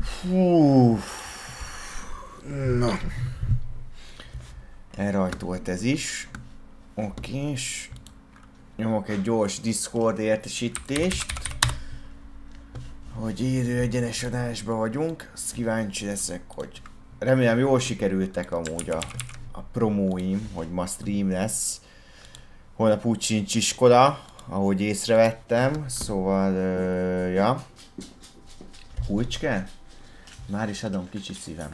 Hú. Na. Elrajtolt ez is. Oké, és nyomok egy gyors Discord értesítést, hogy élő egyenes adásban vagyunk. Azt kíváncsi leszek, hogy remélem jól sikerültek amúgy a promóim, hogy ma stream lesz. Holnap úgy sincs iskola, ahogy észrevettem, szóval, ja. Kulcske? Már is adom, kicsi szívem.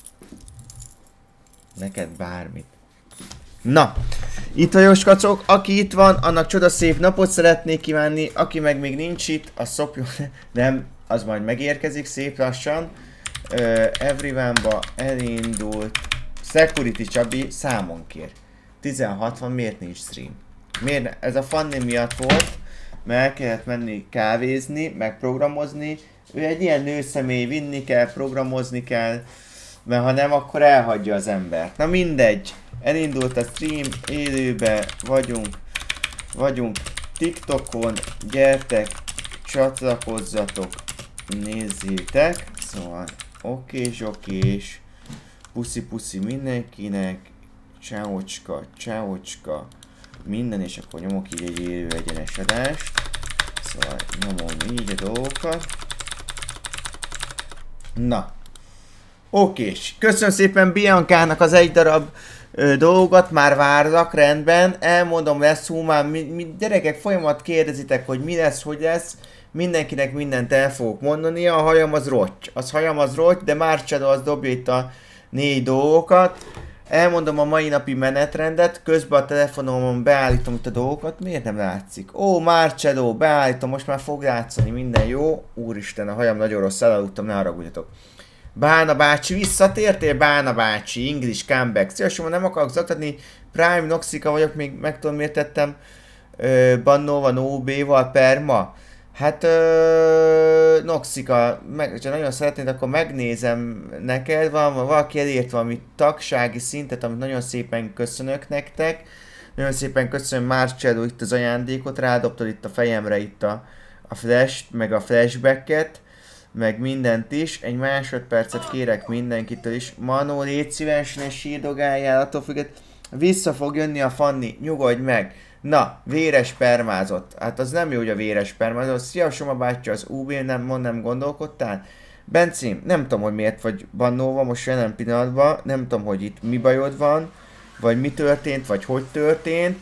Neked bármit. Na, itt vagyok, skacok. Aki itt van, annak csodaszép napot szeretnék kívánni. Aki meg még nincs itt, az szopjon. Nem, az majd megérkezik szép lassan. Everyone-ba elindult. Security Csabi számon kér. 16 van, miért nincs stream? Miért? Ez a Fanny miatt volt, mert el kellett menni kávézni, meg programozni. Ő egy ilyen nőszemély, vinni kell, programozni kell, mert ha nem, akkor elhagyja az embert. Na mindegy, elindult a stream, élőbe vagyunk TikTokon, gyertek, csatlakozzatok, nézzétek, szóval okés, puszi mindenkinek, csáocska, minden, és akkor nyomok így egy élő egyenes adást, szóval nyomom így a dolgokat. Na, okés, köszönöm szépen Biancának az egy darab dolgot, már várlak, rendben, elmondom, lesz már, gyerekek folyamat kérdezitek, hogy mi lesz, hogy lesz, mindenkinek mindent el fogok mondani, a hajam az rotty, de már Shadow az dobja itt a 4 dolgokat. Elmondom a mai napi menetrendet, közben a telefonomon beállítom itt a dolgokat, miért nem látszik? Ó, Marcello, beállítom, most már fog látszani, minden jó. Úristen, a hajam nagyon rossz, elaludtam, ne haragudjatok. Bána bácsi, visszatértél? Bána bácsi, English comeback. Szívesen, nem akarok zaktatni, Prime Noxika vagyok, még meg tudom miért tettem Bannova, NoB-val, Perma. Hát Noxika, ha nagyon szeretnéd, akkor megnézem neked, valaki elért valami tagsági szintet, amit nagyon szépen köszönök nektek. Nagyon szépen köszönöm Marcello itt az ajándékot, rádobtad itt a fejemre itt a flash-t, meg a flashbacket, meg mindent is. Egy másodpercet kérek mindenkitől is. Manó, légy szíves, ne sírdogáljál, attól függet. Vissza fog jönni a Fanni, nyugodj meg! Na, véres permázott. Hát az nem jó, hogy a véres permázott. Szia, Soma bácsi, az UB nem gondolkodtál? Bencím, nem tudom, hogy miért vagy bannolva most jelen pillanatban. Nem tudom, hogy itt mi bajod van, vagy mi történt, vagy hogy történt.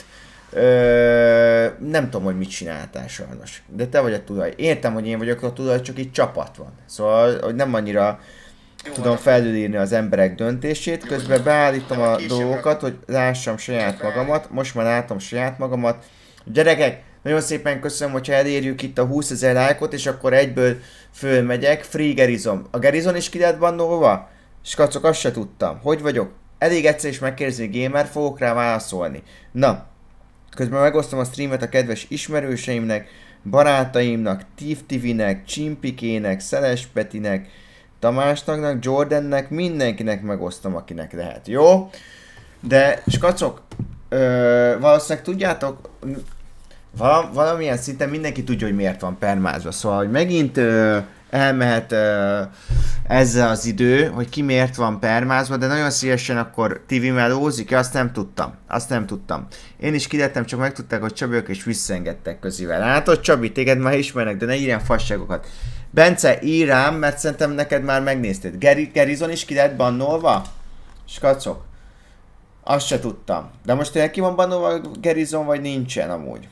Nem tudom, hogy mit csináltál sajnos. De te vagy a tulaj. Értem, hogy én vagyok a tulaj, csak itt csapat van. Szóval, hogy nem annyira tudom felülírni az emberek döntését, közben beállítom a dolgokat, hogy lássam saját magamat, most már látom saját magamat. Gyerekek, nagyon szépen köszönöm, hogyha elérjük itt a 20 000 lájkot, és akkor egyből fölmegyek, Free Gerizom. A Gerizon is ki lett bannolva? Skacok, azt se tudtam. Hogy vagyok? Elég egyszer is megkérdezni gamer, fogok rá válaszolni. Na, közben megosztom a streamet a kedves ismerőseimnek, barátaimnak, TívTivinek, Csimpikének, Szeles Petinek, Tamásnak, Jordannek, mindenkinek megosztom, akinek lehet, jó? De, skacok, valószínűleg tudjátok, valamilyen szinten mindenki tudja, hogy miért van permázva, szóval, hogy megint elmehet ezzel az idő, hogy ki miért van permázva, de nagyon szívesen akkor TV melózik, azt nem tudtam. Én is kilettem, csak megtudták, hogy Csabiok és visszaengedtek közével. Látod, Csabi, téged már ismernek, de ne írjál fasságokat. Bence, ír rám, mert szerintem neked már megnézted. Gerizon is ki lett bannolva? Skacok. Azt se tudtam. De most tényleg ki van bannolva Gerizon, vagy nincsen amúgy?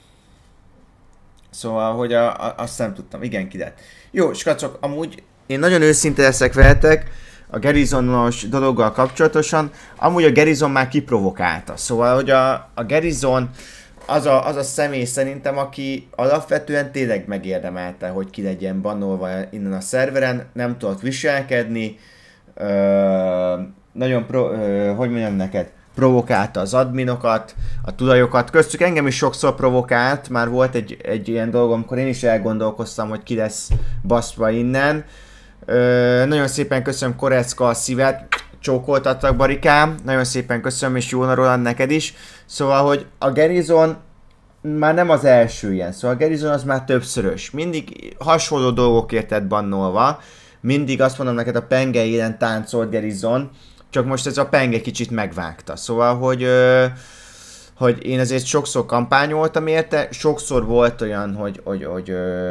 Szóval, hogy azt nem tudtam. Igen, ki lett. Jó, skacok, amúgy én nagyon őszinte leszek veletek a Gerizonos dologgal kapcsolatosan. Amúgy a Gerizon már kiprovokálta. Szóval, hogy a Gerizon az a személy szerintem, aki alapvetően tényleg megérdemelte, hogy ki legyen bannolva innen a szerveren, nem tudott viselkedni, nagyon, hogy mondjam neked, provokálta az adminokat, a tulajokat, köztük engem is sokszor provokált, már volt egy ilyen dolgom, amikor én is elgondolkoztam, hogy ki lesz baszva innen. Nagyon szépen köszönöm Korecka a szívet, csókoltatlak barikám, nagyon szépen köszönöm, és Jóna Roland neked is. Szóval, hogy a Gerizon már nem az első ilyen, szóval a Gerizon az már többszörös. Mindig hasonló dolgokért lett bannolva. mindig azt mondom neked, a penge élen táncolt Gerizon, csak most ez a penge kicsit megvágta. Szóval, hogy én azért sokszor kampányoltam érte, sokszor volt olyan, hogy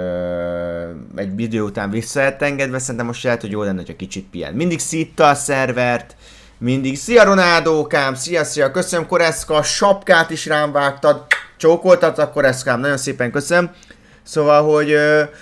egy videó után vissza lett engedve, szerintem most lehet, hogy jó lenne, hogyha kicsit pihen. Mindig szitta a szervert, mindig. Szia Ronaldókám, szia, köszönöm Koreszka, a sapkát is rám vágtad, csókoltatok Koreszkám, nagyon szépen köszönöm. Szóval, hogy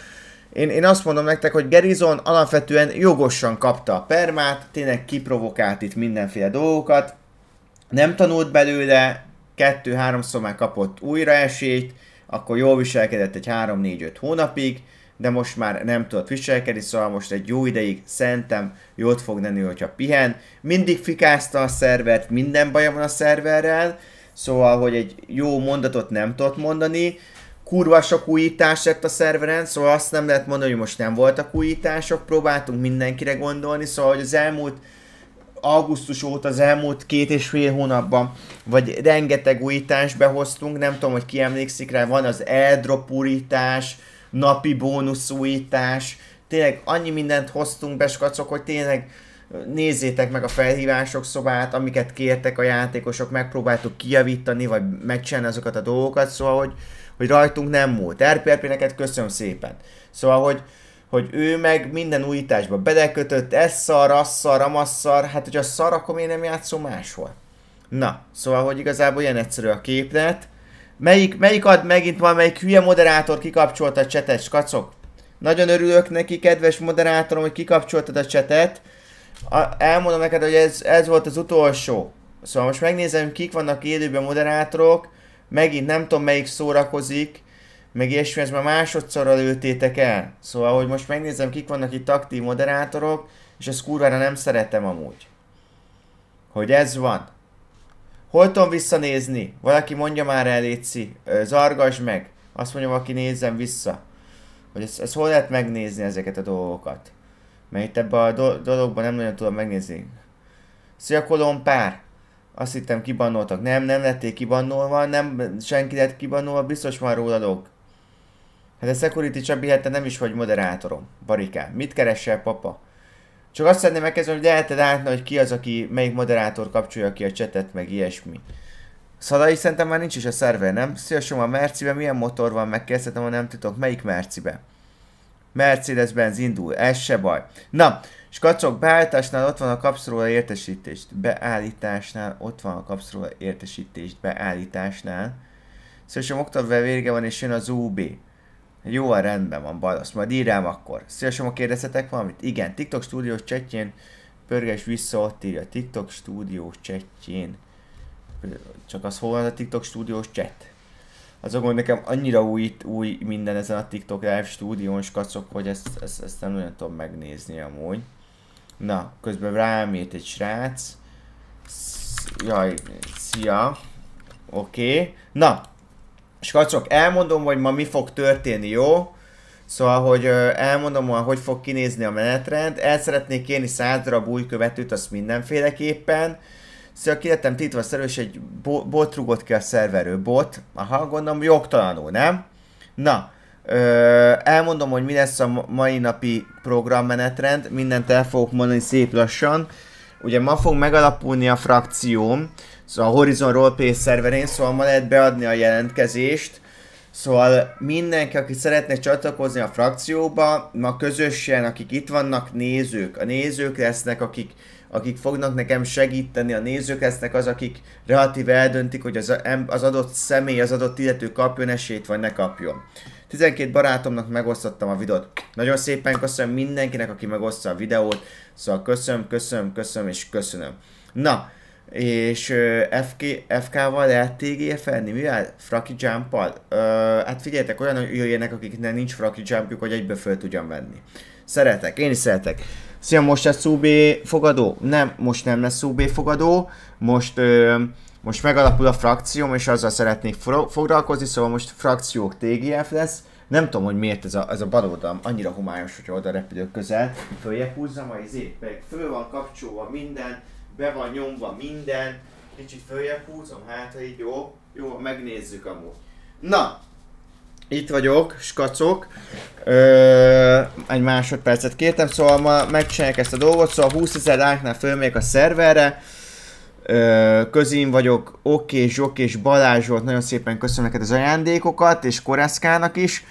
én azt mondom nektek, hogy Gerizon alapvetően jogosan kapta a permát, tényleg kiprovokált itt mindenféle dolgokat, nem tanult belőle, 2-3-szor már kapott újra esélyt, akkor jól viselkedett egy 3-4-5 hónapig, de most már nem tudott viselkedni, szóval most egy jó ideig szerintem jót fog lenni, hogyha pihen. Mindig fikázta a szervert, minden baja van a szerverrel, szóval, hogy egy jó mondatot nem tudott mondani, kurva sok újítás lett a szerveren, szóval azt nem lehet mondani, hogy most nem voltak újítások, próbáltunk mindenkire gondolni, szóval, hogy az elmúlt augusztus óta, az elmúlt 2,5 hónapban, vagy rengeteg újítást behoztunk, nem tudom, hogy ki emlékszik rá, van az airdrop újítás, napi bónusz újítás, tényleg annyi mindent hoztunk be, skacok, hogy tényleg nézzétek meg a felhívások szobát, amiket kértek a játékosok, megpróbáltuk kijavítani, vagy megcsinálni azokat a dolgokat, szóval, hogy rajtunk nem múlt. RPRP neked köszönöm szépen. Szóval, hogy ő meg minden újításba belekötött, ez szar, az szar, amaz szar, hát hogyha szar, akkor miért nem játszom máshol? Na, szóval, hogy igazából ilyen egyszerű a képlet. Melyik ad megint valamelyik hülye moderátor kikapcsolta a csetet, skacok? Nagyon örülök neki, kedves moderátorom, hogy kikapcsoltad a csetet. Elmondom neked, hogy ez volt az utolsó. Szóval most megnézem, kik vannak élőben moderátorok. Megint nem tudom, melyik szórakozik. Meg ilyesmi, ez már másodszorra lőttétek el. Szóval, hogy most megnézem, kik vannak itt aktív moderátorok, és ezt kurvára nem szeretem amúgy. Hogy ez van. Hol tudom visszanézni? Valaki mondja már el, létszi. Zargasd meg. Azt mondja, valaki nézzen vissza. Hogy ezt hol lehet megnézni ezeket a dolgokat. Mert itt ebben a dologban nem nagyon tudom megnézni. Szia Kolompár! Azt hittem kibannoltak. Nem lették kibannolva, nem senki lett kibannolva, biztos van róla dolog. Hát a Security Csabi, hát te nem is vagy moderátorom, Barikám. Mit keresel, papa? Csak azt szeretném megkezdeni, hogy leheted látni, hogy ki az, aki melyik moderátor kapcsolja ki a csetet, meg ilyesmi. Szalai szerintem már nincs is a szerver, nem? Szívesen a Mercibe milyen motor van, megkezdhetem, ha nem tudok. Melyik Mercibe? Mercedes-Benz indul, ez se baj. Na, és kacok, beállításnál ott van a kapszróla értesítést. Beállításnál ott van a kapszróla értesítést. Beállításnál. Szívesen október vége van és jön az UB. Jó, rendben van, balasz, majd írjám akkor. Szívesen, ha kérdezhetek valamit? Igen, TikTok stúdiós chatjén pörges vissza, ott írja. TikTok stúdiós chatjén. Csak az hol van a TikTok stúdiós chat? Azokon nekem annyira új minden ezen a TikTok live stúdiós kacok, hogy ezt nem nagyon tudom megnézni amúgy. Na, közben rám írt egy srác. Jaj, szia. Oké. Na, és kacok, elmondom, hogy ma mi fog történni, jó? Szóval, hogy elmondom, hogy fog kinézni a menetrend. El szeretnék kérni 100 darab új követőt, azt mindenféleképpen. Szóval kilettem tiltva szerűs, egy bot rúgott ki a szerverről. Bot? Aha, gondolom jogtalanul, nem? Na, elmondom, hogy mi lesz a mai napi programmenetrend. Mindent el fogok mondani szép lassan. Ugye ma fog megalapulni a frakcióm, szóval a Horizon Roleplay szerverén, szóval ma lehet beadni a jelentkezést. Szóval mindenki, aki szeretne csatlakozni a frakcióba, ma közösen, akik itt vannak, nézők. A nézők lesznek, akik fognak nekem segíteni, a nézők lesznek az, akik relatíve eldöntik, hogy az adott személy, az adott illető kapjon esélyt, vagy ne kapjon. 12 barátomnak megosztottam a videót. Nagyon szépen köszönöm mindenkinek, aki megosztja a videót. Szóval köszönöm és köszönöm. Na, és FK-val lehet TGF-elni? Mivel? Fraki Jump-al? Hát figyeljetek, olyan jöjjenek, akiknek nincs Fraki Jumpjuk, hogy egybe föl tudjam venni. Szeretek, én is szeretek. Szia, most lesz UB fogadó? Nem, most nem lesz UB fogadó. Most megalapul a frakcióm, és azzal szeretnék foglalkozni, szóval most frakciók TGF lesz. Nem tudom, hogy miért ez a bal oldalam annyira homályos, hogyha oda repülök közel. Följebb húzzam a izét, meg föl van kapcsolva minden, be van nyomva minden. Kicsit följebb húzom, hát ha így jó, megnézzük amúgy. Na, Itt vagyok, skacok. Egy másodpercet kértem, szóval ma megcsinálják ezt a dolgot, szóval 20 000 like-nál fölmegyek a szerverre. Közén vagyok, Zsok Balázs volt, nagyon szépen köszönöm neked az ajándékokat, és Koreszkának is.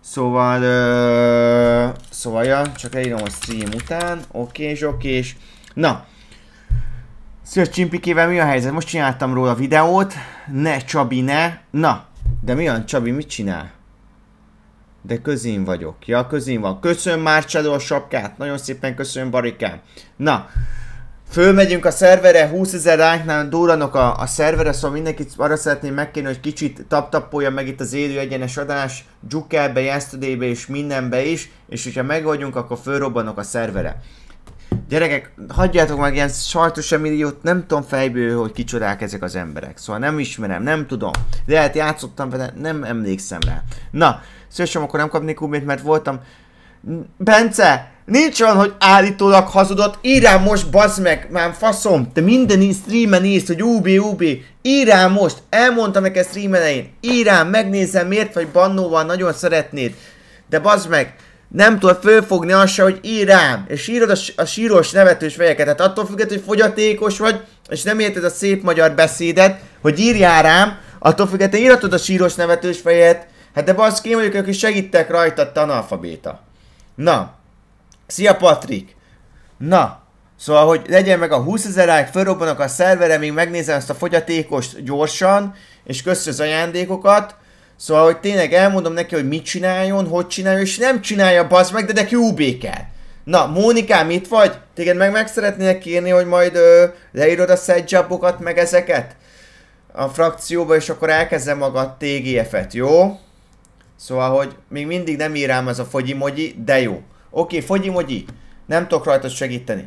Szóval, ja, csak elírom a stream után, Zsok. Na, szia Csimpikével, mi a helyzet? Most csináltam róla videót, ne Csabi, ne. Na, de mi van Csabi, mit csinál? De közén vagyok. Ja, közén van. Köszönöm Márcsádó a sapkát. Nagyon szépen köszönöm Barikám. Na, fölmegyünk a szerverre, 20 000 like-nál durranok a szerverre, szóval mindenkit arra szeretném megkérni, hogy kicsit taptappolja meg itt az élő egyenes adás, Jukelbe, Yesterday-be és mindenbe is, és hogyha megvagyunk, akkor fölrobbanok a szerverre. Gyerekek, hagyjátok meg ilyen sajtos Emiliót, nem tudom fejből, hogy kicsodák ezek az emberek. Szóval nem ismerem, nem tudom. Lehet játszottam vele, nem emlékszem rá. Na, szívesen akkor nem kapnék ubét, mert voltam... Bence, nincs olyan, hogy állítólag hazudott, írjál most, bazd meg, már faszom, te minden streamen írsz, hogy UB, írjál most, elmondtam neked stream elején, írjál, megnézem, miért vagy bannóval, nagyon szeretnéd, de bazd meg, nem tudod fölfogni azt se, hogy ír rám, és írod a sírós nevetős fejeket, tehát attól függetlenül, hogy fogyatékos vagy, és nem érted a szép magyar beszédet, hogy írjál rám, attól függetlenül írhatod a sírós nevetős fejet, hát de baszki, én vagyok, aki segítek rajtad, analfabéta. Na, szia Patrik! Na, szóval, hogy legyen meg a 20 000 like, fölrobbanak a szerverre, még megnézem ezt a fogyatékost gyorsan, és köszönöm az ajándékokat. Szóval, hogy tényleg elmondom neki, hogy mit csináljon, hogy csináljon, és nem csinálja, bazd meg, de neki UB kell. Na, Mónikám, itt vagy? Téged meg szeretnének kérni, hogy majd leírod a setjobokat, meg ezeket a frakcióba, és akkor elkezdem maga a TGF-et, jó? Szóval, hogy még mindig nem ír rám ez a fogyimogyi, de jó. Oké, fogyimogyi, nem tudok rajta segíteni.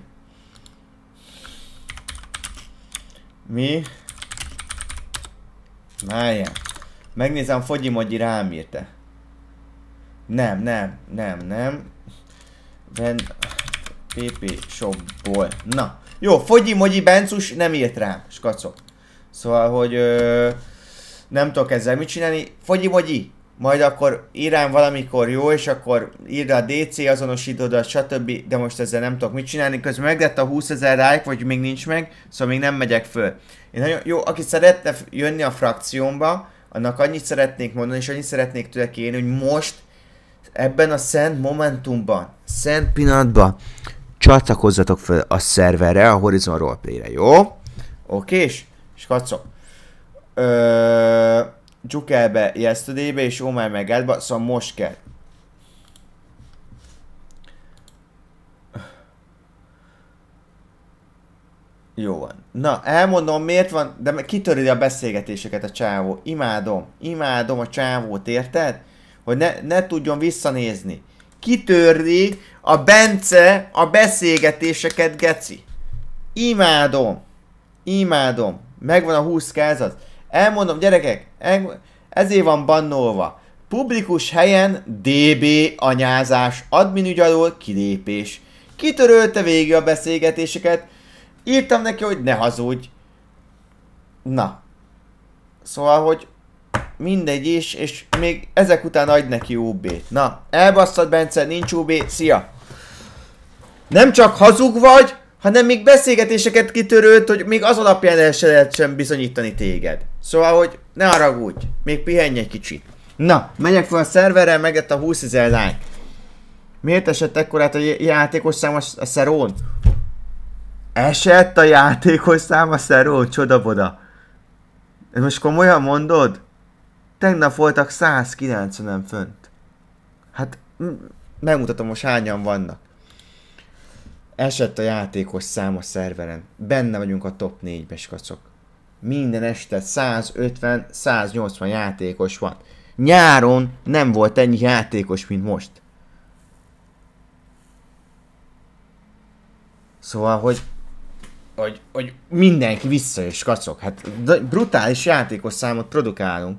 Mi? Várjál. Megnézem, fogyimogyi rám írte. Nem. PP shopból. Na. Jó, fogyimogyi Bencus nem írt rám, skacok. Szóval, hogy nem tudok ezzel mit csinálni. Fogyimogyi, majd akkor írám valamikor, jó, és akkor írd a DC azonosítódat, stb. De most ezzel nem tudok mit csinálni. Közben meglett a 20 000 like, vagy még nincs meg, szóval még nem megyek föl. Én nagyon, jó, aki szeretne jönni a frakciómba, annak annyit szeretnék mondani, és annyit szeretnék tőle kérni, hogy most ebben a szent momentumban, szent pillanatban csatlakozzatok fel a szerverre, a Horizon Roleplay-re, jó? Okés? És kacok. Jukelbe, Yesterday-be és Oh My God-ba, szóval most kell. Jó van. Na, elmondom miért van, de kitörli a beszélgetéseket a csávó. Imádom a csávót, érted? Hogy ne tudjon visszanézni. Kitörli a Bence a beszélgetéseket, geci. Imádom. Megvan a 20 kázat. Elmondom, gyerekek, ezért van bannolva. Publikus helyen DB anyázás, admin ügy alól kilépés. Kitörölte végig a beszélgetéseket. Írtam neki, hogy ne hazudj. Na. Szóval, hogy mindegy is, és még ezek után adj neki UB-t. Na, elbasszad Bence, nincs UB, szia. Nem csak hazug vagy, hanem még beszélgetéseket kitörölt, hogy még az alapján el se lehet sem bizonyítani téged. Szóval, hogy ne haragudj, még pihenj egy kicsit. Na, megyek fel a szerverre, meglett a 20 000 like. Miért esett ekkorát a játékos szám a szerón? Esett a játékos szám a szerón, csodaboda. Ez most komolyan mondod? Tegnap voltak 190-en fönt. Hát, megmutatom most hányan vannak. Esett a játékos szám a szerveren. Benne vagyunk a top 4-be, skacok. Minden este 150-180 játékos van. Nyáron nem volt ennyi játékos, mint most. Szóval, hogy mindenki visszajön, skacok. Hát brutális játékos számot produkálunk.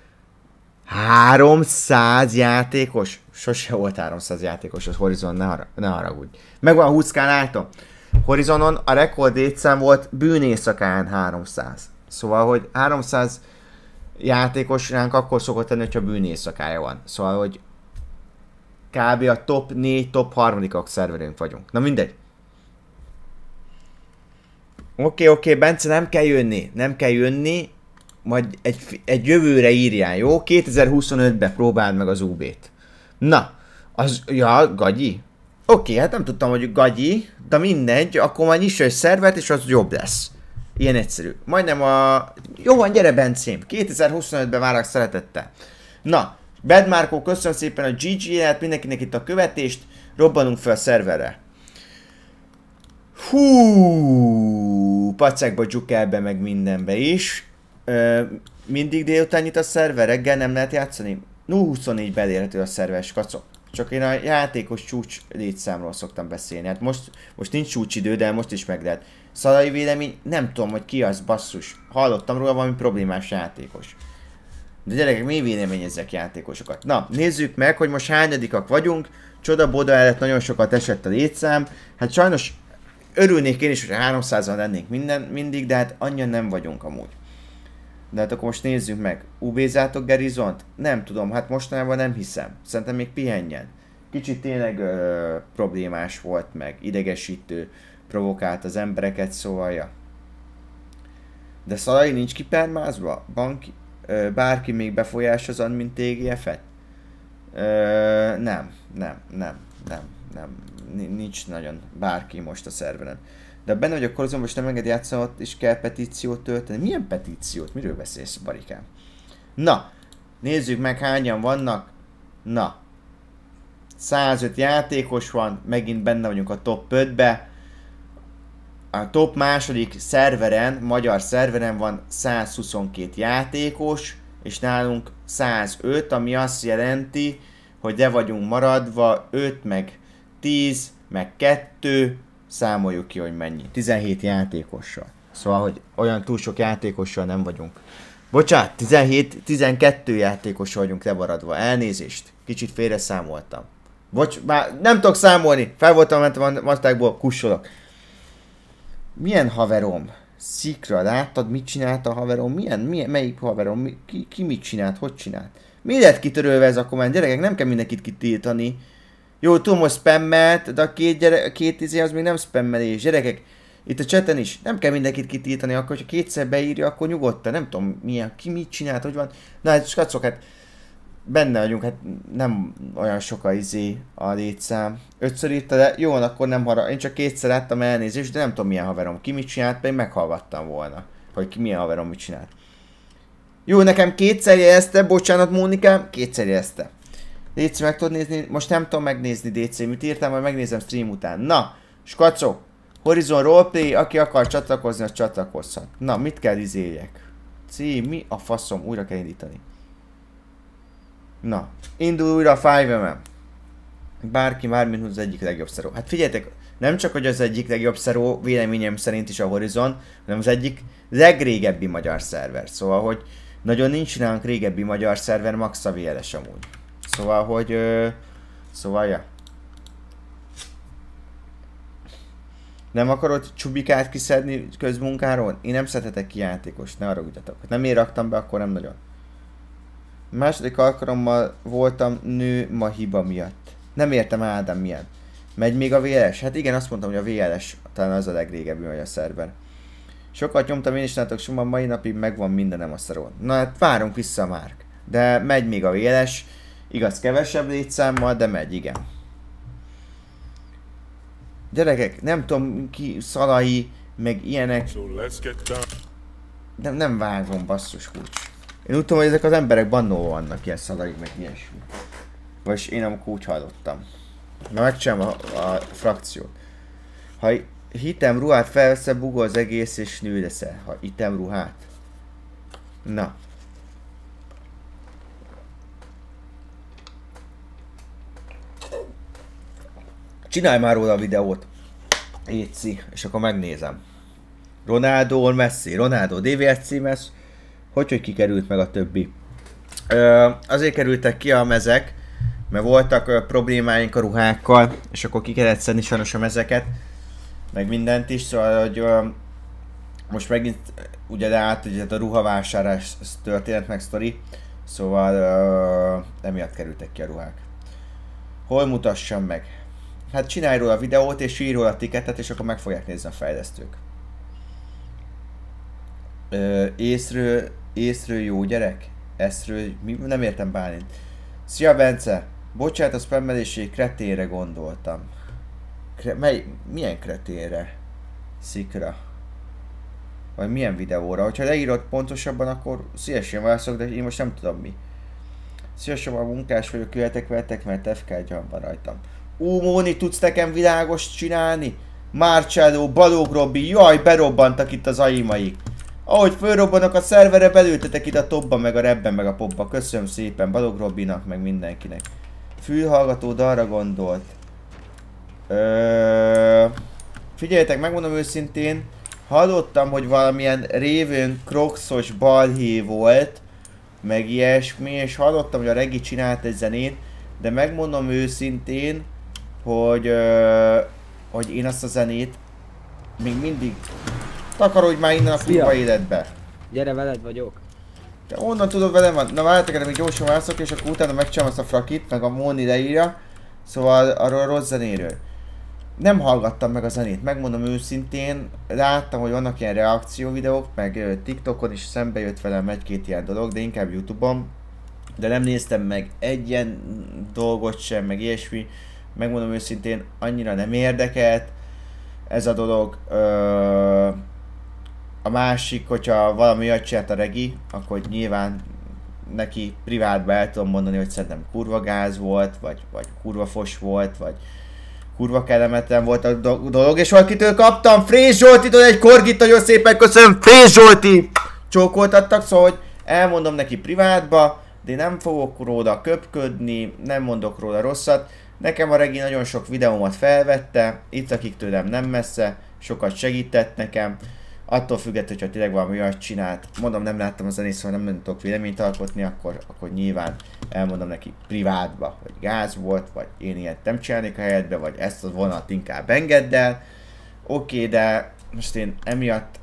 300 játékos? Sose volt 300 játékos az Horizon, ne haragudj. Megvan a 20k, látom. Horizonon a rekord létszám volt bűnészakán 300. Szóval, hogy 300 játékosnánk akkor szokott lenni, hogyha bűnéjszakája van. Szóval, hogy kb. A top 4, top 3-ak szerverünk vagyunk. Na mindegy. Oké, Bence, nem kell jönni, majd egy jövőre írjál, jó? 2025-ben próbáld meg az UB-t. Na, ja, gagyi? Oké, hát nem tudtam, hogy gagyi, de mindegy, akkor majd nyissa egy szervert, és az jobb lesz. Ilyen egyszerű. Majdnem Jó van, gyere, Bencém, 2025-ben várlak szeretettel. Na, Bedmarko, köszönöm szépen a GG-et, mindenkinek itt a követést, robbanunk fel a szerverre. Hú, pacekba, dzsukelbe, meg mindenbe is. Mindig délután nyit a szerver, reggel nem lehet játszani? 0-24 elérhető a szerves, kacok. Csak én a játékos csúcs létszámról szoktam beszélni. Hát most nincs csúcsidő, de most is meg lehet. Szalai vélemény, nem tudom, hogy ki az, basszus. Hallottam róla, valami problémás játékos. De gyerekek, mi véleményezzek játékosokat? Na, nézzük meg, hogy most hányadikak vagyunk. Csoda-boda előtt nagyon sokat esett a létszám. Hát sajnos örülnék én is, hogy 300-an lennénk mindig, de hát annyian nem vagyunk amúgy. De hát akkor most nézzük meg. UB-zátok Gerizont? Nem tudom, hát mostanában nem hiszem. Szerintem még pihenjen. Kicsit tényleg problémás volt meg, idegesítő, provokált az embereket, szóval ja. De Szalai nincs kipermázva? Bárki még befolyásos az mint TGF-et? Nem. Nincs nagyon bárki most a szerveren. De benne vagyok Corazon, most nem enged játszani, ott is kell petíciót tölteni. Milyen petíciót? Miről beszélsz, barikám? Na, nézzük meg hányan vannak. Na, 105 játékos van, megint benne vagyunk a top 5-be. A top második szerveren, magyar szerveren van 122 játékos, és nálunk 105, ami azt jelenti, hogy le vagyunk maradva 5, meg 10, meg 2, számoljuk ki, hogy mennyi. 17 játékossal. Szóval, hogy olyan túl sok játékossal nem vagyunk. Bocsánat, 12 játékossal vagyunk lemaradva. Elnézést. Kicsit félre számoltam. Már nem tudok számolni. Fel voltam a matematikból, kussolok. Milyen haverom? Szikra, láttad, mit csinált a haverom? Melyik haverom? Ki mit csinált? Hogy csinált? Mi lett kitörölve ez a komment? Gyerekek, nem kell mindenkit kitiltani. Jó, tudom, hogy spammelt, de a két izé az még nem spammelés. Gyerekek, itt a chaten is nem kell mindenkit kitiltani, akkor ha kétszer beírja, akkor nyugodtan. Nem tudom, ki mit csinált, hogy van. Na hát, skacok, hát benne vagyunk, hát nem olyan sok a a létszám. 5-ször írta, de jó, akkor nem én csak kétszer láttam, elnézést, de nem tudom milyen haverom ki mit csinált, pedig meghallgattam volna, hogy milyen haverom mit csinált. Jó, nekem kétszer jelezte, bocsánat Mónikám, kétszer jelezte. DC meg tudod nézni, most nem tudom megnézni DC, mit írtam, majd megnézem stream után. Na, skacok, Horizon Roleplay, aki akar csatlakozni, az csatlakozhat. Na, mit kell izéljek? Mi a faszom, újra kell indítani. Na, indul újra a 5MM. Bárki már, mint az egyik legjobb szeró. Hát figyeljetek, nem csak, hogy az egyik legjobb szeró, véleményem szerint is a Horizon, hanem az egyik legrégebbi magyar szerver. Szóval, hogy nagyon nincs nálunk régebbi magyar szerver, max a VLS amúgy. Szóval, hogy... Szóval, ja. Nem akarod Csubikát kiszedni közmunkáról? Én nem szedhetek ki játékos, ne haragudjatok. Nem én raktam be, akkor nem nagyon. Második alkalommal voltam nő ma hiba miatt. Nem értem Ádám miatt. Megy még a VLS? Hát igen, azt mondtam, hogy a VLS talán az a legrégebbi magyar szerver. Sokat nyomtam én is, látok, soha mai napig megvan mindenem a szaron. Na hát várunk vissza már. De megy még a VLS. Igaz, kevesebb létszámmal, de megy, igen. Gyerekek, nem tudom ki, Szalai, meg ilyenek. Nem vágom, basszus kulcs. Én úgy tudom, hogy ezek az emberek bannolva vannak, ilyen Szalai, meg ilyesmi. Vagyis én amikor úgy hallottam. Na megcsinálom a frakciót. Ha hitem ruhát felveszed, bugol az egész és nő leszel. Ha hitem ruhát. Na. Csinálj már róla a videót. Éci, és akkor megnézem. Ronaldo, Messi, Ronaldo, DVS címes. Hogy kikerült meg a többi? Azért kerültek ki a mezek, mert voltak problémáink a ruhákkal, és akkor ki kellett szedni sajnos a mezeket, meg mindent is, szóval, hogy most megint ugye leállt ugye a ruhavásárlás történet meg sztori, szóval emiatt kerültek ki a ruhák. Hol mutassam meg? Hát csinálj róla a videót és írj róla a tiketet, és akkor meg fogják nézni a fejlesztők. Észről jó gyerek? Eszről... Nem értem Bálint. Szia Bence! Bocsánat a spammelésé, kreténre gondoltam. Milyen kreténre? Szikra. Vagy milyen videóra? Hogyha leírod pontosabban, akkor szívesen válaszolok, de én most nem tudom mi. Szívesen a munkás vagyok, jöhetek veletek, mert FK gyam van rajtam. Móni, tudsz nekem világos csinálni? Marcello, Balog Robbi, jaj, berobbantak itt az aimaik. Ahogy fölrobbanak a szerverre, belültetek ide a topba, meg a rebben, meg a popba. Köszönöm szépen Balog Robbinak, meg mindenkinek. Fülhallgató arra gondolt. Figyeljetek, megmondom őszintén, hallottam, hogy valamilyen révőn croxos balhé volt, meg ilyesmi, és hallottam, hogy a Regi csinált egy zenét, de megmondom őszintén, hogy én azt a zenét még mindig takarodj már innen a kurva életbe. Gyere, veled vagyok. Te onnan tudod velem van? Na várjátok, erre még gyorsan válaszok, és akkor utána megcsinálom azt a frakit, meg a Móni leírja. Szóval arról a rossz zenéről. Nem hallgattam meg a zenét, megmondom őszintén, láttam, hogy vannak ilyen reakció videók, meg TikTokon is szembe jött velem egy-két ilyen dolog, de inkább YouTube-on. De nem néztem meg egy ilyen dolgot sem, meg ilyesmi. Megmondom őszintén, annyira nem érdekelt ez a dolog. A másik, hogyha valami olyat csinált a Regi, akkor nyilván neki privátban el tudom mondani, hogy szerintem kurva gáz volt, vagy kurva fos volt, vagy kurva kellemetlen volt a dolog, és valakitől kaptam Frész Zsoltitól egy korgit, nagyon szépen köszönöm, Frész Zsolti! Csókoltattak, szóval hogy elmondom neki privátba, de én nem fogok róla köpködni, nem mondok róla rosszat. Nekem a Regi nagyon sok videómat felvette, itt akik tőlem nem messze, sokat segített nekem. Attól függetlenül, hogyha tényleg valami olyat csinált, mondom, nem láttam a zenét, szóval nem tudok véleményt alkotni, akkor nyilván elmondom neki privátba, hogy gáz volt, vagy én ilyet nem csinálnék a helyedbe, vagy ezt a vonalat inkább engedd el. Oké, de most én emiatt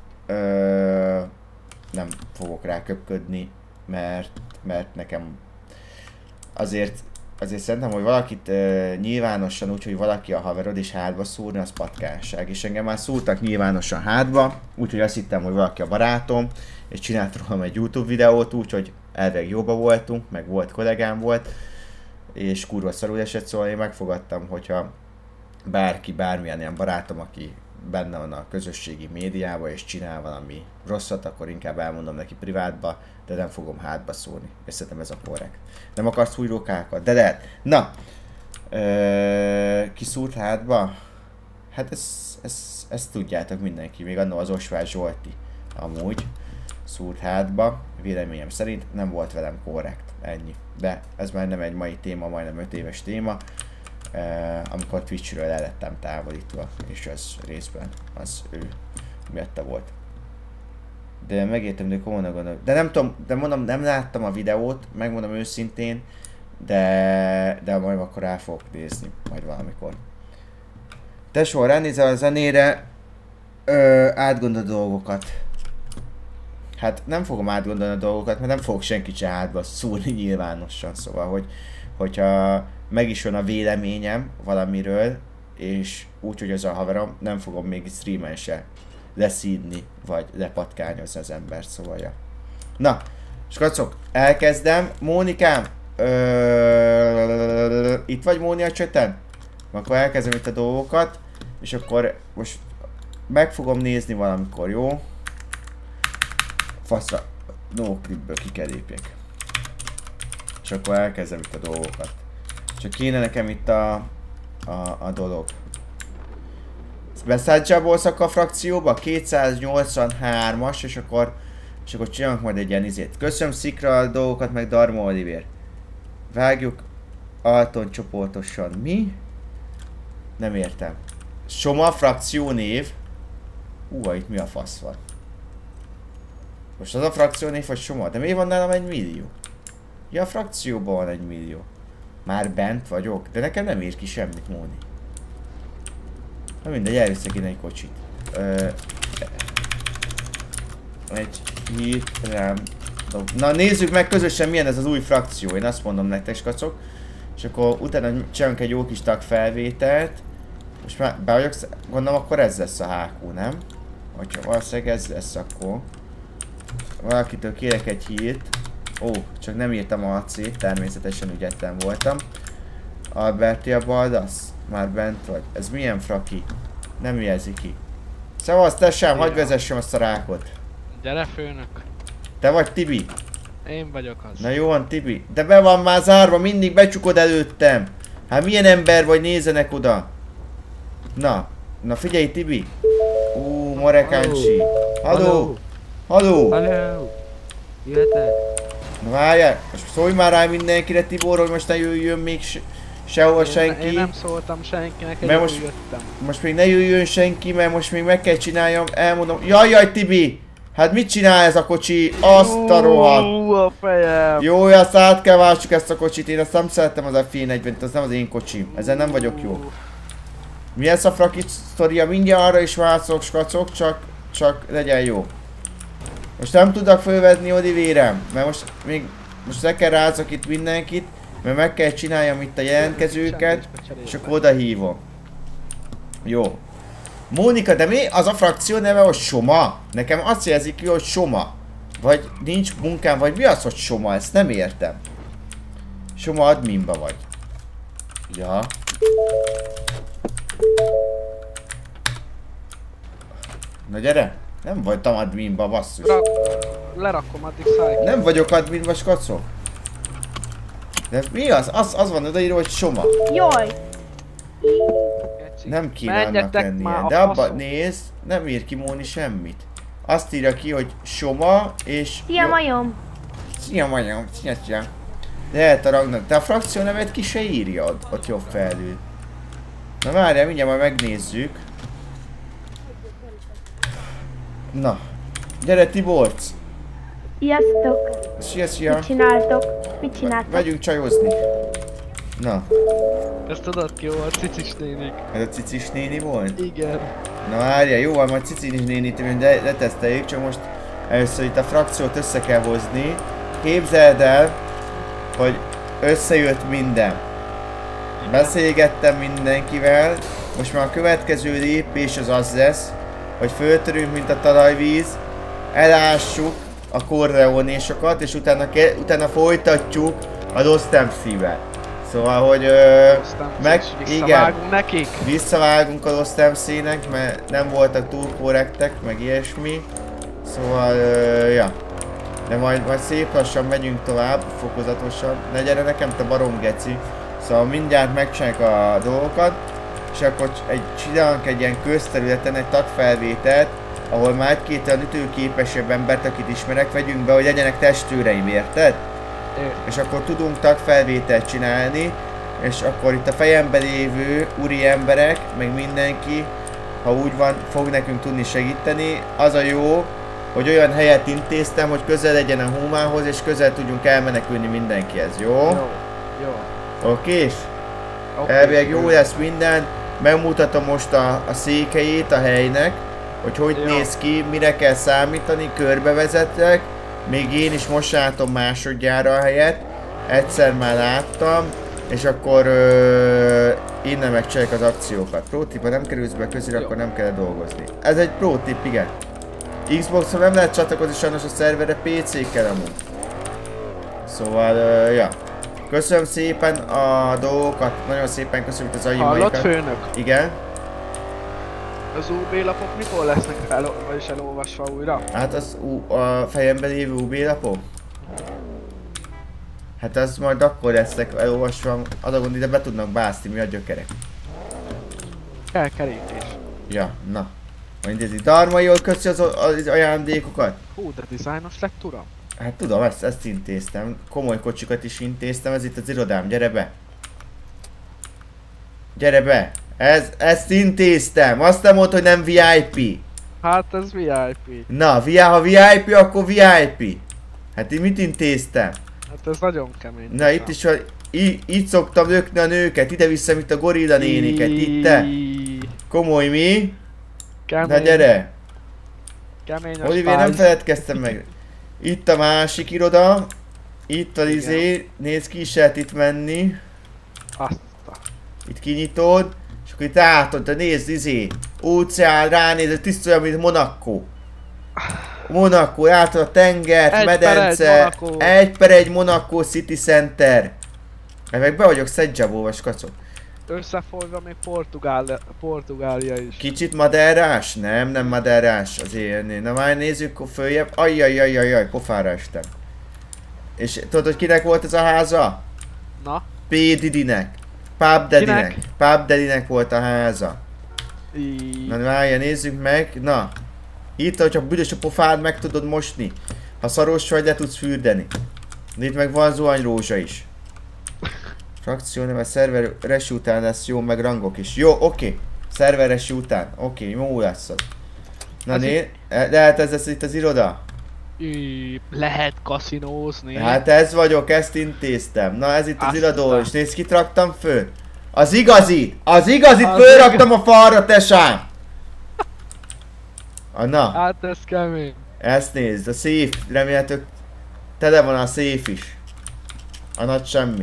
nem fogok rá köpködni, mert nekem azért szerintem, hogy valakit nyilvánosan úgy, hogy valaki a haverod és hátba szúrni, az patkánság. És engem már szúrtak nyilvánosan hátba, úgyhogy azt hittem, hogy valaki a barátom, és csinált rólam egy YouTube videót, úgyhogy elvég jóba voltunk, meg volt kollégám volt, és kurva szarul esett, szóval én megfogadtam, hogyha bármilyen ilyen barátom, aki benne van a közösségi médiában és csinál valami rosszat, akkor inkább elmondom neki privátba, de nem fogom hátba szólni. És szerintem ez a korrekt. Nem akarsz új rókákat? De lehet. Na! Ki szúrt hátba? Hát ezt tudjátok mindenki, még annól az Osvár Zsolti amúgy szúrt hátba. Véleményem szerint nem volt velem korrekt. Ennyi. De ez már nem egy mai téma, majdnem 5 éves téma. Amikor Twitchről el lettem távolítva, és ez részben az ő miatta volt. De megértem, de komolyan gondolom. De nem tudom, de mondom, nem láttam a videót, megmondom őszintén, de majd akkor rá fogok nézni, majd valamikor. Tesó, ránézel a zenére, átgondol a dolgokat. Hát nem fogom átgondolni a dolgokat, mert nem fogok senkit se hátba szúrni nyilvánosan, szóval, hogyha meg is van a véleményem valamiről, és úgy, hogy az a haverom, nem fogom még streamen se leszídni, vagy lepatkányozni az embert, szóval ja. Na, skacok, elkezdem. Mónikám, itt vagy Móni a csöten? Akkor elkezdem itt a dolgokat, és akkor most meg fogom nézni valamikor, jó? Faszra, no clipből ki kell lépjek. És akkor elkezdem itt a dolgokat. Csak kéne nekem itt a dolog. Beszálltsábolszak a frakcióba, 283-as, és akkor csinálunk majd egy ilyen izét. Köszönöm Szikra a dolgokat, meg Darma Olivér. Vágjuk Alton csoportosan. Mi? Nem értem. Soma frakció név. Itt mi a fasz van? Most az a frakció név, vagy Soma? De miért van nálam 1 millió? Ja, a frakcióban van 1 millió. Már bent vagyok, de nekem nem ír ki semmit, Móni. Na mindegy, elviszek innen egy kocsit. egy hit rám dob. Na nézzük meg közösen milyen ez az új frakció, én azt mondom nektek, skacok. És akkor utána csinálunk egy jó kis tagfelvételt. Most már be vagyok, gondolom akkor ez lesz a HQ, nem? Hogyha valószínűleg ez lesz akkor. Valakitől kérek egy hírt. Ó, csak nem írtam a C-t, természetesen ügyetlen voltam. Albertia Baldasz, már bent vagy. Ez milyen fraki? Nem jelzi ki. Szevasz, tesám, hagyj vezessem azt a rákot. Gyere főnök. Te vagy Tibi? Én vagyok az. Na jó van Tibi. De be van már zárva, mindig becsukod előttem. Hát milyen ember vagy, nézzenek oda. Na figyelj Tibi. Marekáncsi. Halló. Halló. Halló. Jöhetek? Na várjál, most szólj már rá mindenkire Tibor, hogy most ne jöjjön még sehova senki. Én nem szóltam senkinek, Mert most jöttem. Most még ne jöjjön senki, mert most még meg kell csináljam, elmondom. Jaj Tibi! Hát mit csinál ez a kocsi? Azt a rohadt! A fejem! Jó, azt át kell váltsuk ezt a kocsit, én azt nem szerettem az F40-t, az nem az én kocsim. Ezzel nem vagyok jó. Mi ez a fraki sztoria? Mindjárt arra is válszok, skacok, csak legyen jó. Most nem tudok fölvedni Olivérem, mert most le kell rázok itt mindenkit, mert meg kell csináljam itt a jelentkezőket, és akkor oda hívom. Jó. Mónika, de mi az a frakció neve, hogy Soma? Nekem azt jelzik ki, hogy Soma. Vagy nincs munkám, vagy mi az, hogy Soma? Ezt nem értem. Soma adminba vagy. Ja. Na gyere! Nem voltam adminba, basszus. Lerakom, addig szállj. Nem vagyok adminba, skacok. De mi az? Az van odaírva, hogy Soma. Jaj! Nem kéne annak lennie. De abban nézd, nem ír ki Móni semmit. Azt írja ki, hogy Soma és... Szia majom! Szia majom, szia. Lehet a ragnak. De a frakció nevet ki se írja ott jobb felül. Na várjál, mindjárt majd megnézzük. Na. Gyere Tiborc! Sziasztok! Szia. Mit csináltok? Mit csináltok? Vegyünk csajozni. Na. Ezt tudod ki volt, Cicis nénik. Ez a Cicis néni volt? Igen. Na várjál, jó van, majd Cicis nénit leteszteljük, csak most először itt a frakciót össze kell hozni. Képzeld el, hogy összejött minden. Beszélgettem mindenkivel, most már a következő lépés az lesz, hogy föltörünk, mint a talajvíz, elássuk a korreonésokat, és utána folytatjuk a Lost MC-vel. Szóval, hogy visszavágunk nekik? Visszavágunk a Lost MC-nek, mert nem voltak túl korrektek, meg ilyesmi. Szóval, ja. De majd szép lassan megyünk tovább, fokozatosan. Ne gyere nekem, te barom geci. Szóval mindjárt megcsináljuk a dolgokat, és akkor csinálunk egy ilyen közterületen egy tagfelvételt, ahol már egy-két olyan ütőképesebb embert, akit ismerek, vegyünk be, hogy legyenek testőreim, érted? És akkor tudunk tagfelvételt csinálni, és akkor itt a fejemben lévő úri emberek, meg mindenki, ha úgy van, fog nekünk tudni segíteni. Az a jó, hogy olyan helyet intéztem, hogy közel legyen a Humához, és közel tudjunk elmenekülni mindenkihez, jó? Jó. Okés? Elvileg jó lesz minden. Megmutatom most a székelyét a helynek, hogy néz ki, mire kell számítani, körbevezetlek. Még én is most látom másodjára a helyet. Egyszer már láttam, és akkor innen megcsináljuk az akciókat. Pro tip, ha nem kerülsz be közül, akkor nem kell dolgozni. Ez egy pro tip, igen. Xbox-on nem lehet csatlakozni sajnos a szerverre, PC-kkel amúgy. Szóval, ja. Köszönöm szépen a dolgokat, nagyon szépen köszönjük az aimaikat. Hallott főnök? Igen. Az UB lapok mikor lesznek vagyis elolvasva újra? Hát az a fejemben lévő UB lapok? Hát az majd akkor lesznek elolvasva, adagon ide be tudnak bászni, mi a gyökerek. Kell kerítés. Ja, na. Majd nézni, Darma jól köszi az ajándékokat? Hú, de dizájnos lett uram. Hát tudom, ezt intéztem. Komoly kocsikat is intéztem, ez itt az irodám, gyere be! Gyere be! Ezt intéztem! Azt nem mondta, hogy nem VIP! Hát ez VIP. Na, ha VIP, akkor VIP! Hát én mit intéztem? Hát ez nagyon kemény. Na itt is van, itt szoktam lökni a nőket, ide visszam itt a gorilla néniket, itt te! Komoly mi? Kemény. Na gyere! Kemény a Olivier, nem spice. feledkeztem meg. Itt a másik iroda. Itt az izé, nézd ki, is lehet itt menni. Azt a... Itt kinyitod, és akkor itt átod, nézd izé. Óceán, ránézed, tiszta olyan, mint Monaco. Monaco, átod a tengert, Egy medence. per egy Monaco. 1/1 Monaco City Center. Meg be vagyok Szedzsabóval, skacok. Összefolyva még Portugália is. Kicsit maderás? Nem maderás az élni. Na már nézzük följebb. Ajjajajajaj, pofára estem. És tudod, hogy kinek volt ez a háza? Na? P. Didinek. Pub Daddynek. Pub Daddynek volt a háza. Na várja, nézzük meg. Na. Itt, hogyha büdös a pofád, meg tudod mosni. Ha szaros vagy, le tudsz fürdeni. De itt meg van zuhanyrózsa is. Frakció neve szerver resi után lesz jó, meg rangok is. Jó, oké. Szerver resi után. Oké, jó lesz az. Na né, lehet ez lesz itt az iroda? Lehet kaszinózni. Hát ez vagyok, ezt intéztem. Na ez itt az Azt irodó, mondta. és nézd, kit raktam föl. Az igazit fölraktam a falra, tesám! Na, Hát ez kemény. ezt nézd, a széf, remélhetőleg tele van a széf is. A nagy semmi.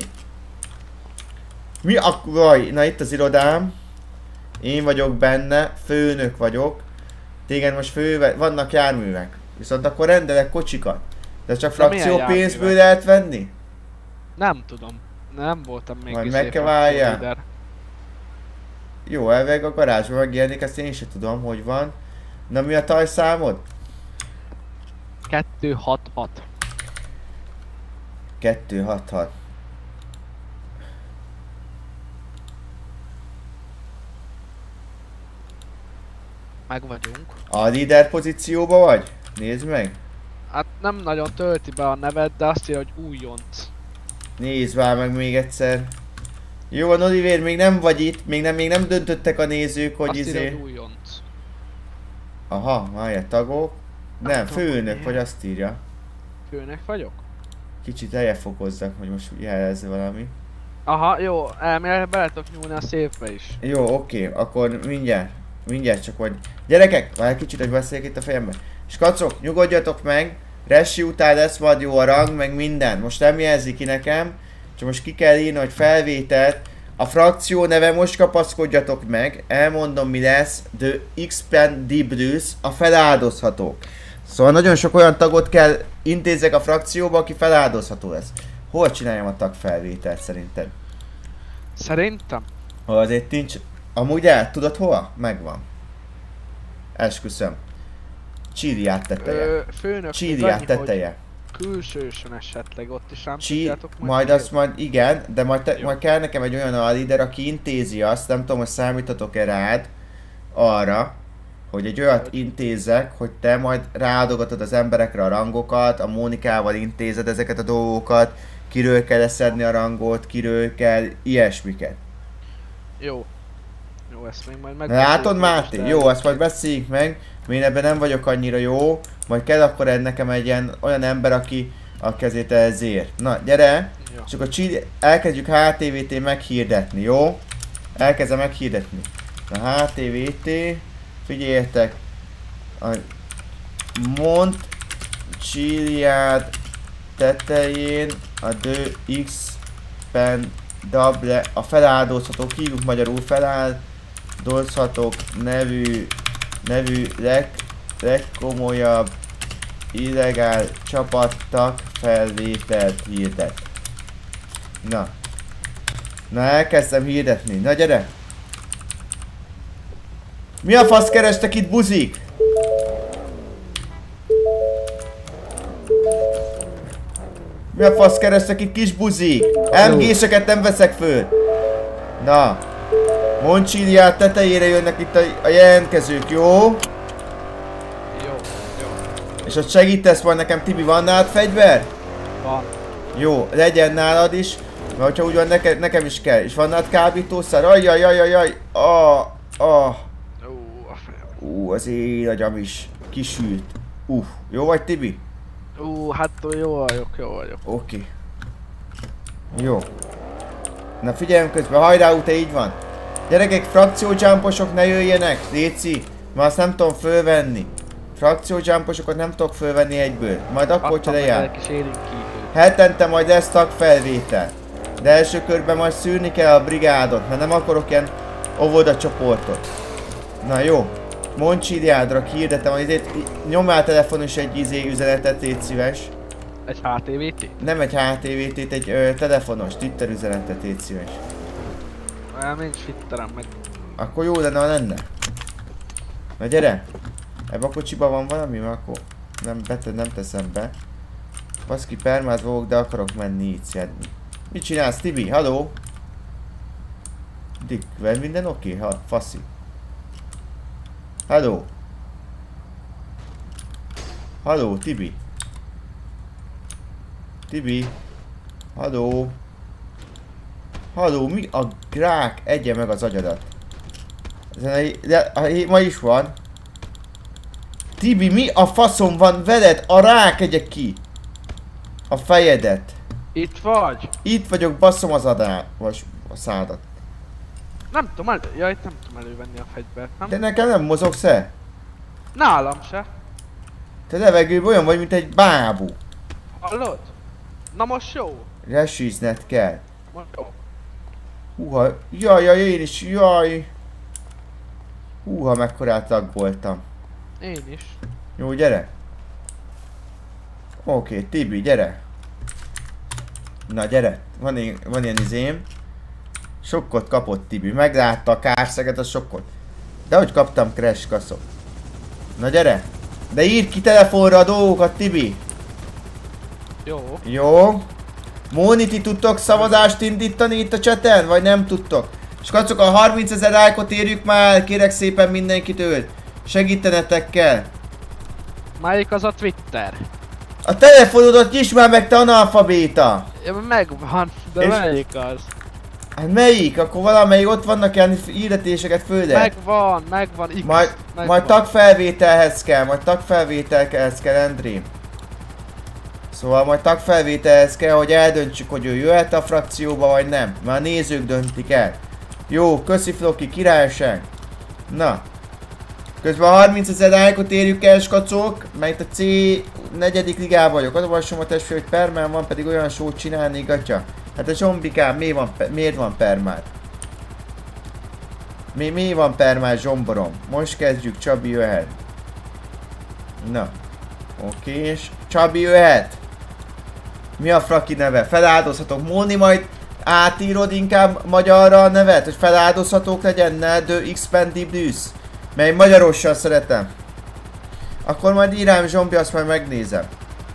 Mi a... Vaj, na itt az irodám. Én vagyok benne, főnök vagyok. Téged most vannak járművek. Viszont akkor rendelek kocsikat. De csak De milyen frakciópénzből járművek? lehet venni? Nem tudom. Nem voltam még Majd izé meg kell várjál. frakciólider. Jó, elveg a garázsban megjelenik, ezt én sem tudom, hogy van. Na mi a tajszámod? 266. 266. Meg vagyunk. A líder pozícióba vagy? Nézd meg. Hát nem nagyon tölti be a nevet, de azt írja, hogy újonc. Nézd már meg még egyszer. Jó van, Oliver, még nem vagy itt, még nem döntöttek a nézők, hogy Azt írja, izé... hogy újonc. Aha, várjál, tagok. Nem, főnök, vagy azt írja. Főnök vagyok? Kicsit elfokozzak, hogy most jelezze valami. Aha, jó, elméletileg bele tudok nyúlni a szépbe is. Jó, oké, akkor mindjárt csak vagy. Gyerekek, várj kicsit, hogy beszéljek itt a fejemben. És kacok, nyugodjatok meg, resi után lesz majd jó a rang, meg minden. Most nem jelzi ki nekem, csak most ki kell írni, hogy felvételt. A frakció neve, most kapaszkodjatok meg, elmondom mi lesz, The Expendables, a feláldozhatók. Szóval nagyon sok olyan tagot kell intézzek a frakcióba, aki feláldozható lesz. Hol csináljam a tagfelvételt szerinted? Szerintem? Ha azért nincs... Amúgy el, tudod hova? Megvan. Esküszöm. Csíriát teteje. Főnök, Csíriát annyi, teteje. hogy külsősen esetleg ott is nem Csí... tudjátok Majd azt majd igen, de majd kell nekem egy olyan alíder, aki intézi azt, nem tudom, hogy számítatok-e rád arra, hogy egy olyat intézek, hogy te majd ráadogatod az emberekre a rangokat, a Mónikával intézed ezeket a dolgokat, kiről kell leszedni a rangot, kiről kell ilyesmiket. Jó. Jó, ezt még majd Látod, Máté? Jó, azt majd beszéljük meg. Én ebben nem vagyok annyira jó. Majd kell akkor nekem egy olyan ember, aki a kezét ezért. Na, gyere! Jó. És akkor elkezdjük HTVT meghirdetni, jó? Elkezdem meghirdetni. A HTVT, figyeljetek! A Mont Chiliad tetején a The Expendable, a feláldozhatók, hívjuk magyarul feláldozhatók nevű legkomolyabb illegál csapattak felvételt hirdet. Na elkezdtem hirdetni. Na gyere! Mi a fasz kerestek itt, buzik? Mi a fasz kerestek itt, kis buzik? MG-seket nem veszek föl. Na. Moncsiliát tetejére jönnek itt a jelentkezők, jó? Jó. És ott segítesz majd nekem, Tibi, van nálad fegyver? Van. Jó, legyen nálad is, mert hogyha úgy van, nekem is kell. És van nálad kábítószer? Ajjajajajaj! A fejem. Az én agyam is kisült. Jó vagy, Tibi? Hát jó vagyok. Oké. Jó. Na figyeljem közben, hajrá, te így van. Gyerekek, frakciójumposok ne jöjjenek, léci. Mert azt nem tudom fölvenni. Frakciójumposokat nem tudok fölvenni egyből. Majd akkor, hogyha lejár. Egy kis élénkítőt. Hetente majd lesz tagfelvétel. De első körben majd szűrni kell a brigádot, mert nem akarok ilyen óvoda csoportot. Na jó. Moncsíriádra hirdetem, azért nyomál telefonon is egy üzenetet, légy szíves. Egy HTVT? Nem egy HTVT-t, egy telefonos Twitter üzenetet, légy szíves. Olyan nincs Twitterem meg. Akkor jó lenne, ha lenne. Na gyere! Ebben a kocsiban van valami, mert akkor nem teszem be. Baszki, permát vagyok, de akarok menni így szedni. Mit csinálsz, Tibi? Halló? Dick, veled minden oké? Ha, faszi. Halló? Halló, Tibi? Tibi? Halló? Halló, mi a grák egye meg az agyadat? De ma is van. Tibi, mi a faszom van veled? A rák egye ki! A fejedet. Itt vagy? Itt vagyok, basszom az vagy a szádat. Nem tudom, ja, itt nem tudom elővenni a fegyvert, nem? De nekem nem mozogsz-e? Nálam se. Te levegőben olyan vagy, mint egy bábú. Hallod? Na most jó. Resízned kell. Most jó. Húha, jaj, én is, jaj. Húha, mekkorát taggoltam. Én is. Jó, gyere. Oké, Tibi, gyere. Na, gyere. Van ilyen izém. Sokkot kapott Tibi. Meglátta a kárszeget, a sokkot. De hogy kaptam crash kaszok. Na, gyere. De írd ki telefonra a dolgokat, Tibi. Jó. Jó. Móni, ti tudtok szavazást indítani itt a chaten? Vagy nem tudtok? És kacok, a 30 000 lájkot érjük már el, kérek szépen mindenkitől. Segítenetek kell. Melyik az a Twitter? A telefonodat nyisd már meg, te analfabéta! Ja, megvan, de És- melyik az? Hát melyik? Akkor valamelyik ott vannak ilyen hirdetéseket földe. Megvan, X. Majd megvan. tagfelvételhez kell, Andrém. Szóval majd tagfelvételhez kell, hogy eldöntsük, hogy ő jöhet a frakcióba, vagy nem. Már a nézők döntik el. Jó, köszi Floki, királyság. Na. Közben a 30 000 lájkot érjük el, skacok, mert itt a C4. ligában vagyok. Az a basom a testvére, hogy permán van, pedig olyan sót csinálni, gatya. Hát a zsombikám, miért van permár? Mi van permár, zsomborom? Most kezdjük, Csabi jöhet. Na. Oké, és Csabi jöhet. Mi a fraki neve? Feláldozhatok. Móni, majd átírod inkább magyarra a nevet, hogy feláldozhatók legyen, ne The Expendibles. Mely magyarossal szeretem. Akkor majd írám zsombi, azt majd megnézem.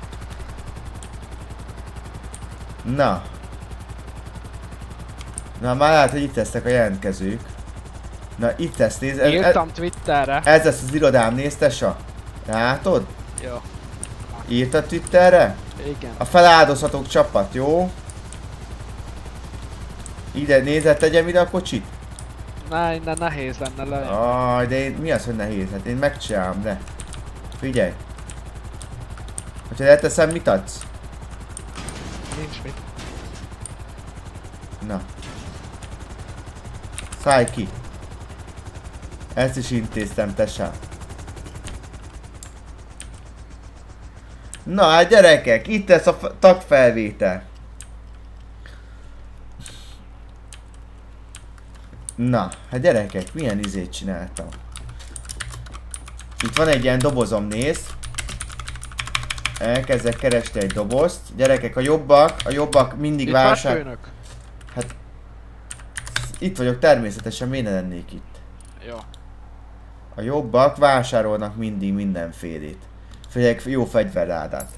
Na. Na, már lehet, hogy itt lesznek a jelentkezők. Na, itt lesz, nézd. Írtam Twitterre. Ez lesz az irodám, nézd, tesa. Látod? Jó. Írtad Twitterre? Igen. A feláldozhatók csapat, jó? Ide, nézd, tegyem ide a kocsit? Na, innen nehéz lenne le. Aj, de mi az, hogy nehéz? Hát én megcsinálom, de. Figyelj. Hogyha leteszem, mit adsz? Nincs mit. Na. Szállj ki. Ezt is intéztem, tesám. Na hát gyerekek, itt lesz a tagfelvétel. Na, hát gyerekek, milyen izét csináltam. Itt van egy ilyen dobozom, nézd. Elkezdek keresni egy dobozt. Gyerekek, a jobbak mindig Itt van vásár... főnök? Hát... Itt vagyok természetesen, miért ne lennék itt? Jó. A jobbak vásárolnak mindig mindenfélét. Főleg jó fegyverrádát.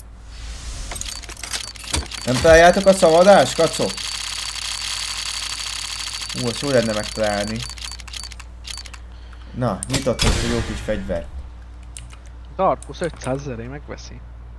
Nem találjátok a szavadást, kacok? Azt jó lenne megtalálni. Na, nyitott most egy jó kis fegyver. Darkus 500 000 megveszi.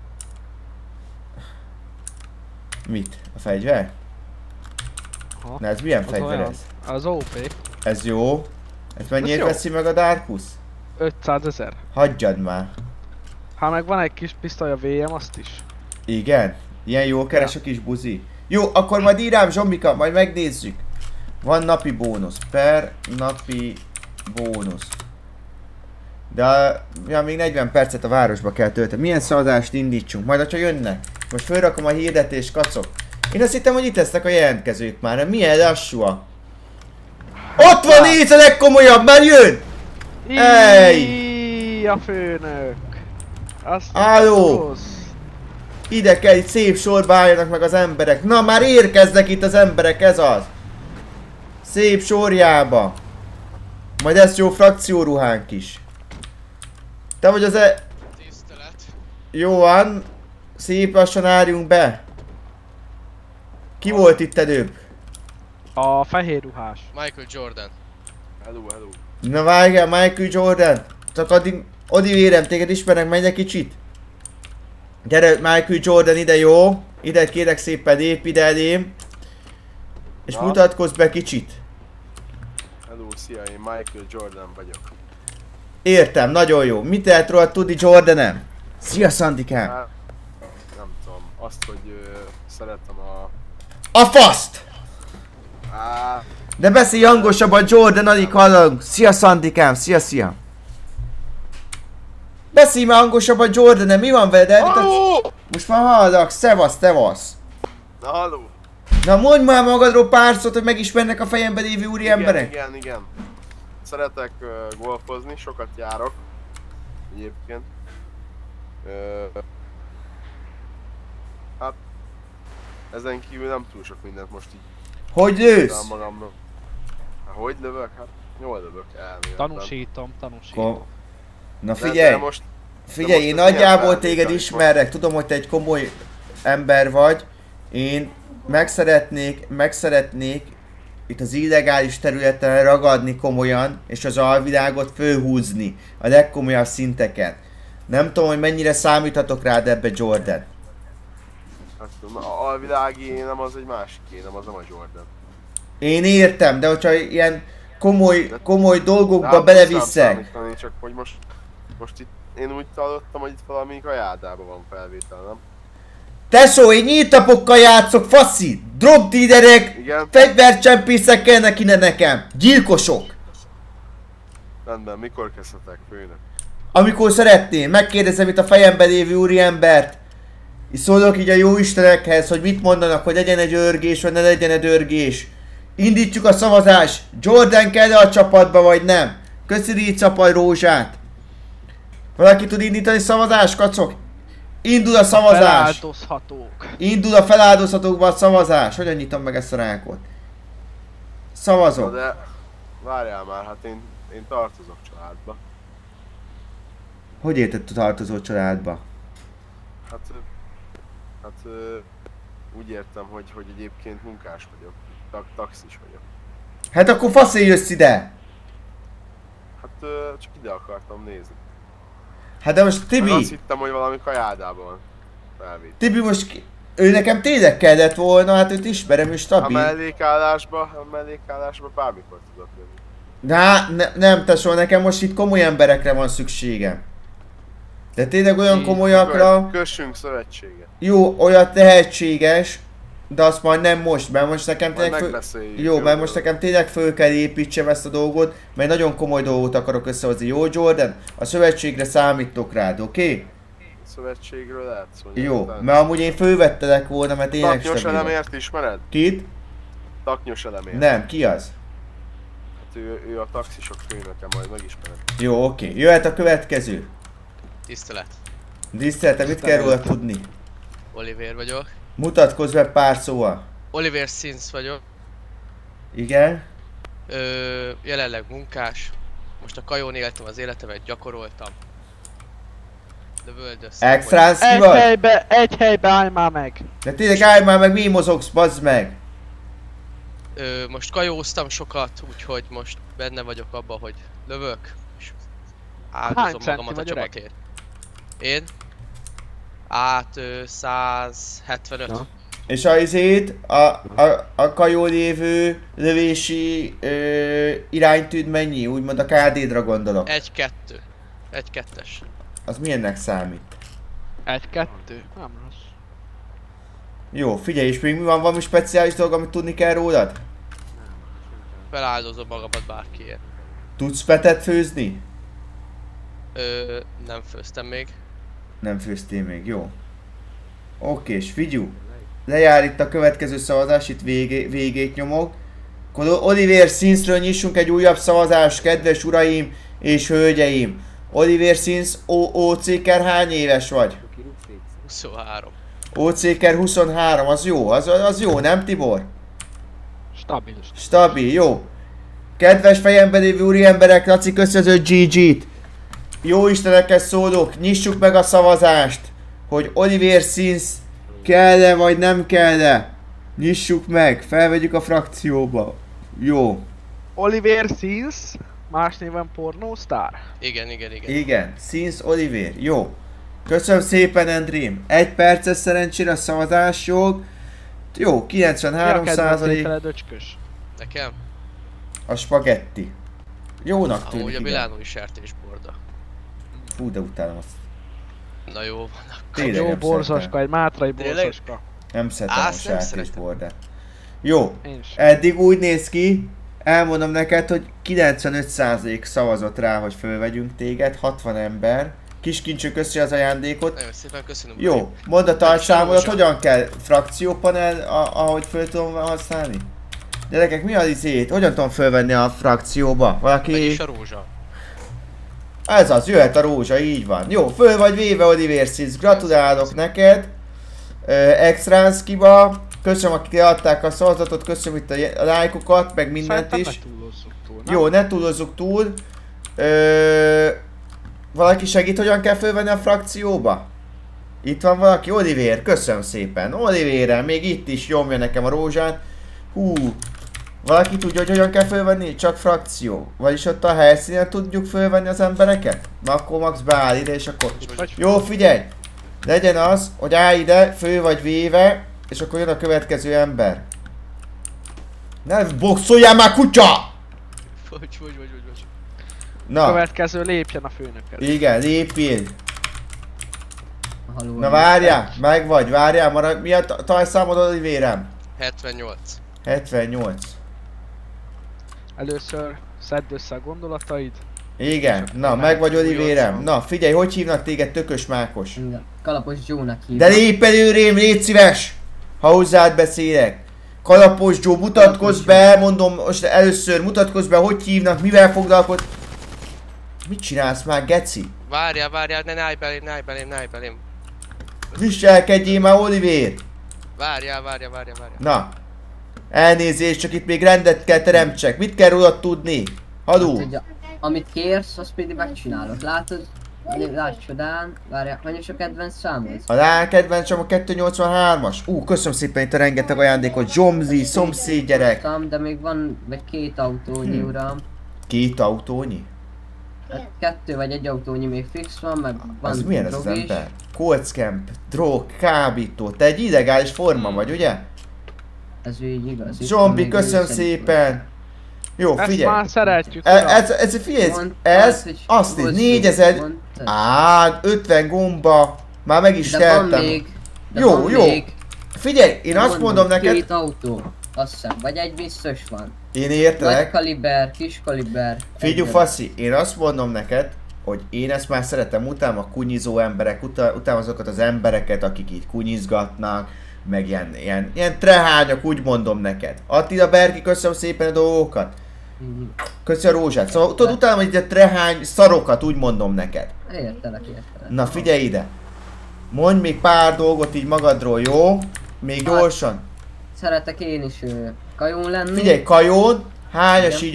Mit? A fegyver? Aha. Na ez milyen Az fegyver olyan. ez? Az OP. Ez jó. Ez mennyiért jó. veszi meg a Darkus? 500 000. Hagyjad már. Ha meg van egy kis pisztoly a VM, azt is. Igen? Ilyen jól keres a kis buzi. Jó, akkor majd írám zsombika, majd megnézzük. Van napi bónusz. Per napi bónusz. De ja, még 40 percet a városba kell tölteni. Milyen szavazást indítsunk? Majd ha jönnek. Most fölrakom a hirdetést, kacok. Én azt hittem, hogy itt lesznek a jelentkezők már. Milyen lassúak. Ott van Éc a legkomolyabb, már jön! Ej! A főnök! Álló! Ide kell, itt szép sorba álljanak meg az emberek. Na már érkeznek itt az emberek, ez az! Szép sorjába. Majd lesz jó frakcióruhánk is. Te vagy az Tisztelet. Jó van. Szép lassan álljunk be. Ki volt itt előbb? A fehér ruhás. Michael Jordan. Hello, hello. Na várjál, Michael Jordan. Csak addig érem, téged ismernek, menj egy kicsit. Gyere Michael Jordan ide, jó? Ide kérek szépen, lép ide elém. És mutatkozz be kicsit. Hello, szia, én Michael Jordan vagyok. Értem, nagyon jó. Mit lehet róla tudni, Jordanem? Szia, Szandikám. Hát, nem tudom, azt, hogy szeretem A faszt! Á, De beszélj hangosabban, Jordan, alig hallunk. Szia, Szandikám, szia. Beszélj már hangosabban, Jordanem, mi van veled? Most már hallak, szevasz. na halló. Na mondj már magadról pár szót, hogy megismernek a fejemben lévő úri emberek. Igen. Szeretek golfozni, sokat járok. Egyébként. Hát, ezen kívül nem túl sok mindent most így Hogy lősz? magamnak. Hát, hogy lövök? Hát, jól lövök, elméletem. Tanúsítom. Na De figyelj, figyelj, én nagyjából téged ismerek, tudom, hogy te egy komoly ember vagy. Én megszeretnék itt az illegális területen ragadni komolyan, és az alvilágot fölhúzni a legkomolyabb szinteket. Nem tudom, hogy mennyire számíthatok rád ebbe, Jordan. Hát, a alvilági nem az egy másik, nem az nem a Jordan. Én értem, de hogyha ilyen komoly dolgokba Hát, beleviszek. nem számítani, csak hogy most itt én úgy hallottam, hogy itt valami kajádában van felvétel, nem? Tesó, én nyíltapokkal játszok, faszi! Drogdílerek, Igen. fegyvercsempészek kellnek innen nekem! Gyilkosok! Rendben, mikor kezdhetek, főnök? Amikor szeretném, megkérdezem itt a fejemben lévő úriembert. És szólok így a jó istenekhez, hogy mit mondanak, hogy legyen egy örgés, vagy ne legyen egy örgés. Indítjuk a szavazást! Jordan kell-e a csapatba, vagy nem? Köszi Rícapaj rózsát! Valaki tud indítani szavazást, kacok? Indul a szavazás! Feláldozhatók. Indul a feláldozhatókba a szavazás! Hogyan nyitom meg ezt a rákot? Na Szavazok! de, várjál már, hát én tartozok családba. Hogy érted a tartozó családba? Hát úgy értem, hogy egyébként munkás vagyok, taxis vagyok. Hát akkor faszé jössz ide! Hát csak ide akartam nézni. Hát de most Meg Tibi! azt hittem, hogy valami kajádában van felvétel. Tibi most ő nekem tényleg kellett volna, hát őt ismerem, és A stabil. mellékállásba bármikor tudok jönni. Nem tesó, nekem most itt komoly emberekre van szükségem. De tényleg olyan komolyakra, Kössünk szövetséget. jó, olyan tehetséges, de azt majd nem most, mert most nekem Majd tényleg megbeszéljük. jó, mert most nekem tényleg föl kell építsem ezt a dolgot, mert nagyon komoly dolgot akarok összehozni, jó Jordan? A szövetségre számítok rád, oké? Szövetségről lehet szólni. Jó, mert amúgy én fölvettelek volna, mert tényleg Taknyos stabil vagy. elemért ismered? Kit? Taknyos elemért. Nem, ki az? Hát ő a taxisok főnöke, majd megismered. Jó, oké. Jöhet a következő. Tisztelet. Tisztelete, mit kell róla tudni? Oliver vagyok. Mutatkozz be pár szóval. Oliver Sins vagyok. Igen? Jelenleg munkás. Most a kajón éltem az életemet, gyakoroltam. Lövöldöztem. Extránszki vagy? Egy helybe állj már meg! De tényleg állj már meg, mi mozogsz, bazd meg! Most kajóztam sokat, úgyhogy most benne vagyok abba, hogy lövök. És áldozom Hány centi magamat a vagy, öreg? csapatért. Én? Hát 175. Na. És a izét, a kajó lévő lövési iránytűd mennyi? Úgymond a KD-dra gondolok. 1-2. 1-2-es. Az milyennek számít? 1-2? Nem rossz. Jó, figyelj, és még mi van, valami speciális dolog, amit tudni kell rólad? Feláldozom magamat bárkiért. Tudsz petet főzni? Nem főztem még. Nem főztél még, jó. Oké, és figyú. Lejár itt a következő szavazás, itt végét nyomok. Akkor Oliver Sinsről nyissunk egy újabb szavazást, kedves uraim és hölgyeim. Oliver Sins, OCker hány éves vagy? 23. OCker 23, az jó, az jó, nem Tibor? Stabil. Stabil, jó. Kedves fejembe lévő úri emberek, Laci köszönjük GG-t. Jó istenekhez szólok, nyissuk meg a szavazást, hogy Oliver Sins kell-e vagy nem kell-e. Nyissuk meg, felvegyük a frakcióba. Jó. Oliver Sins, más néven Pornostar. Igen. Igen, Sins Oliver, jó. Köszönöm szépen, Endrém. 1 perces szerencsére a szavazásjog. Jó, 93%. Döcskös. Nekem? A spagetti. Jónak tűnik, Amúgy a igen. milánói sertésborda. Fú, de utálom azt. Na jó van. Tényleg Jó nem borzaska, szeretem. egy mátrai Tényleg? borzaska. Nem szeretem a Azt nem sertésbordát. Jó, Én is. eddig úgy néz ki, elmondom neked, hogy 95% szavazott rá, hogy fölvegyünk téged, 60 ember. Kiskincső, köszi az ajándékot. Nagyon szépen köszönöm. Jó, mondd a tartsámodat, Rózsa. hogyan kell frakciópanel, ahogy föl tudom használni? Gyerekek, mi az izét? Hogyan tudom fölvenni a frakcióba? Meg Valaki... is a rózsa. Ez az, jöhet a rózsa, így van. Jó, föl vagy véve, Oliver Sins, gratulálok neked. Extránszkiba. Köszönöm, akik adták a szavazatot, köszönöm itt a lájkokat, meg mindent Szerintem is. ne túlozzuk túl, nem? Jó, ne túlozzuk túl. Valaki segít, hogyan kell fölvenni a frakcióba? Itt van valaki? Oliver, köszönöm szépen. Oliverrel, még itt is nyomja nekem a rózsát. Hú. Valaki tudja, hogy hogyan kell fölvenni? Csak frakció. Vagyis ott a helyszínen tudjuk fölvenni az embereket? Na akkor Max beáll ide, és akkor... Vagy Jó, figyelj! Legyen az, hogy állj ide, fő vagy véve, és akkor jön a következő ember. Ne boxoljál már, kutya! Vagy. Na, következő lépjen a főnökkel. igen, lépjél. Haló, Na várjál, meg vagy, várjál, marad. Mi a tajszámod, Olivérem? 78. 78. Először szedd össze a gondolataid. Igen, na, meg vagy, Olivérem. Na, figyelj, hogy hívnak téged, Tökös Mákos? Igen, Kalapos Joe-nak De hívnak. lép előrém, légy szíves! Ha hozzád beszélek. Kalapos Joe, mutatkozz be, mondom most először, mutatkozz be, hogy hívnak, mivel foglalkozz. Mit csinálsz már, geci? Várjál, ne állj belém. Viselkedjél már, Olivér! Várjál. Na. Elnézést, csak itt még rendet kell teremtsek. Mit kell rólad tudni? Hadú! Hát, hogy amit kérsz, azt pedig megcsinálod. Látod? Látsz csodán. Várjál, mennyi a kedvenc számod? A kedvencem a 283-as. Köszönöm szépen itt a rengeteg ajándékot. Zsomzi, szomszéd gyerek. Tudom, de még van vagy 2 autónyi, uram. 2 autónyi? Hát 2 vagy 1 autónyi még fix van, meg van Az milyen ez az drog is. ember? Coltscamp, drog, kábító. Te egy illegális forma vagy, ugye? Ez így igaz. Itt Zsombi, még köszönöm őszent szépen. Jó, Ezt figyelj. már szeretjük. Figyelj, Mondtad, ez hogy azt így hosszú, 4000. mondtad. 50 gomba. Már meg is De van teltem. még. De Jó, van jó. még. Figyelj, én azt mondom neked. 2 autó. Azt hiszem, vagy egy biztos van. Én Nagy értelek. kaliber, kis kaliber. Figyelj, egy faszi, én azt mondom neked, hogy én ezt már szeretem, utálom a kunyizó emberek, utálom azokat az embereket, akik így kunyizgatnak, meg ilyen trehányak, úgy mondom neked. Attila Berki, köszönöm szépen a dolgokat. Köszönöm a rózsát. Szóval tudod, utálom, hogy a trehány szarokat, úgy mondom neked. Értelek. Na figyelj ide. Mondj még pár dolgot így magadról, jó? Még Hát, gyorsan. Szeretek én is kajón lenni. Figyelj, kajón, hányas Igen. így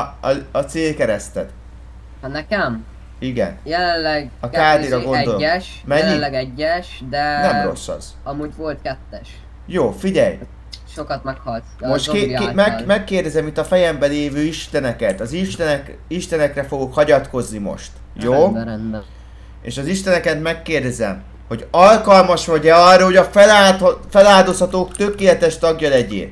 a célkereszted? Hát nekem? Igen. Jelenleg A kádira gondolom. egyes, Mennyi? jelenleg egyes, de Nem rossz az. amúgy volt 2-es. Jó, figyelj. Sokat meghalt. a Most zombi által. megkérdezem itt a fejemben lévő isteneket. Az istenekre fogok hagyatkozni most. Jó? Rendben. És az isteneket megkérdezem, hogy alkalmas vagy-e arra, hogy a feláldozhatók tökéletes tagja legyél.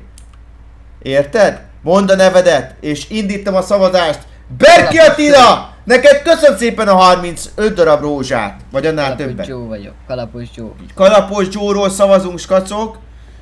Érted? Mondd a nevedet, és indítom a szavazást. Berki Attila! Neked köszönöm szépen a 35 darab rózsát, vagy annál Kalapos többet. Joe vagyok, Kalapos Joe. Kalapos Joe-ról szavazunk, skacok.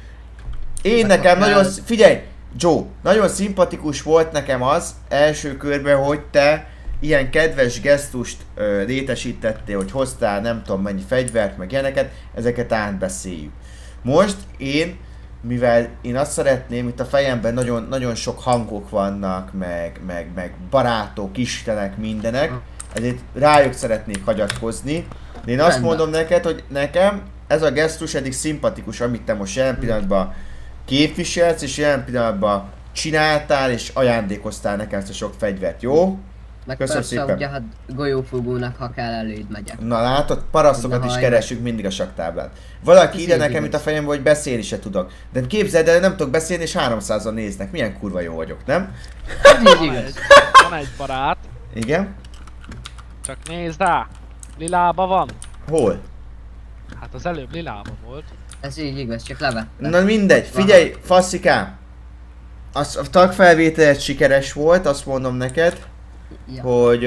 Én nekem nagyon, figyelj, Joe, nagyon szimpatikus volt nekem az első körben, hogy te ilyen kedves gesztust létesítettél, hogy hoztál nem tudom mennyi fegyvert, meg ilyeneket, ezeket átbeszéljük. Most mivel én azt szeretném, itt a fejemben nagyon sok hangok vannak, meg barátok, istenek, mindenek, ezért rájuk szeretnék hagyatkozni. De én azt mondom neked, hogy nekem ez a gesztus eddig szimpatikus, amit te most jelen pillanatban képviselsz, és jelen pillanatban csináltál, és ajándékoztál nekem ezt a sok fegyvert, jó? Meg Köszönöm persze, szépen. ugye hát golyófúgónak, ha kell, eléd megyek. Na látod, parasztokat is keresünk mindig a saktáblán. Valaki ide nekem itt a fejembe, hogy beszélni se tudok. De képzeld el, nem tudok beszélni, és 300-an néznek. Milyen kurva jó vagyok, nem? Van egy barát, Igen? csak nézd rá! Lilába van. Hol? Hát az előbb lilába volt. Ez így igaz, csak levettem. Na mindegy, figyelj, faszikám! A tagfelvételet sikeres volt, azt mondom neked, Ja.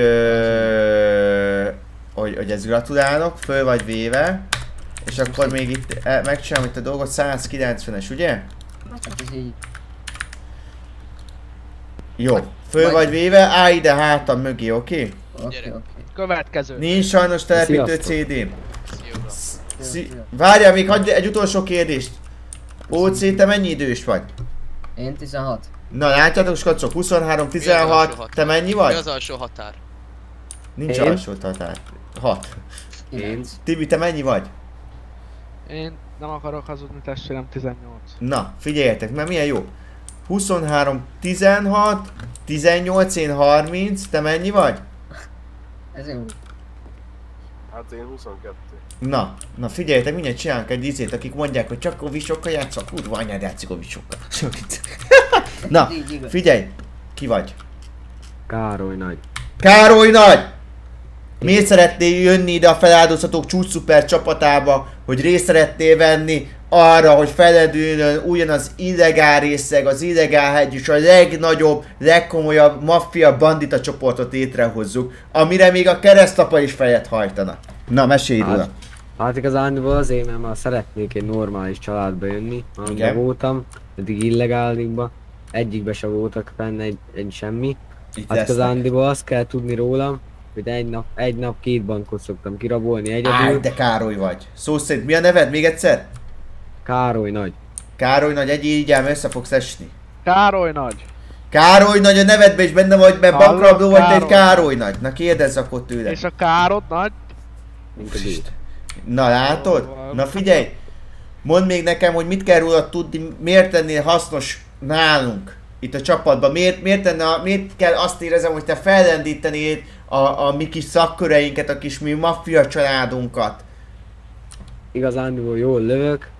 hogy ezt gratulálok, föl vagy véve. És akkor még itt megcsinálom itt a dolgot, 190-es, ugye? Hát ez így. Jó, föl vagy véve, állj ide hátam mögé, oké? Oké. Következő. Nincs sajnos telepítő Sziasztok. CD-m. Szia. Várjál, még hagyj egy utolsó kérdést. OC, te mennyi idős vagy? Én 16. Na látjátok, skacok, 23, 16, te mennyi Mi vagy? az alsó határ? Nincs Én? alsó határ. 6. 9. Tibi, te mennyi vagy? Én nem akarok hazudni, testvérem, 18. Na, figyeljetek, mert milyen jó. 23, 16, 18, én 30, te mennyi vagy? Ez jó. Hát én 22. Na figyeljetek, mindjárt csinálunk egy izét, akik mondják, hogy csak kovisokkal játszok, kurva anyád játszik kovisokkal. Na, Ez így igaz. figyelj, ki vagy? Károly nagy. Károly nagy! Miért szeretnél jönni ide a feláldozhatók csúcs szuper csapatába, hogy részt szeretnél venni arra, hogy feledüljön újjan az illegál részeg, az illegál hegy és a legnagyobb, legkomolyabb maffia bandita csoportot létrehozzuk, amire még a keresztapa is fejet hajtana. Na, mesélj róla. Hát igazándiból azért, mert már szeretnék egy normális családba jönni, Igen. amiben voltam, eddig illegálikba, egyikbe se voltak fenn egy semmi. Itt Hát lesznek. igazándiból azt kell tudni rólam, hogy egy nap 2 bankot szoktam kirabolni Áj, egyedül. de Károly vagy. Szó szerint mi a neved még egyszer? Károly nagy. Károly nagy, egy így ám össze fogsz esni. Károly nagy. Károly nagy, a nevedben is benne vagy, mert Hallod, bankrabló vagy, te egy Károly? Károly nagy. Na kérdezz akkor tőle. És a károd nagy. Mint a gép. Na látod? Na figyelj! Mondd még nekem, hogy mit kell rólad tudni, miért lennél hasznos nálunk itt a csapatban, miért kell azt érezem, hogy te fellendítenéd a mi kis szakköreinket, a kis mi maffia családunkat. Igazándiból jól lövök,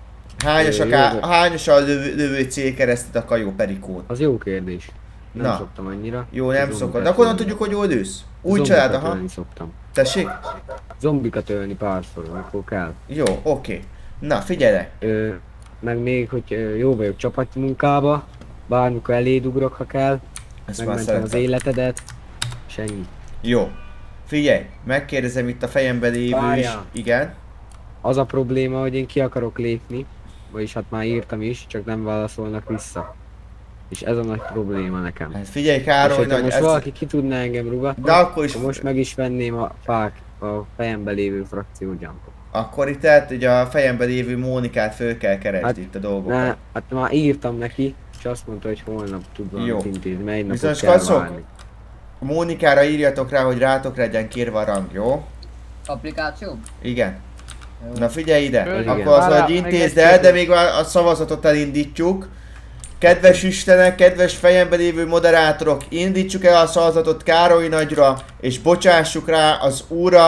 Hányos a lövő célkeresztet a Kajó Perikón? az jó kérdés. Nem Na. szoktam annyira. Jó, nem Zombikat szokod. De akkor nem ölni. tudjuk, hogy jól lősz. Új Zombikat család, aha. ölni szoktam. Tessék? Zombikat ölni párszor, amikor kell. Jó, oké. Na, figyelj! Meg még, hogy jó vagyok csapatmunkába, bármikor eléd ugrok, ha kell, Ezt már megmentem az szeretem. életedet, és ennyi. Jó. Figyelj, megkérdezem itt a fejemben lévő is. Várjál. Igen. Az a probléma, hogy én ki akarok lépni, vagyis hát már írtam is, csak nem válaszolnak vissza. És ez a nagy probléma nekem. Hát figyelj, És Károly hogyha nagy, most ez... valaki ki tudná engem rugatni, De akkor is... akkor most meg is venném a fejembe lévő frakció jumpot. Akkor itt lehet, hogy a fejemben lévő Mónikát föl kell keresni Hát, itt a dolgokat. Ne, hát már írtam neki, és azt mondta, hogy holnap tud Jó. valamit intézni, mert egy napot Viszont kell skacok, várni. A Mónikára írjatok rá, hogy rátok legyen kérve a rang, jó? Applikáció? Igen. Jó. Na figyelj ide, Igen. akkor az, Várjál, hogy még intézd egy el, de kérdés. még a szavazatot elindítjuk. Kedves istenek, kedves fejemben lévő moderátorok, indítsuk el a szavazatot Károly nagyra, és bocsássuk rá az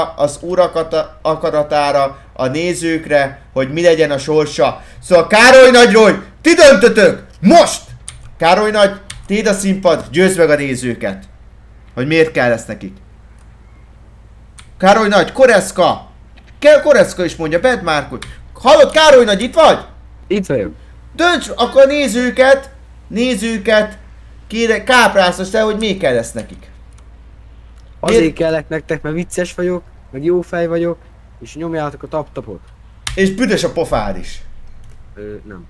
úr akaratára, a nézőkre, hogy mi legyen a sorsa. Szóval Károly nagyról, ti döntötök! Most! Károly nagy, téd a színpad, győzd meg a nézőket. Hogy miért kell ezt nekik. Károly nagy, Koreszka! Koreszka is mondja, Bedmárk, hallod, Károly nagy, itt vagy? Itt vagyok. Dönts akkor a nézőket, kérek, kápráztasd el, hogy mi kell lesz nekik. Azért kellek nektek, mert vicces vagyok, meg jó fej vagyok, és nyomjátok a tap-tapot. És büdös a pofád is. Nem.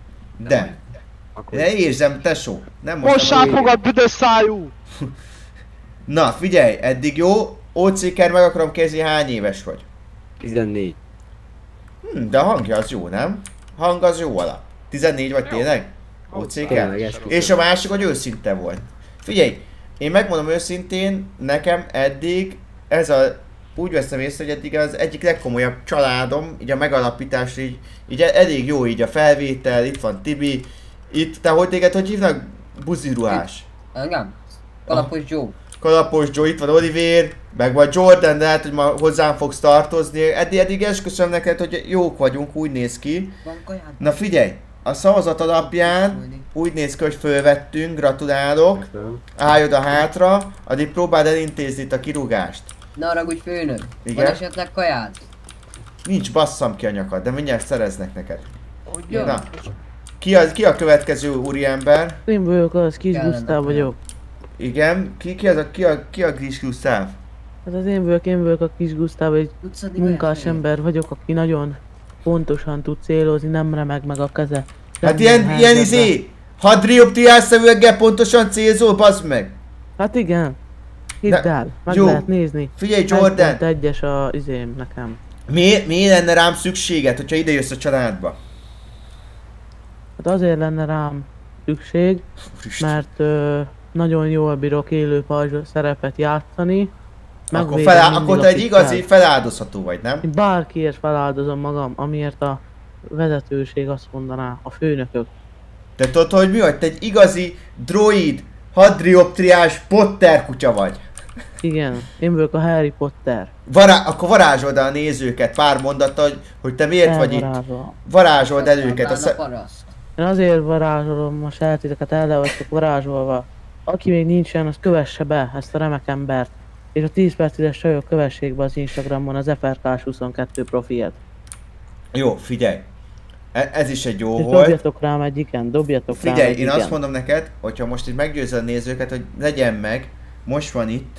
Na, figyelj, eddig jó. OCKR meg akarom kezdeni, hány éves vagy? 14. De a hangja az jó, nem? Hang az jó alap. 14 vagy tényleg? OCKR? Tényleg, esküszöm. És a másik, hogy őszinte volt. Figyelj, én megmondom őszintén, nekem eddig ez a... Úgy veszem észre, hogy eddig az egyik legkomolyabb családom, így a megalapítás, így elég jó így a felvétel, itt van Tibi, itt, te hogy téged hogy hívnak? Buziruhás. Engem? Kalapos Joe. Kalapos Joe, itt van Oliver, meg vagy Jordan, de hát, hogy ma hozzám fogsz tartozni. Eddig esküszöm neked, hogy jók vagyunk, úgy néz ki. Van kajád? Na figyelj, a szavazat alapján úgy néz ki, hogy fölvettünk, gratulálok. Állj oda hátra, addig próbáld elintézni itt a kirúgást. Ne haragudj főnök. Igen? Van esetleg kajád? Nincs, basszam ki a nyakad, de mindjárt szereznek neked. Jó. Na, ki a következő úriember? Én vagyok az, Kis Kellene. Gusztáv vagyok. Igen, ki a Kis Gusztáv? Hát az én vagyok a Kis Gusztáv, egy Tudsz addig munkás olyat ember vagyok, aki nagyon pontosan tud célozni, nem remeg meg a keze. Hát Nem ilyen helyzetben. hadrioptriás szemüveggel pontosan célzol, bazd meg! Hát igen. Hidd De- el, meg jó. lehet nézni. Figyelj Jordan, 1.1-es a izém nekem. mi lenne rám szükséged, hogyha ide jössz a családba? Hát azért lenne rám szükség, Úristen. mert nagyon jól bírok élő pajzs szerepet játszani. Akkor, Megvédem mindig akkor a te egy pikkel. igazi feláldozható vagy, nem? Én bárkiért feláldozom magam, amiért a vezetőség azt mondaná, a főnökök. Te tudod, hogy mi vagy? Te egy igazi droid, hadrioptriás Potter kutya vagy. Igen, én vagyok a Harry Potter. Akkor varázsold el a nézőket pár mondattal, hogy te miért vagy itt. Elvarázsolom. Varázsold el őket. A paraszt. Én azért varázsolom most el titeket, el vagytok varázsolva. Aki még nincsen, az kövesse be ezt a remek embert. És a 10 perces sajok kövessék be az Instagramon az FRK22 profilt. Jó, figyelj. Ez is egy jó És volt. dobjatok rám egy igen, dobjatok rám Figyelj, egy én igen. azt mondom neked, hogyha most itt meggyőzöd a nézőket, hogy legyen meg, most van itt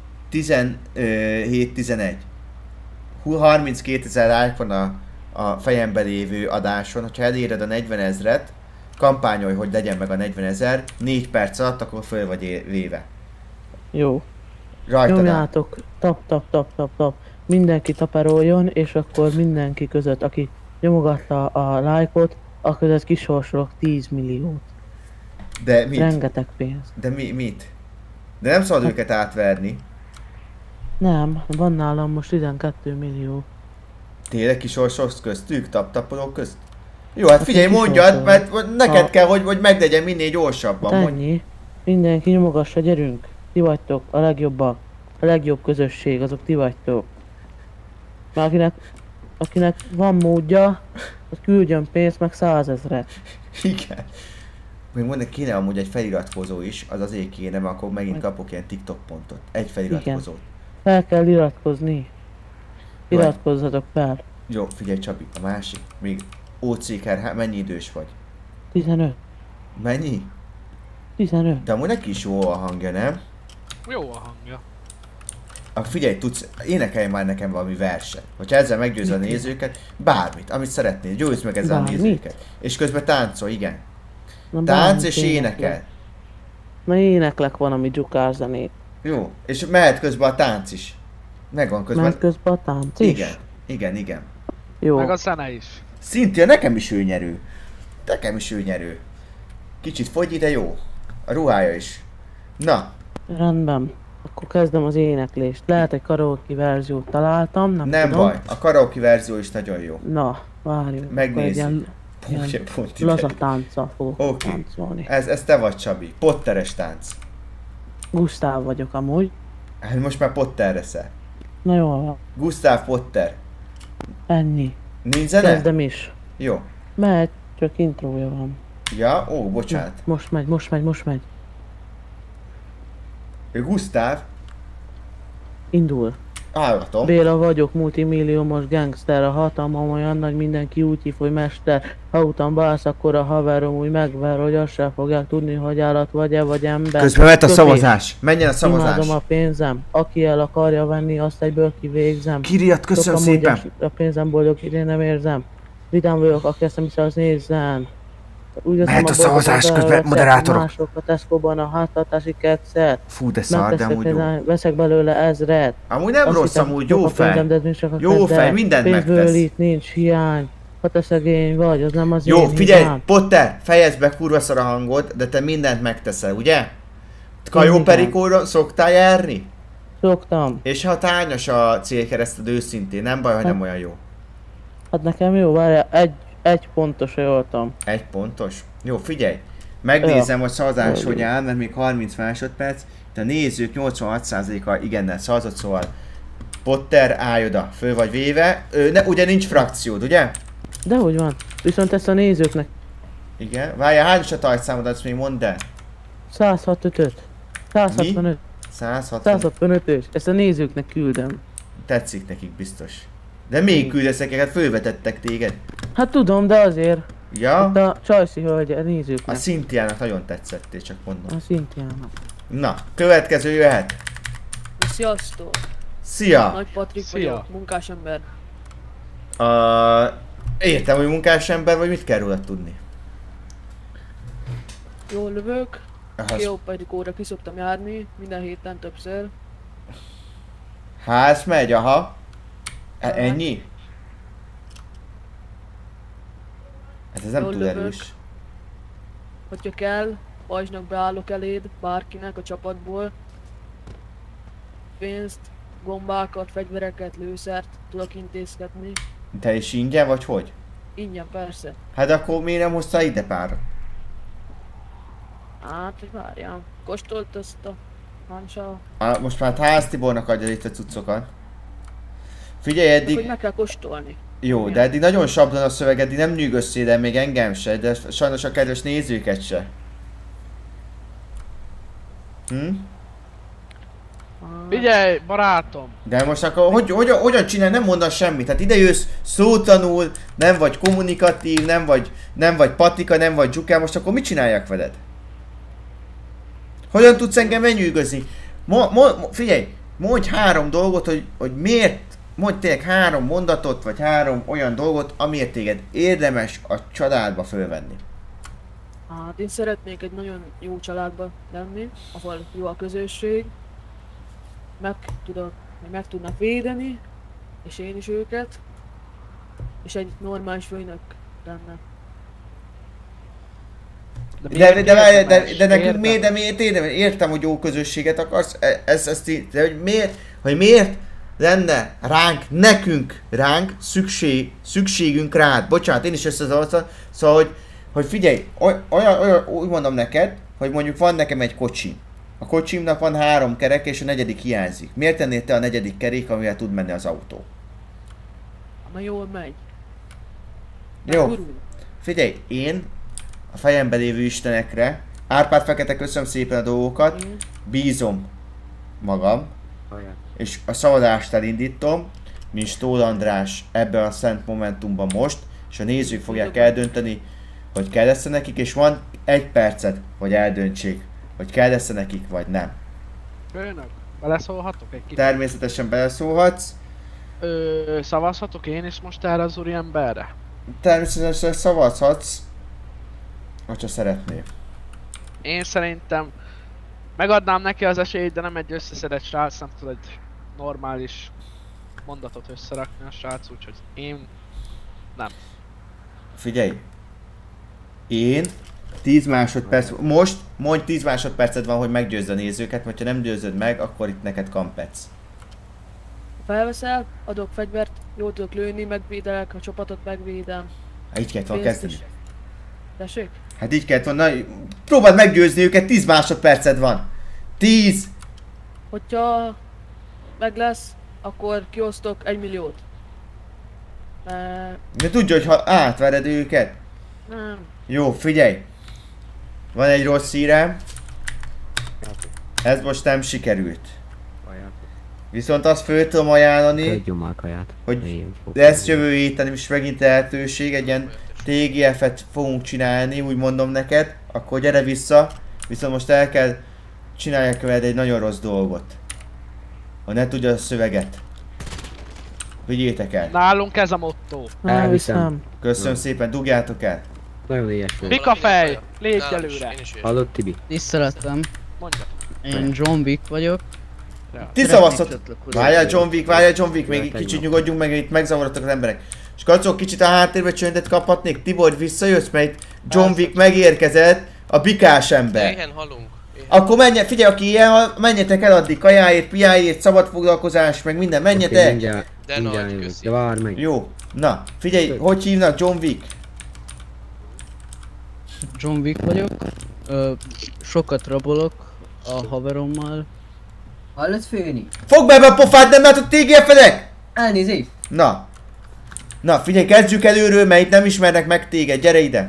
17-11. 32 000 like van a fejembe lévő adáson, hogyha eléred a 40 000-et, kampányolj, hogy legyen meg a 40 000, 4 perc alatt, akkor föl vagy véve. Jó. Rajtad áll. Nyomjátok, tap. Mindenki taperoljon, és akkor mindenki között, aki nyomogatta a lájkot, a között kisorsolok 10 milliót. De mit? Rengeteg pénz. De mit? De nem szabad őket átverni. Nem, van nálam most 12 millió. Tényleg kisorsolsz köztük, tapolók közt? Jó, hát Hát figyelj, én mondjad, kisorsolom. mert neked Ha- kell, hogy meglegyen minél gyorsabban. Hát Mondj. ennyi. Mindenki nyomogassa, gyerünk. Ti vagytok a legjobbak. A legjobb közösség, azok ti vagytok. Már akinek van módja, az küldjön pénzt, meg 100 000-et. Igen. Még mondjuk kéne amúgy egy feliratkozó is, az azért kéne, mert akkor megint kapok ilyen TikTok pontot. Egy feliratkozót. Fel kell iratkozni. Iratkozzatok fel. Jó, figyelj Csabi, a másik. Még OCKR, mennyi idős vagy? 15. Mennyi? 15. De amúgy neki is jó a hangja, nem? Jó a hangja. Figyelj, tudsz, énekelj már nekem valami verset. Hogyha ezzel meggyőzöd a nézőket, bármit, amit szeretnél, győzd meg ezzel a Bármit? nézőket. És közben táncolj, igen. Na, Tánc bármit és éneklek. énekel. Na éneklek van, ami dzsukás zenét. Jó, és mehet közben a tánc is. Megvan közben. Mert közben a tánc is. Igen. Jó. Meg a zene is. Szintén nekem is ő nyerő. Kicsit fogy, de jó. A ruhája is. Na, Rendben. Akkor kezdem az éneklést. Lehet egy karaoke verziót találtam, nem tudom. baj. A karaoke verzió is nagyon jó. Na, várjunk. Megnézzük. Akkor egy ilyen Ugye, pont ide. laza tánccal fogok Oké. táncolni. Ez te vagy Csabi. Potteres tánc. Gusztáv vagyok amúgy. Hát most már Potter leszel. Na jól van. Gustav Potter. Ennyi. Nincs zene? Kezdem is. Jó. Mehet, csak intrója van. Ja, ó, bocsánat. Most megy. Ő Gustav. Indul. Állatom. Béla vagyok, multimilliómos gangster, a hatalmam olyan nagy, mindenki úgy hív, hogy mester. Ha utam bálsz, akkor a haverom úgy megver, hogy azt sem fogják tudni, hogy állat vagy-e, vagy ember. Közben ment a Kövé. szavazás. Menjen a szavazás. Imádom a pénzem, aki el akarja venni, azt egyből kivégzem. Kiriat, köszönöm Szoktam úgy szépen. a pénzem boldog, én nem érzem. Vidám vagyok, aki ezt nem hisz, az nézzen. Úgy veszem Mehet a szavazás boltba, közben, veszek moderátorok. Mások a Tesco-ban a háztartási kekszet. Fú, de szar, de amúgy jó. Veszek belőle 1000-et. Amúgy nem Azt rossz, hittem, amúgy jó sok a pénzem, fej. de ez még csak a Jó kezdet. fej, mindent Pénzből megtesz. itt nincs hiány. Ha te szegény vagy, az nem az Jó, én figyelj, hibám. Potter, fejezd be kurva szar a hangod, de te mindent megteszel, ugye? Kajó Igen. Perikóra szoktál járni? Szoktam. És ha tányos a célkereszted őszintén, nem baj, ha nem olyan jó. Hát nekem jó, várjál, egy pontos voltam. 1 pontos. Jó, figyelj. Megnézem, hogy szavazás hogy áll, mert még 30 másodperc. De a nézők 86%-a igennel szavazott, szóval Potter, állj oda, föl vagy véve. Ugye nincs frakciód, ugye? De hogy van? Viszont ezt a nézőknek Igen. Várjál, hányos a tajtszámod, azt még mondd el. 165-öt. 165. 160. 165-ös. Ezt a nézőknek küldöm. Tetszik nekik biztos. De még küldesz nekik, hát fölvetettek téged. Hát tudom, de azért. Ja? Itt a Csajci hölgy a A nézőknek. Szintiának nagyon tetszettél, csak mondom. A Szintiának. Na, következő jöhet. Sziasztok! Szia! Nagy Patrik Szia. vagyok, munkásember. Értem, hogy munkás ember vagy, mit kell róla tudni? Jól lövök, Aha, jó Perikóra ki szoktam járni, minden héten többször. ház megy, aha. Ennyi? Hát ez nem Jól túl lövök. erős. Hogyha kell, pajzsnak beállok eléd, bárkinek a csapatból. Pénzt, gombákat, fegyvereket, lőszert tudok intézkedni. Te is ingyen vagy hogy? Ingyen persze. Hát akkor miért nem hoztál ide pár? Hát, hogy várjál. Kóstolt azt a hancsa. Most már Ház Tibornak adja itt a cuccokat. Figyelj Hogy eddig, meg kell kóstolni. jó, de eddig nagyon sablon a szöveg, eddig nem nyűgösszél el még engem se, de sajnos a kedves nézőket se. Figyelj, barátom! De most akkor hogyan csinál, nem mondasz semmit, hát ide jössz szótanul, nem vagy kommunikatív, nem vagy patika, nem vagy dzsukál, most akkor mit csináljak veled? Hogyan tudsz engem megnyűgözni? Figyelj, mondj 3 dolgot, hogy miért, mondj tényleg 3 mondatot, vagy 3 olyan dolgot, amiért téged érdemes a családba fölvenni. Hát én szeretnék egy nagyon jó családba lenni, ahol jó a közösség, meg tudnak védeni, és én is őket, és egy normális főnök lenne. De nekünk miért, de miért értem, hogy jó közösséget akarsz, de hogy miért lenne ránk szükségünk rád. Bocsánat, én is összezavartam, szóval, hogy figyelj, úgy mondom neked, hogy mondjuk van nekem egy kocsi. A kocsimnak van 3 kerek és a 4. hiányzik. Miért tennél te a 4. kerék, amivel tud menni az autó? Ama jól megy. Jó. Gurul. Figyelj, én a fejembe lévő istenekre, Árpád Fekete, köszönöm szépen a dolgokat, bízom magam, és a szavazást elindítom, mint Stól András ebben a szent momentumban most, és a nézők fogják eldönteni, hogy kell lesz nekik, és van 1 percet, hogy eldöntsék, hogy kell lesz nekik, vagy nem. Főnök, beleszólhatok egy kicsit? Természetesen beleszólhatsz, Szavazhatok én is most erre az úriemberre? természetesen szavazhatsz, ha szeretnél. Én szerintem megadnám neki az esélyt, de nem egy összeszedett srác, nem tud egy normális mondatot összerakni a srác, úgyhogy én nem. Figyelj, én 10 másodperc, most mondj 10 másodperced van, hogy meggyőzd a nézőket, mert ha nem győzöd meg, akkor itt neked kampec. Ha felveszel, adok fegyvert, jól tudok lőni, megvédelek, a csapatot megvédem. Hát így kellett volna Pénzt kezdeni. is. Tessék? Hát így kellett volna, próbáld meggyőzni őket, 10 másodperced van. 10! Hogyha meg lesz, akkor kiosztok 1 milliót. De tudja, hogy ha átvered őket. Nem. Jó, figyelj! Van egy rossz hírem. Ez most nem sikerült. Viszont azt föl tudom ajánlani, Adjon már kaját. hogy lesz jövő héten is megint lehetőség, egy ilyen TGF-et fogunk csinálni, úgy mondom neked, akkor gyere vissza, viszont most el kell csináljak veled egy nagyon rossz dolgot. Hogy ne tudja a szöveget. Vigyétek el. Nálunk ez a motto. Elviszem. Köszönöm szépen, dugjátok el. Nagyon éhes volt. Bika fej! Légy Nálam is, előre! én is Hallott, Tibi? Tiszteletem, Mondja. én John Wick vagyok. Ti szavaztatok. Várjál John Wick, még egy kicsit nyugodjunk meg, itt megzavarodtak az emberek. És kacok, kicsit a háttérbe csöndet kaphatnék? Tibor, visszajössz, mert John Wick megérkezett, a bikás ember. Éhen halunk. Akkor menjen, figyelj, aki ilyen, menjetek el addig kajáért, piáért, szabad foglalkozás, meg minden, menjetek! Oké, mindjárt, De mindjárt nagy, jövök, köszi. de várj meg. Jó, na, figyelj, hogy hívnak John Wick? John Wick vagyok. Sokat rabolok a haverommal. Hallod főni? Fogd be ebbe a pofát, nem látod TGF-edek? Elnézést! Na. Na, figyelj, kezdjük előről, mert itt nem ismernek meg téged, gyere ide!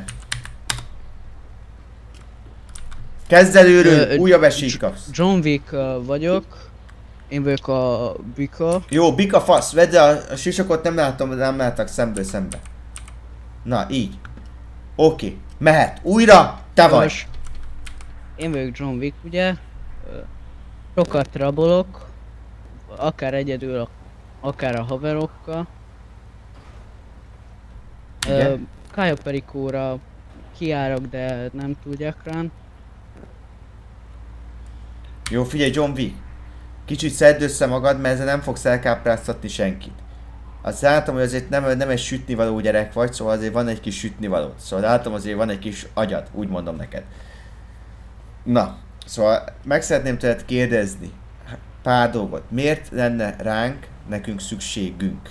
Kezd előről, újabb esélyt kapsz. John Wick vagyok. Én vagyok a Bika. Jó, bika fasz, vedd el a sisakot, nem láttak szemből szembe. Na, így. Oké, mehet. Újra, te vagy. Most én vagyok John Wick, ugye? Sokat rabolok. Akár egyedül, akár a haverokkal. Igen. Cayo Pericóra kiárok, de nem túl gyakran. Jó, figyelj John Wick. Kicsit szedd össze magad, mert ezzel nem fogsz elkápráztatni senkit. Azt látom, hogy azért nem egy sütnivaló gyerek vagy, szóval azért van egy kis sütnivaló. Szóval látom, azért van egy kis agyad, úgy mondom neked. Na, szóval meg szeretném tőled kérdezni pár dolgot. Miért lenne ránk, nekünk szükségünk?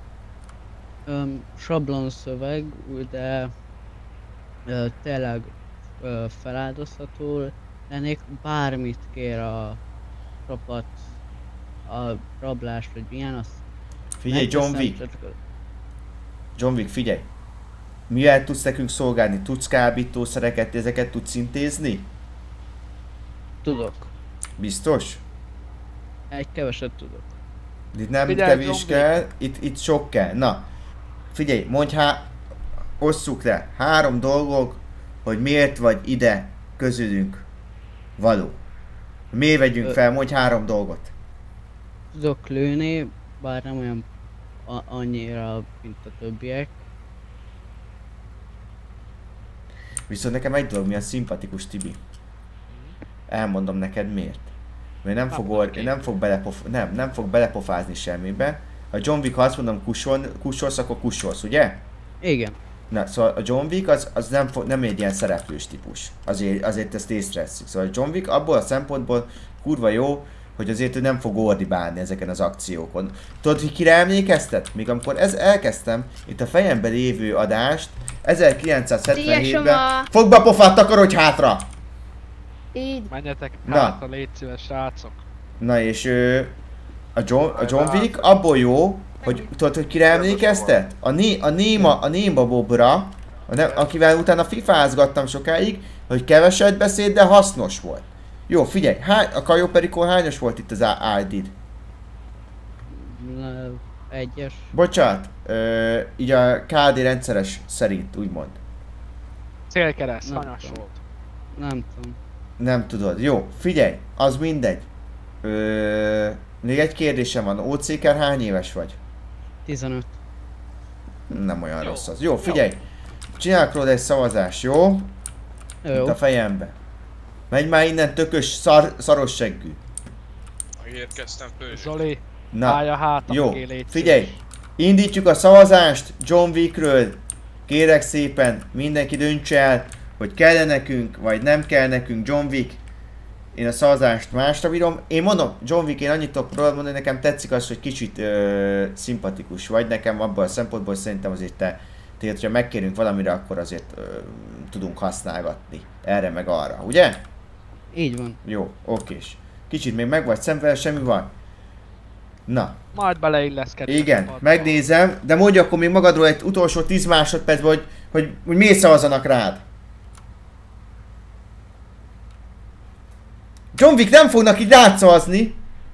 Sablon szöveg, de tényleg feláldozható lennék. Bármit kér a csapat, a rablást, vagy milyen, azt Figyelj megteszem, John Wick, csak- John Wick, figyelj! Mivel tudsz nekünk szolgálni? Tudsz kábítószereket, ezeket tudsz intézni? Tudok. Biztos? Egy keveset tudok. Itt nem Figyelj, kevés John Wick. kell, itt sok kell. Na, figyelj, mondj osszuk le 3 dolgok, hogy miért vagy ide közülünk való. Miért vegyünk fel, mondj 3 dolgot. Tudok lőni, bár nem olyan annyira, mint a többiek. Viszont nekem egy dolog milyen szimpatikus, Tibi. Elmondom neked miért. Mert nem fog belepofázni semmibe. Ha John Wick, ha azt mondom kussolsz, akkor kussolsz, ugye? Igen. Na, szóval a John Wick az nem egy ilyen szereplős típus. Azért ezt észrevesszük. Szóval a John Wick abból a szempontból kurva jó, hogy azért ő nem fog ordibálni ezeken az akciókon. Tudod, hogy kire emlékeztet? Még amikor elkezdtem itt a fejembe lévő adást, 1977-ben... Fogd be a pofát, takarodj hátra! Így. Menjetek Na. hátra, légy szíves, srácok. Na és a John Wick abból jó, hogy tudod, hogy kire emlékeztet? A Néma Bobra, akivel utána fifázgattam sokáig, hogy keveset beszélt, de hasznos volt. Jó, figyelj, a Cayo Perico hányos volt itt az ID-d? Egyes. Bocsánat, így a KD rendszeres szerint, úgymond. Célkereszt, Nem hanyas tudom. volt. Nem tudom. Nem tudod. Jó, figyelj, az mindegy. Még egy kérdésem van, OCKR hány éves vagy? 15. Nem olyan Jó. rossz az. Jó, figyelj, csinálok róla egy szavazást, jó? Jó. Itt a fejembe. Menj már innen, tökös, szaros seggű. Megérkeztem, fős. Zoli, Na, állja hátra, jó, mögé, légy figyelj, szíves. indítjuk a szavazást John Wickről. Kérek szépen, mindenki döntse el, hogy kell nekünk, vagy nem kell nekünk John Wick. Én a szavazást másra bírom. Én mondom, John Wick, én annyit tudok rólad mondani, nekem tetszik az, hogy kicsit szimpatikus vagy. Nekem abban a szempontból szerintem azért te hogyha megkérünk valamire, akkor azért tudunk használgatni. Erre meg arra, ugye? Így van. Jó, okés. Kicsit még meg vagy szemvel, semmi van. Na, Majd beleilleszkedtek. igen, megnézem, de mondj akkor még magadról egy utolsó 10 másodpercben, hogy miért szavazanak rád. John Wick, nem fognak így rád szavazni.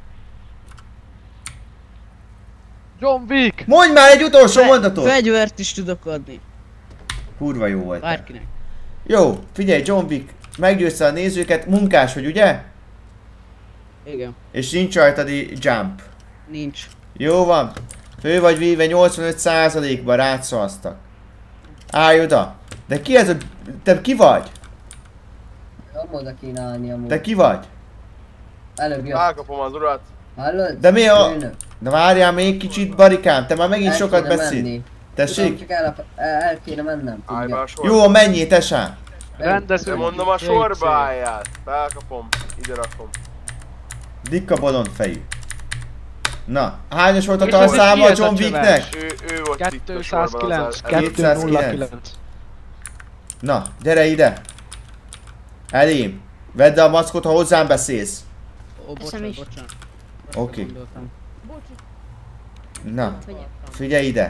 John Wick! Mondj már egy utolsó mondatot! Fegyvert is tudok adni. Kurva jó volt. Bárkinek. Jó, figyelj John Wick, meggyőzte a nézőket, munkás vagy, ugye? Igen. És nincs rajtad jump. Nincs. Jó van. Fő vagy véve 85%-ban rád szavaztak. Állj oda. De ki ez a... Te ki vagy? Jobb oda kéne állni amúgy. Te ki vagy? Előbb jött. Elkapom az urat. Hallod? De mi a... Főnök. De várjál még kicsit, barikám, te már megint El sokat kéne beszél. menni. Tessék? Tudom, csak el kéne mennem. Állj be a sorba. Jó, menjél, tesán. Rendező. De mondom a sorba álljál. Felkapom. Ide rakom. Dikka bolondfejű. Na, hányos volt a És tarszáma ez a ki ez a John Wicknek? Ő volt itt a sorban 209, az 209. Na, gyere ide. Elém. Vedd a maszkot, ha hozzám beszélsz. Ó, bocsánat, bocsánat. Oké. Gondoltam. Na, figyelj ide.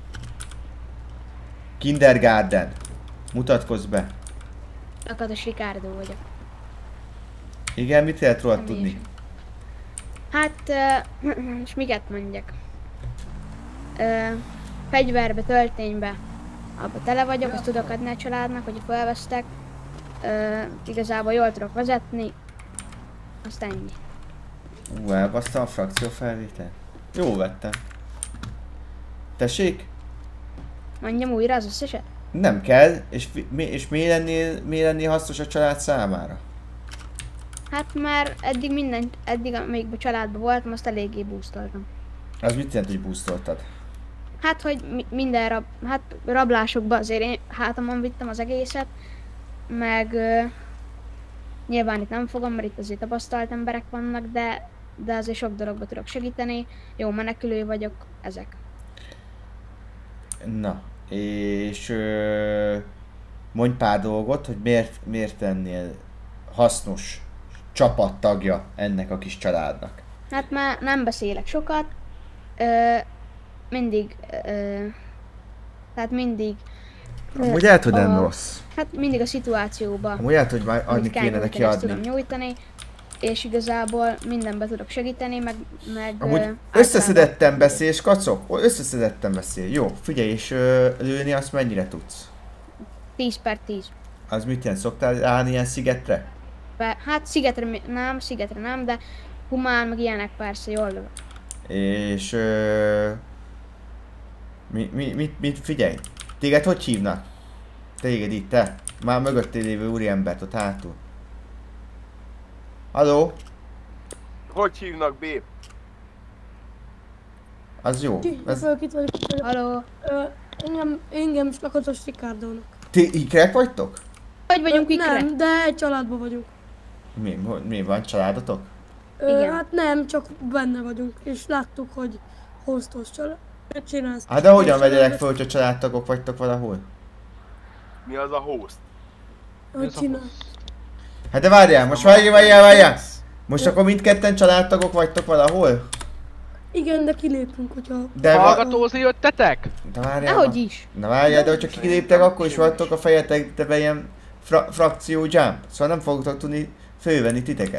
Kindergarten. Mutatkozz be. Lakatos Ricardo vagyok. Igen, mit lehet rólad Nem tudni? Hát, és miket mondjak? Fegyverbe, tölténybe, abba tele vagyok, azt tudok adni a családnak, hogy felvesztek. Igazából jól tudok vezetni. Azt ennyi. Elbasztam a frakció felvétel. Jó vettem. Tessék? Mondjam újra az összeset? Nem kell, és mi lennél hasznos a család számára? Hát már eddig amíg a családban voltam, azt eléggé boostoltam. Az mit jelent, hogy boostoltad? Hát, hogy minden rablásokba azért én hátamon vittem az egészet, meg nyilván itt nem fogom, mert itt azért tapasztalt emberek vannak, de azért sok dologba tudok segíteni, jó menekülő vagyok, ezek. Na, és mondj pár dolgot, hogy miért lennél hasznos csapattagja ennek a kis családnak. Hát már nem beszélek sokat, tehát mindig... Amúgy lehet, hogy nem rossz. Hát mindig a szituációban. Amúgy lehet, hogy már adni kéne neki ezt tudom adni. nyújtani, és igazából mindenben tudok segíteni, meg Amúgy összeszedetten beszélsz, kacok? Összeszedetten beszél. Jó, figyelj, és lőni azt mennyire tudsz? 10/10. Az mit jelent? Szoktál állni ilyen szigetre? Hát szigetre nem, de humán, meg ilyenek persze jól lövök. És mit figyelj? Téged hogy hívnak? Téged itt, te? Már mögöttél lévő úriembert ott hátul. Halló? Hogy hívnak, Bép? Az jó. Ez... Halló? Engem is Lakatos Rikárdónak. Ti ikrek vagytok? Hogy vagyunk ikrek? Nem, de egy családban vagyunk. Mi van? Családotok? Igen. Hát nem, csak benne vagyunk, és láttuk, hogy hostos család. Csinálsz. Hát de hogyan vegyelek fel, hogyha családtagok vagytok valahol? Mi az a host? Hogy csinálsz? Hát de várjál, most várjál! Most akkor mindketten családtagok vagytok valahol? Igen, de kilépünk, hogyha... De hallgatózni jöttetek? De várjál. Nehogy is. Na várjál, de hogyha kiléptek, akkor is vagytok a fejetekbe ilyen frakció jump. Szóval nem fogtok tudni fölvenni titeket.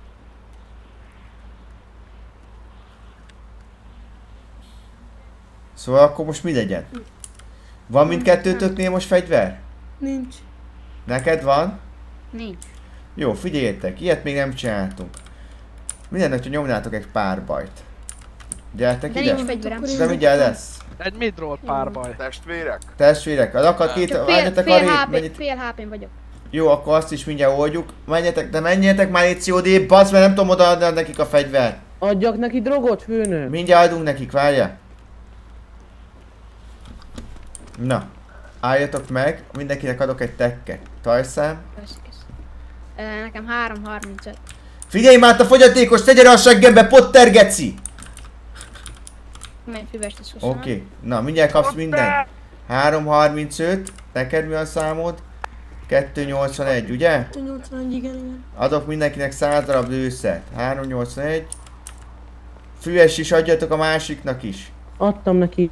Szóval akkor most mi legyen? Van mindkettőtöknél most fegyver? Nincs. Neked van? Nincs. Jó, figyeljetek, ilyet még nem csináltunk. Minden, hogyha nyomnátok egy pár bajt. Gyertek De ide. nincs fegyverem. De mindjárt lesz. Egy midroll párbaj. Testvérek? Testvérek, az akad két, menjetek arrébb, fél HP-n vagyok. Jó, akkor azt is mindjárt oldjuk. Menjetek, de menjetek már légy odébb, bazd, mert nem tudom odaadni nekik a fegyvert. Adjak neki drogot, főnök? Mindjárt adunk nekik, várjál. Na, álljatok meg, mindenkinek adok egy tekket. Tajszám. Nekem 3.35. Figyelj már, a fogyatékos, tegye a seggembe, Potter geci! Milyen füvest ezt köszönöm. Oké, na mindjárt kapsz minden. 3.35, neked mi a számod? 2.81, ugye? 281, igen. Adok mindenkinek 100 darab lőszert. 3.81. Füves is adjatok a másiknak is. Adtam neki.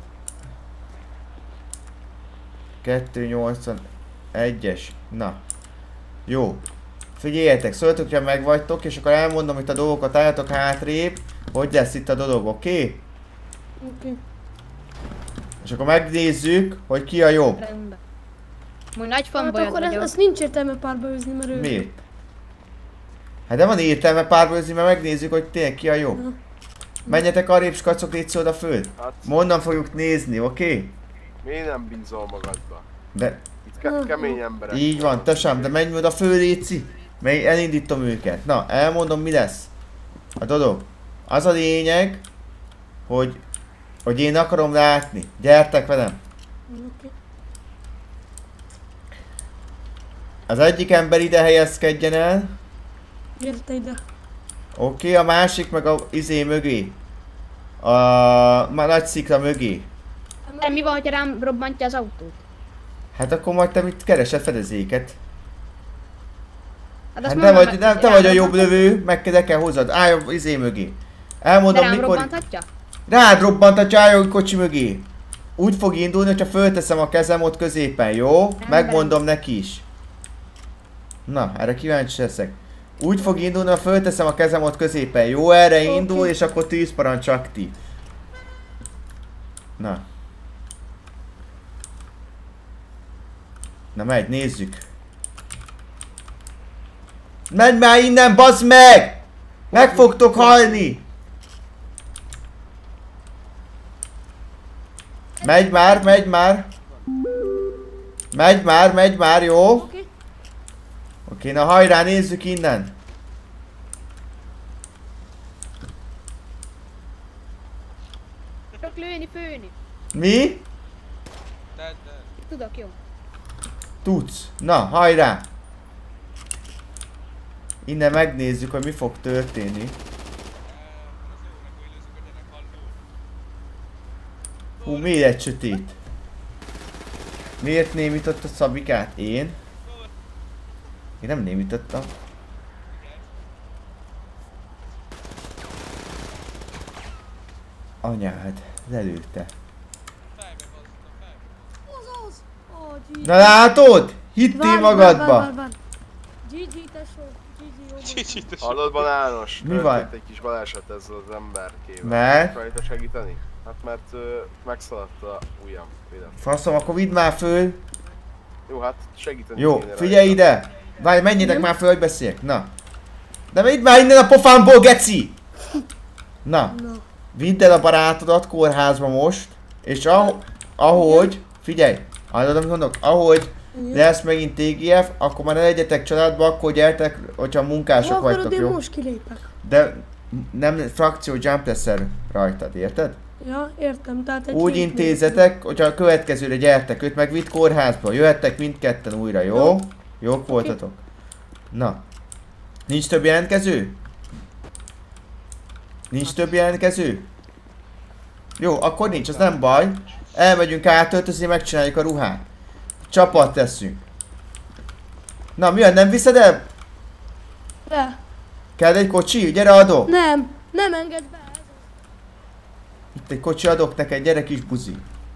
2.81-es. Na. Jó. Figyeljetek, szóljatok, hogyha megvagytok, és akkor elmondom itt a dolgokat, álljatok hátrébb, hogy lesz itt a dolog, oké? Oké. És akkor megnézzük, hogy ki a jobb. Rendben. Múgy nagy Hát fanbolyod akkor vagyok. ezt nincs értelme párbaőzni, mert ő... Miért? Hát de van értelme párbőzni, mert megnézzük, hogy tényleg ki a jobb. Menjetek arrébb, skacok, légy oda föl. Hát... Mondan fogjuk nézni, oké? Miért nem bízol magadba? De kemény emberek. Így van, tesám, de menj oda föl, Léci. Mely elindítom őket. Na, elmondom mi lesz. A dolog. Az a lényeg, hogy én akarom látni. Gyertek velem. Az egyik ember ide helyezkedjen el. Érte ide. Oké, a másik meg a izé mögé. A nagy szikla mögé. De mi van, hogyha rám robbantja az autót? Hát akkor majd te mit keresed fedezéket? Hát azt Hát mondom, te vagy a jobb lövő, meg kell hozzad. Állj a izé mögé. Elmondom de rám mikor... robbanthatja? Rád robbantatja, álljon kocsi mögé. Úgy fog indulni, hogyha fölteszem a kezem ott középen, jó? Megmondom neki is. Na, erre kíváncsi leszek. Úgy fog indulni, ha fölteszem a kezem ott középen, jó? Erre indul, és akkor tűzparancs aktív. Na. Na megy, nézzük. Menj már innen, bazd meg! Meg fogtok halni! Megy már, megy már! Megy már, jó? Oké, na hajrá, nézzük innen! Csak lőni, főni. Mi? Tudok, jó. Tudsz. Na, hajrá! Innen megnézzük, hogy mi fog történni. Hú, miért egy sötét? Miért némított a Szabikát? Én nem némítottam. Anyád, lelőtte. Na látod? Hittél magadba? GG tesó, GG. Hallod, Banános? Mi van? Egy kis baleset ezzel az emberkével. Mert? Rajta segíteni? Hát mert megszaladt a ujjam. Faszom, akkor vidd már föl. Jó, hát segíteni. Jó, figyelj ide! Várj, menjetek már föl, hogy beszéljek. Na. De vidd már innen a pofámból, geci! Na. Vidd el a barátodat kórházba most. És ahogy, figyelj, hallod, amit mondok? Ahogy lesz megint TGF, akkor már ne legyetek családba, akkor gyertek, hogyha munkások vagytok, jó? Most kilépek. De nem frakció jump lesz rajtad, érted? Ja, értem, tehát egy úgy intézetek, hogyha a következőre gyertek, őt meg vitt kórházba, jöhettek mindketten újra, jó? Jók voltatok. Na. Nincs több jelentkező? Nincs több jelentkező? Jó, akkor nincs, az nem baj. Elmegyünk átöltözni, megcsináljuk a ruhát. Csapat leszünk. Na, mi van, nem viszed el? Le. Kell egy kocsi? Gyere, adok. Nem engedj be. Itt egy kocsi adok neked, gyere kis buzi.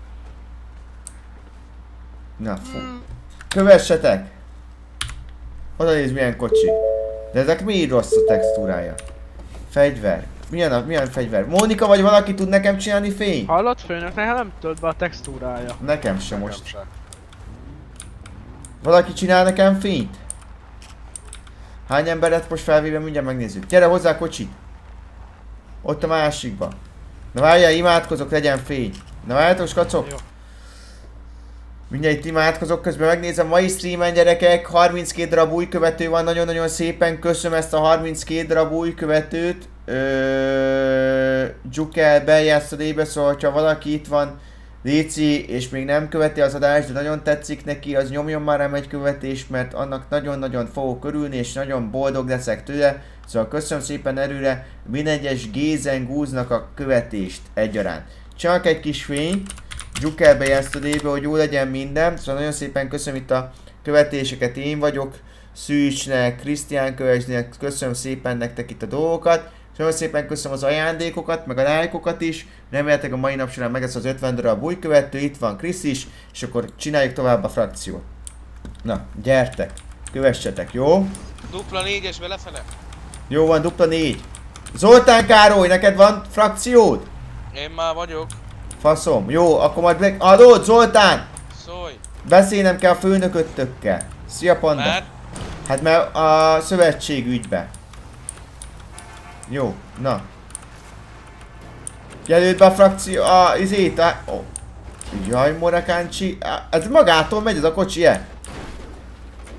Na, fú. Kövessetek! Oda nézd milyen kocsi. De ezek miért rossz a textúrája? Fegyver. Milyen fegyver? Mónika vagy valaki tud nekem csinálni fényt? Hallott főnök, nekem nem tölt be a textúrája. Nekem sem most. Valaki csinál nekem fényt? Hány emberet most felvéve, mindjárt megnézzük. Gyere hozzá a kocsit! Ott a másikba. Na várjál, imádkozok, legyen fény. Na várjátok, skacok! Jó. Mindjárt itt imádkozok, közben megnézem mai streamen, gyerekek. 32 darab új követő van, nagyon-nagyon szépen köszönöm ezt a 32 darab új követőt. Jukel beljátszodébe, szóval ha valaki itt van, Léci, és még nem követi az adást, de nagyon tetszik neki, az nyomjon már rám egy követést, mert annak nagyon-nagyon fogok örülni, és nagyon boldog leszek tőle. Szóval köszönöm szépen erőre minden egyes Gézen Gúznak a követést egyaránt. Csak egy kis fényt, Jukel bejátszodébe, hogy jó legyen minden. Szóval nagyon szépen köszönöm itt a követéseket, én vagyok, Szűcsnek, Krisztián Kövesnek, köszönöm szépen nektek itt a dolgokat. Nagyon szépen köszönöm az ajándékokat, meg a lájkokat is. Remélhetőleg a mai nap során meg lesz az 50 darab új követő, itt van Krisz is, és akkor csináljuk tovább a frakciót. Na, gyertek, kövessetek, jó? Dupla 4-esbe lefele. Jó van, dupla 4. Zoltán Károly, neked van frakciód? Én már vagyok. Faszom, jó, akkor majd adod, Zoltán! Szólj! Beszélnem kell a főnököttökkel. Szia, Panda! Mert? Hát mert a szövetség ügybe. Jó, na. Jelölt be a frakció, izét, Jaj, Morakáncsi, ez magától megy ez a kocsi,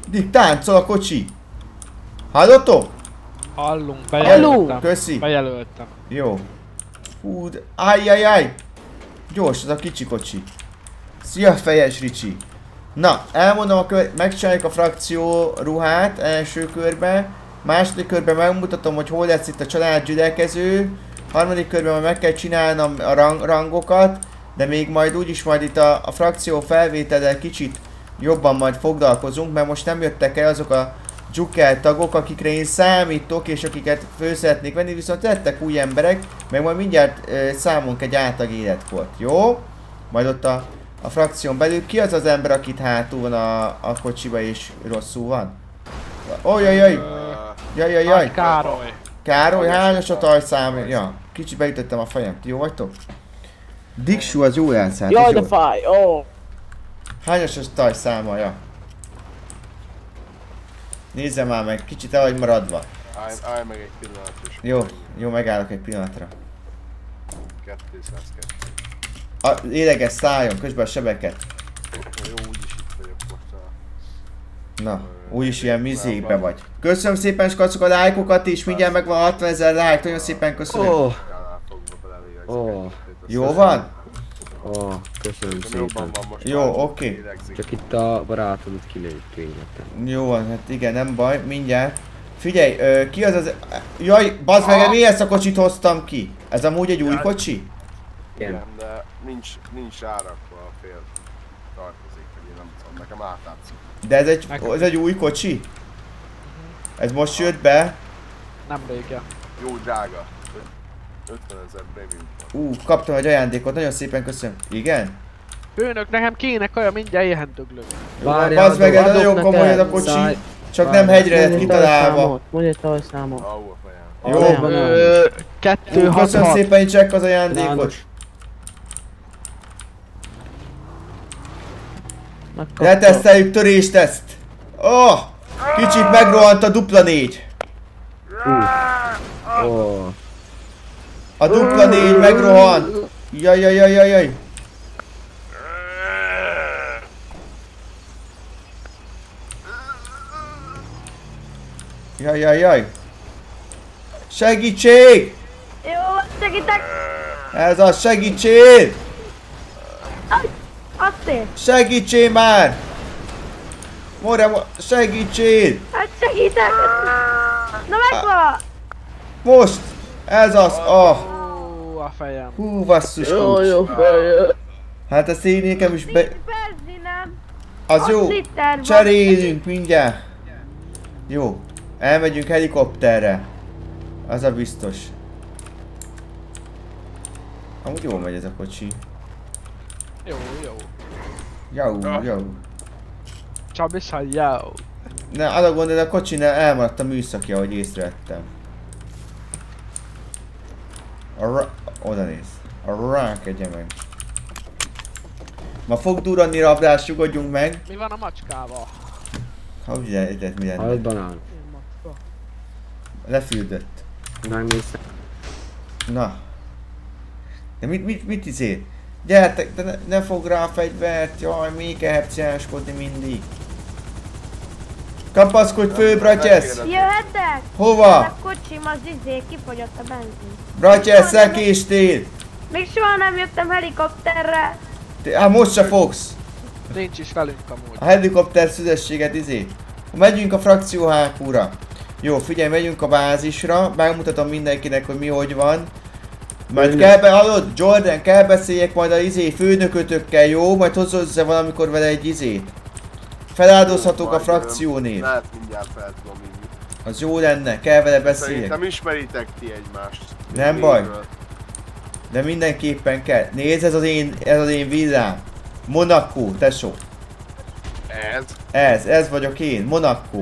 Dick, táncol a kocsi! Hallottok? Hallunk, bejelöltem. Köszi. Bejelöltem. Jó. Hú, de... Ajjajjaj! Gyors, az a kicsi kocsi. Szia, fejes Ricsi. Na, elmondom, megcsináljuk a frakció ruhát első körben. Második körben megmutatom, hogy hol lesz itt a család gyülekező. Harmadik körben majd meg kell csinálnom a rangokat. De még majd úgyis majd itt a frakció felvétellel kicsit jobban majd foglalkozunk, mert most nem jöttek el azok a dzsukkel tagok, akikre én számítok és akiket föl szeretnék venni, viszont lettek új emberek, meg majd mindjárt számunk egy átlag életkort, jó? Majd ott a frakción belül. Ki az az ember, akit hátul van a kocsiba és rosszul van? Ojjajjaj! Jajjajjaj! Károly! Károly, hányos a tajszám? Ja, kicsit beütöttem a fejem. Jó vagytok? Diksú az jó játszát. Jaj, de fáj! Ó! Hányos a tajszáma? Ja. Nézzem már meg, kicsit el vagy maradva. Állj meg egy pillanat is. Jó, megállok egy pillanatra. 202. Léleges, szálljon, közben a sebeket. Jó, úgyis itt vagyok most. Na, úgyis ilyen mizékbe vagy. Köszönöm szépen, skacok, a lájkokat is, mindjárt megvan 60 000 lájk, nagyon szépen köszönöm. Jó van? Köszönöm szépen. Jó, oké. Csak itt a barátomat kilőtték. Jó van, hát igen, nem baj, mindjárt. Figyelj, ki az az... Jaj, bazd meg, mi ezt a kocsit hoztam ki? Ez amúgy egy új kocsi? Igen, de nincs árakva a fél tartozik, hogy én nem tudom, nekem átlátszik. De ez egy új kocsi? Ez most jött be? Nem régje. Jó drága. 50 000 bémünk. Kaptam egy ajándékot, nagyon szépen köszönöm. Igen? Főnök, nekem kéne kaja, mindjárt éhen döglök. Bazd meg, ez nagyon komoly ez a kocsi. Csak nem hegyre lett kitalálva. Mondj egy tajszámot. Jó. 266. Köszönöm szépen, Jack, az ajándékot. Leteszteljük törésteszt. Kicsit megrohant a dupla 4. A dupla 4 megrohant. Jajjajjajjaj. Jajjajjaj. Segítség! Jó, segítek! Ez az, segítség! Azt én! Segítsél már! Segítsél! Hát segítek! Na megvan! Most! Ez az! A fejem. Hú, basszus! Jó fejem! Hát ezt én nekem is be... Benzinem! Az jó! Cserélünk mindjárt! Jó. Elmegyünk helikopterre. Az a biztos. Amúgy jól megy ez a kocsi. Jó. Jó. Csabisa, jó. Ne, az a gond, hogy a kocsinál elmaradt a műszaki, ahogy észrevettem. Oda néz. Rákedje meg. Ma fog durranni rablás, nyugodjunk meg. Mi van a macskával? Hogy mi lenne? Hallott banán. Lefüldött. Megnéztem. Na. De mit izé? Gyertek, de ne fog rá a fegyvert, jaj, még kell herciáskodni mindig. Kapaszkodj föl, Bratyesz! Jöhetek? Hova? A kocsim az kifogyott a benzin. Bratyesz, elkéstél! Még soha nem jöttem helikopterre. Hát most se fogsz! Nincs is velünk amúgy. A helikopter szüzességet Megyünk a frakció hákúra. Jó, figyelj, megyünk a bázisra, megmutatom mindenkinek, hogy mi hogy van. Majd hallod, Jordan, kell beszéljek majd a főnökötökkel, jó? Majd hozzá össze valamikor vele egy izét. Feláldozhatók a frakciónél. Lehet mindjárt fel tudom inni. Az jó lenne, kell vele beszéljek. Szerintem ismeritek ti egymást. Nem baj. De mindenképpen kell. Nézd, ez az én villám. Monaco, tesó. Ez vagyok én, Monaco.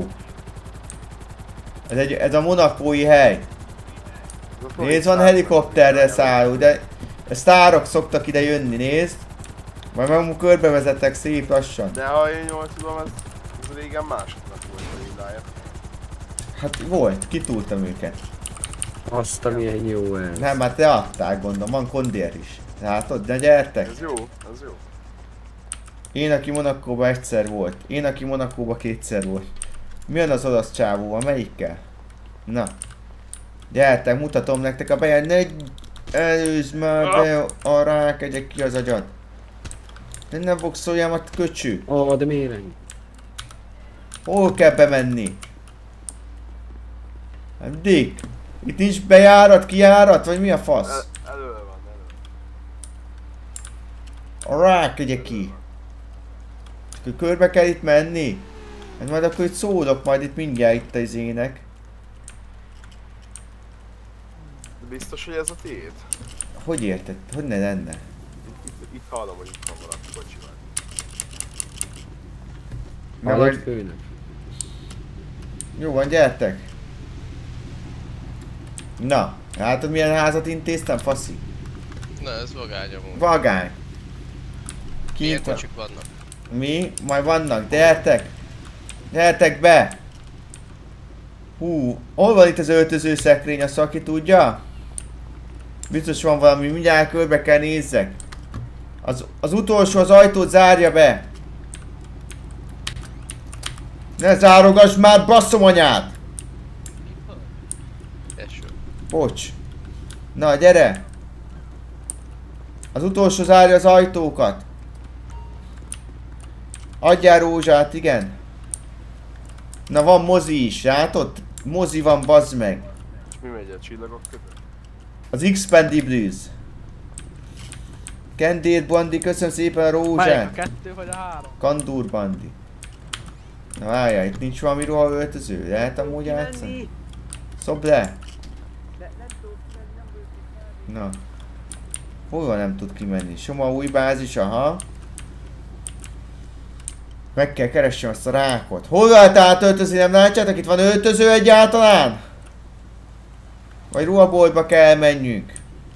Ez a monakói hely. Nézd, van helikopterre szálló, de sztárok szoktak ide jönni, nézd. Majd magunk körbevezetek szép lassan. De ha én jól tudom, ez régen másoknak volt a villája. Hát volt, kitúltam őket. Azt, amilyen jó ez. Nem, hát te adták, gondolom, van kondér is. Látod, de gyertek. Ez jó, ez jó. Én, aki Monakóban egyszer volt. Én, aki Monakóban kétszer volt. Milyen az olasz csávóval? Melyikkel? Na. Gyertek, mutatom nektek a bejel. Ne előzd már be a rák, egyek ki az agyad. De ne boxoljam a köcsű. Ó, de miért ennyi? Hol kell bemenni? Hát Dick, itt nincs bejárat, kijárat, vagy mi a fasz? Elő van, elő. A rák egyek ki. Akkor körbe kell itt menni? Hát majd akkor itt szólok majd itt mindjárt itt az ének. Biztos, hogy ez a tiéd? Hogy érted? Hogy ne lenne? Itt hallom, hogy itt van valaki kocsival. Meg Hallod, vagy... főnök? Jó van, gyertek! Na, látod milyen házat intéztem, faszi? Na, ez vagány amúgy. Vagány! Milyen Kint kocsik vannak? Mi? Majd vannak, gyertek! Gyertek be! Hú, hol van itt az öltöző szekrény, azt aki tudja? Biztos van valami, mindjárt körbe kell nézzek. Az utolsó, az ajtót zárja be! Ne zárogass már, basszom anyád! Eső. Bocs. Na, gyere! Az utolsó zárja az ajtókat. Adjál rózsát, igen. Na, van mozi is, látod? Mozi van, bazd meg. És mi megy a csillagok között? Az Expendables. Kendér Bandi, köszönöm szépen a rózsát. Melyik a 2 vagy a 3? Kandúr Bandi. Na várjál, itt nincs valami ruhaöltöző? Lehet amúgy játszani? Szobd le! Na. Hol van nem tud kimenni? Soma új bázis, aha. Meg kell keressem azt a rákot. Hol lehet átöltözni? Nem látjátok? Itt van öltöző egyáltalán? Vagy ruhaboltba kell menjünk?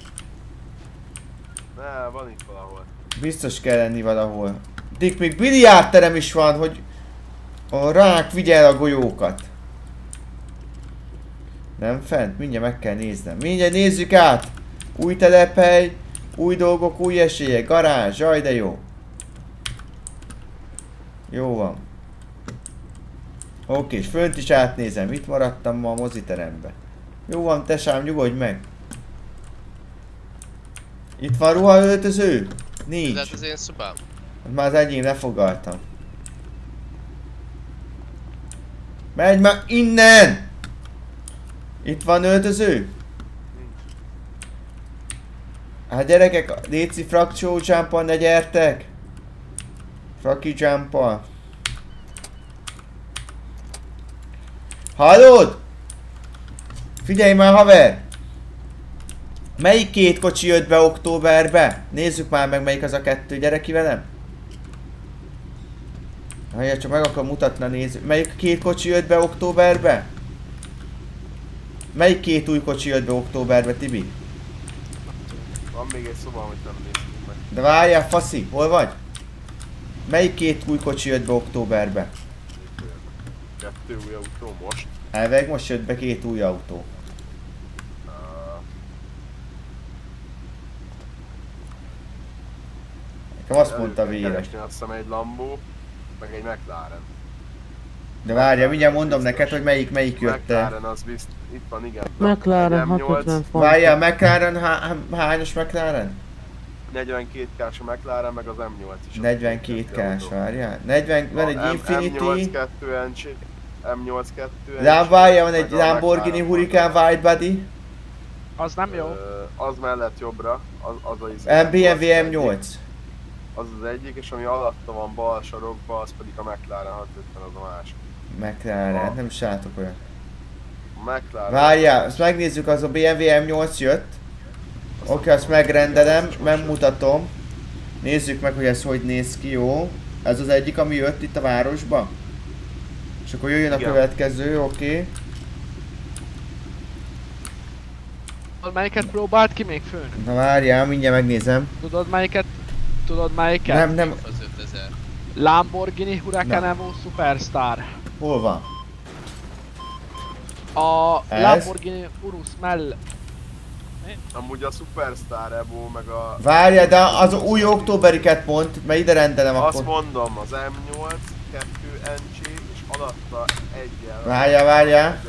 Ne, van itt valahol. Biztos kell lenni valahol. Dick, még biliárdterem is van, hogy a rák vigyel a golyókat. Nem fent? Mindjárt meg kell néznem. Mindjárt nézzük át! Új telephely, új dolgok, új esélyek, garázs, jaj de jó. Jó van. Oké, és fönt is átnézem. Itt maradtam ma a moziteremben. Jó van, tesám, nyugodj meg. Itt van ruhaöltöző? Nincs. Ez az én szobám. Már az enyém, lefoglaltam. Menj már innen! Itt van öltöző? Hát gyerekek, léci frakció jump-on, ne gyertek! Fraki jump-on. Hallod? Figyelj már, haver! Melyik két kocsi jött be októberbe? Nézzük már meg, melyik az a kettő. Gyere ki velem! Hallja, csak meg akar mutatni a néző. Melyik két kocsi jött be októberbe? Melyik két új kocsi jött be októberbe, Tibi? Van még egy szoba, amit nem néztünk meg. De várjál, faszi, hol vagy? Melyik két új kocsi jött be októberbe? 2 új autó most. Elveg most jött be 2 új autó. Nekem azt mondta Véres. Keresni azt hiszem egy Lambo, meg egy McLaren. De várjál, mindjárt mondom neked, hogy melyik jött el. McLaren az bizt, itt van, igen. McLaren Egy 650 font. Várjál, McLaren, hányos McLaren? 42 k-s a McLaren, meg az M8 is. 42 k-s, várjál. 40, van egy Infinity. M8-2. Várjál, van egy Lamborghini Hurricane Widebody. Az nem jó. Az mellett jobbra, az BMW M8. Az az egyik, és ami alatta van bal sarokba, az pedig a McLaren 650, az a másik. McLaren, nem is látok olyan. McLaren. Várjál, azt megnézzük, az a BMW M8 jött. Oké, azt megrendelem, megmutatom. Nézzük meg, hogy ez hogy néz ki, jó? Ez az egyik, ami jött itt a városba. És akkor jöjjön a következő, oké. Melyiket próbált ki még főn? Na várjál, mindjárt megnézem. Tudod melyiket? Nem. Az 5000. Lamborghini Huracan Evo Superstar. Hol van? A Ez? Lamborghini Urus Amúgy a Superstar Evo meg a... Várjál, de az új októberiket mond, mert ide rendelem Azt akkor. mondom, az M8, 2 NC és alatta egyel. Várjál.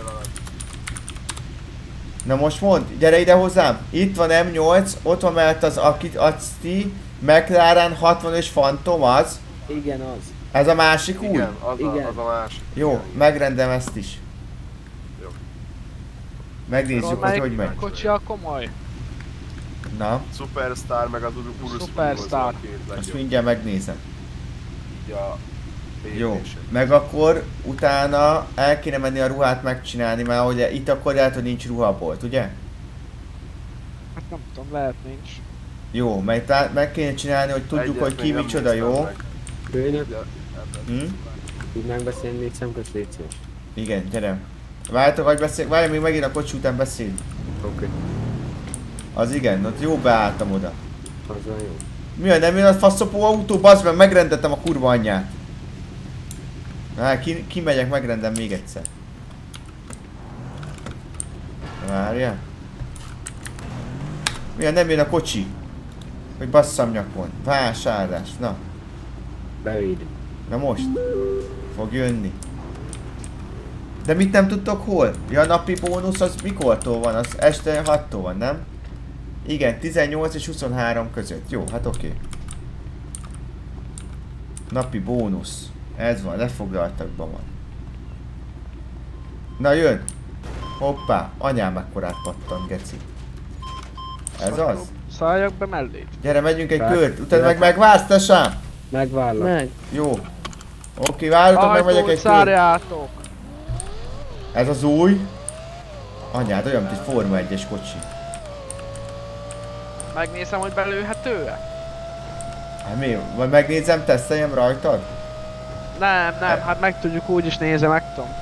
Na most mondd, gyere ide hozzám. Itt van M8, ott van mellett az Asti, McLaren 60-ös Phantom az. Igen, az. Ez a másik új? Igen, az a másik. Jó, megrendelem ezt is. Jó. Megnézzük, hogy megy. Kocsi a komoly? Na, Superstar meg az Urus Superstar. azt mindjárt megnézem. Így a Jó, PV-sek. meg akkor utána el kéne menni a ruhát megcsinálni, mert ugye itt akkor lehet, hogy nincs ruhabolt, ugye? Hát nem tudom, lehet nincs. Jó, meg kéne csinálni, hogy tudjuk, Egyet hogy ki még nem micsoda, néztem jó? meg. Főnök, Tudnánk beszélni 4 szemközt, légy szíves. Igen, gyere. Várjátok, hogy várj, még megint a kocsi után beszél. Oké. Az igen, ott jó beálltam oda. Azzal jó. Mi a nem jön a faszopó autó, bazd meg, megrendeltem a kurva anyját. Kimegyek, megrendem még egyszer. Várjál. Mi a nem jön a kocsi? Hogy basszam nyakon. Vásárlás, na. Bevéd. Na most. Fog jönni. De mit nem tudtok hol? Ja, a napi bónusz az mikortól van? Az este 6-tól van, nem? Igen, 18 és 23 között. Jó, hát oké. Napi bónusz. Ez van, lefoglaltakban van. Na jön! Hoppá, anyám ekkorát pattan, geci. Ez az? Szálljak be mellé. Gyere, megyünk egy kört, utána meg megvársz, tesám? Megvárlak. Meg. Jó. Oké, várjatok, meg megyek egy kört. Szárjátok! Ez az új. Anyád, olyan, mint egy Forma 1-es kocsi. Megnézem, hogy belőhető-e? Hát mi? Vagy megnézem, teszteljem rajtad? Nem, hát meg tudjuk úgy is nézem, meg tudom.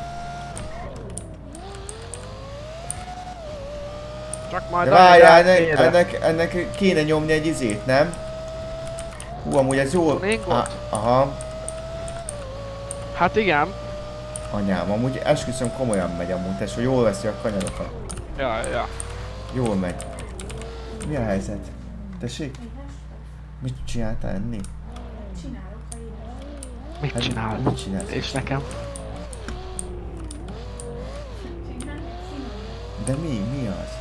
Csak majd De várjál, ennek kéne nyomni egy izét, nem? Hú, amúgy ez jó. Aha. Hát igen. Anyám, amúgy esküszöm komolyan megy amúgy, tess, hogy jól veszi a kanyarokat. Ja. Jól megy. Mi a helyzet? Tessék? Mit csináltál enni? Mit csinál? Mit csinálsz? És nekem? De mi az?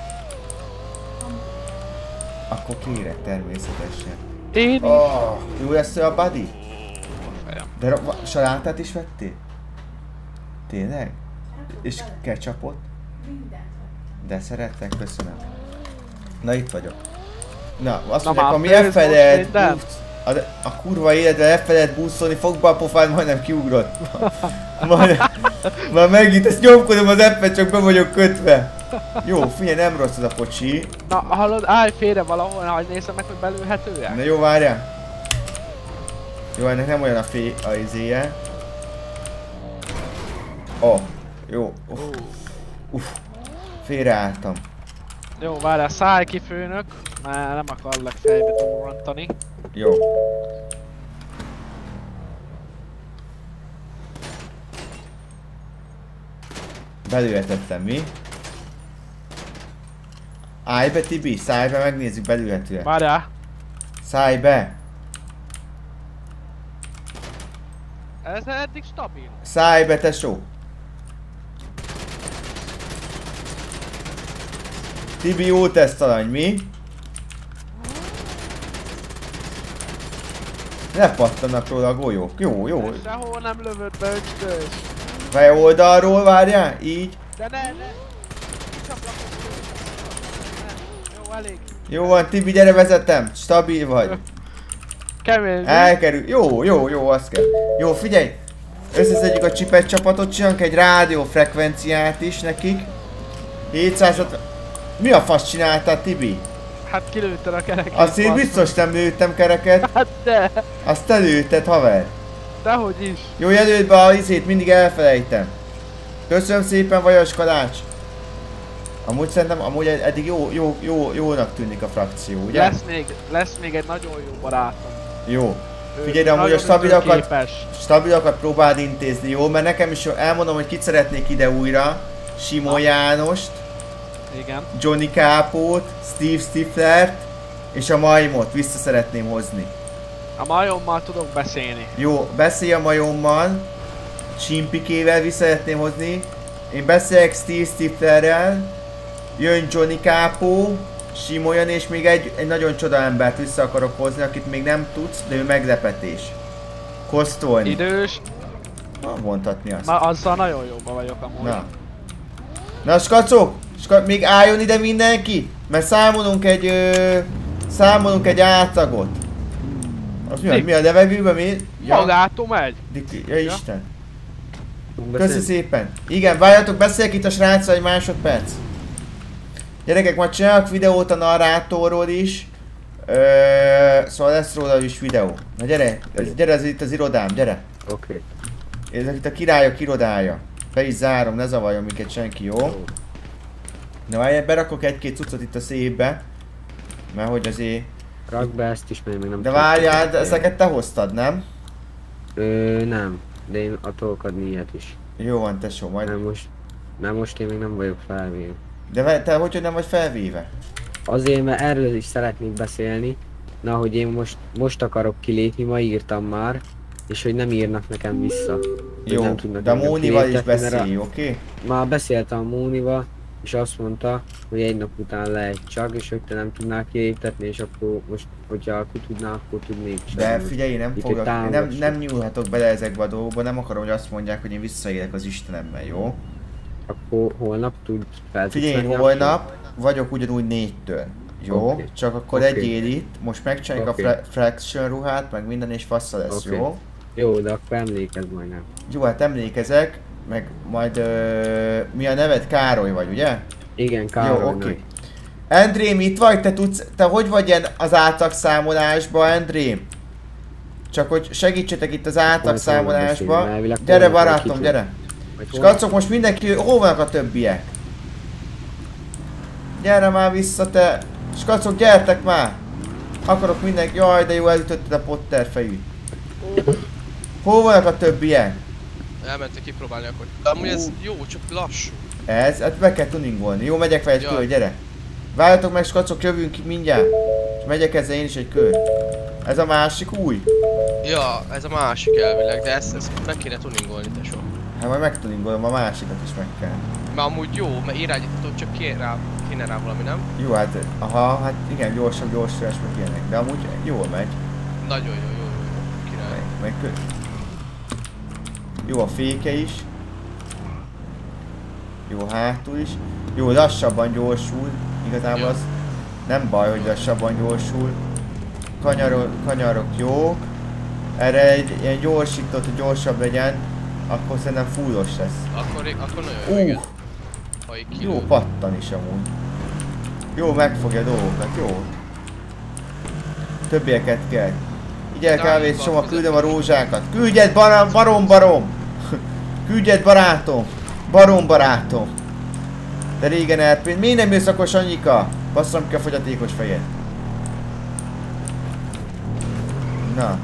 Akkor kérek természetesen. Én is. Oh, jó lesz a buddy? De salátát is vettél? Tényleg? És ketchupot? De szerettek, köszönöm. Na itt vagyok. Na, azt mondják, ha mi elfeled a kurva életre elfeled buszolni, fog be a pofád, majdnem kiugrott. Már megint ezt nyomkodom az F-et, csak be vagyok kötve. Jó, figyelj, nem rossz az a kocsi. Na, hallod, állj félre valahol, hogy nézzem meg, hogy belőhető-e? Na jó, várjál. Jó, ennek nem olyan a izéje. Oh, jó. Félreálltam. Jó, várjál, szállj ki főnök, mert nem akarlak fejbe durrantani. Jó. Belülhetettem, mi? Állj be, Tibi, szállj be, megnézzük belülhetően. Várjál. Szállj be! Ez eddig stabil. Szállj be, tesó! Tibi, jó tesztalany, mi? Lepattannak róla a golyók. Jó. Sehol nem lövöd be, öcskös. Vaj oldalról várjál? Így. De ne! Jó, elég. Jó van, Tibi, gyere vezetem. Stabil vagy. Kemény. Elkerül. Jó, az kell. Jó, figyelj. Összeszedjük a csipet csapatot, csinálunk egy rádiófrekvenciát is nekik. 760... Mi a fasz csináltál, Tibi? Hát kilőtted a kereket. Azt én biztos nem lőttem kereket. Hát de. Azt te lőtted, haver. Dehogy is. Jó, jelöld be a izét, mindig elfelejtem. Köszönöm szépen, Vajos Kalács. Amúgy szerintem, eddig jónak tűnik a frakció, ugye? Lesz még egy nagyon jó barátom. Jó. Figyelj, de amúgy a stabilakat próbáld intézni, jó? Mert nekem is elmondom, hogy kit szeretnék ide újra. Simon Jánost. Igen. Johnny Capót, Steve Stiflert és a Majmot vissza szeretném hozni. A majommal tudok beszélni. Jó, beszélj a Majommal, Csimpikével vissza szeretném hozni. Én beszélek Steve Stiflerrel, jön Johnny Capó, Simolyan és még egy nagyon csoda embert vissza akarok hozni, akit még nem tudsz, de ő meglepetés. Kosztolni. Idős. Mondhatni azt. Azzal nagyon jóban vagyok amúgy. Na skacok! Még álljon ide mindenki? Mert számolunk egy átlagot. Az mi a levegőben mi? Ja. Magától megy. Ja Isten. Köszi szépen. Igen, várjatok, beszéljek itt a sráccal egy másodperc. Gyerekek, majd csinálok videót a narrátorról is. Szóval lesz róla is videó. Na gyere, ez itt az irodám, gyere. Oké. Ez itt a királyok irodája. Be is zárom, ne zavarjon minket senki, jó? Na várjál, berakok egy-két cuccot itt a széfbe. Mert hogy azért... Rakd be ezt is, mert még nem... De várjál, de ezeket te hoztad, nem? Nem. De én tudok adni ilyet is. Jó van, tesó, majd... Mert most én még nem vagyok felvéve. De te hogy nem vagy felvéve? Azért, mert erről is szeretnék beszélni. Na, hogy én most akarok kilépni, ma írtam már. És hogy nem írnak nekem vissza. Jó, nem tudnak de a Mónival is beszélj, oké? Már beszéltem a Mónival, és azt mondta, hogy egy nap után lehet csak, és hogy te nem tudnál kiléptetni, és akkor most, hogyha ki tudnál, akkor tudnék. De figyelj, nem nyúlhatok bele ezekbe a dolgokba, nem akarom, hogy azt mondják, hogy én visszaélek az Istenemmel, jó? Akkor holnap tud feltudni. Figyelj, holnap vagyok ugyanúgy 4-től. Jó? Okay. Csak akkor legyél itt, most megcsináljuk a Fraction ruhát, meg minden és fassa lesz, jó? Jó, de akkor emlékezz majd nem. Jó, hát emlékezek, meg majd mi a neved? Károly vagy, ugye? Igen, Károly. Jó, oké. Endrém, itt vagy? Te hogy vagy ilyen az átlagszámolásba, Endrém? Csak hogy segítsetek itt az átlagszámolásba. Gyere barátom, gyere! Skacok, most mindenki, hol vannak a többiek? Gyere már vissza te! Skacok, gyertek már! Akarok mindenki, jaj de jó, elütötted a Potter fejű. Hol vannak a többiek? Elmentek kipróbálni akkor. De amúgy ez jó, csak lassú. Ez? Hát be kell tuningolni. Jó, megyek fel egy kör, gyere. Várjatok meg, skacok, jövünk mindjárt. És megyek ezzel én is egy kör. Ez a másik új? Ja, ez a másik elvileg, de ezt meg kéne tuningolni, tesó. Hát majd megtuningolom, a másikat is meg kell. Mert amúgy jó, mert irányítatot csak kéne rá valami, nem? Jó, hát, hát igen, gyorsabb, meg ilyenek, de amúgy jól megy. Nagyon jó, király. Meg jó a féke is. Jó hátul is. Jó, lassabban gyorsul. Igazából az nem baj, hogy lassabban gyorsul. Kanyarok jók. Erre egy ilyen gyorsított, hogy gyorsabb legyen, akkor szerintem fullos lesz. Akkor nagyon jó, igen. Jó pattan is amúgy. Jó, megfogja a dolgokat, jó. Többieket kell. Így el kávét, Soma, küldöm a rózsákat. Küldjed barom! Küldjed barátom! Barátom! De régen elpént. Miért nem jössz akkor, Sanyika? Basszom ki a fogyatékos fejed. Na.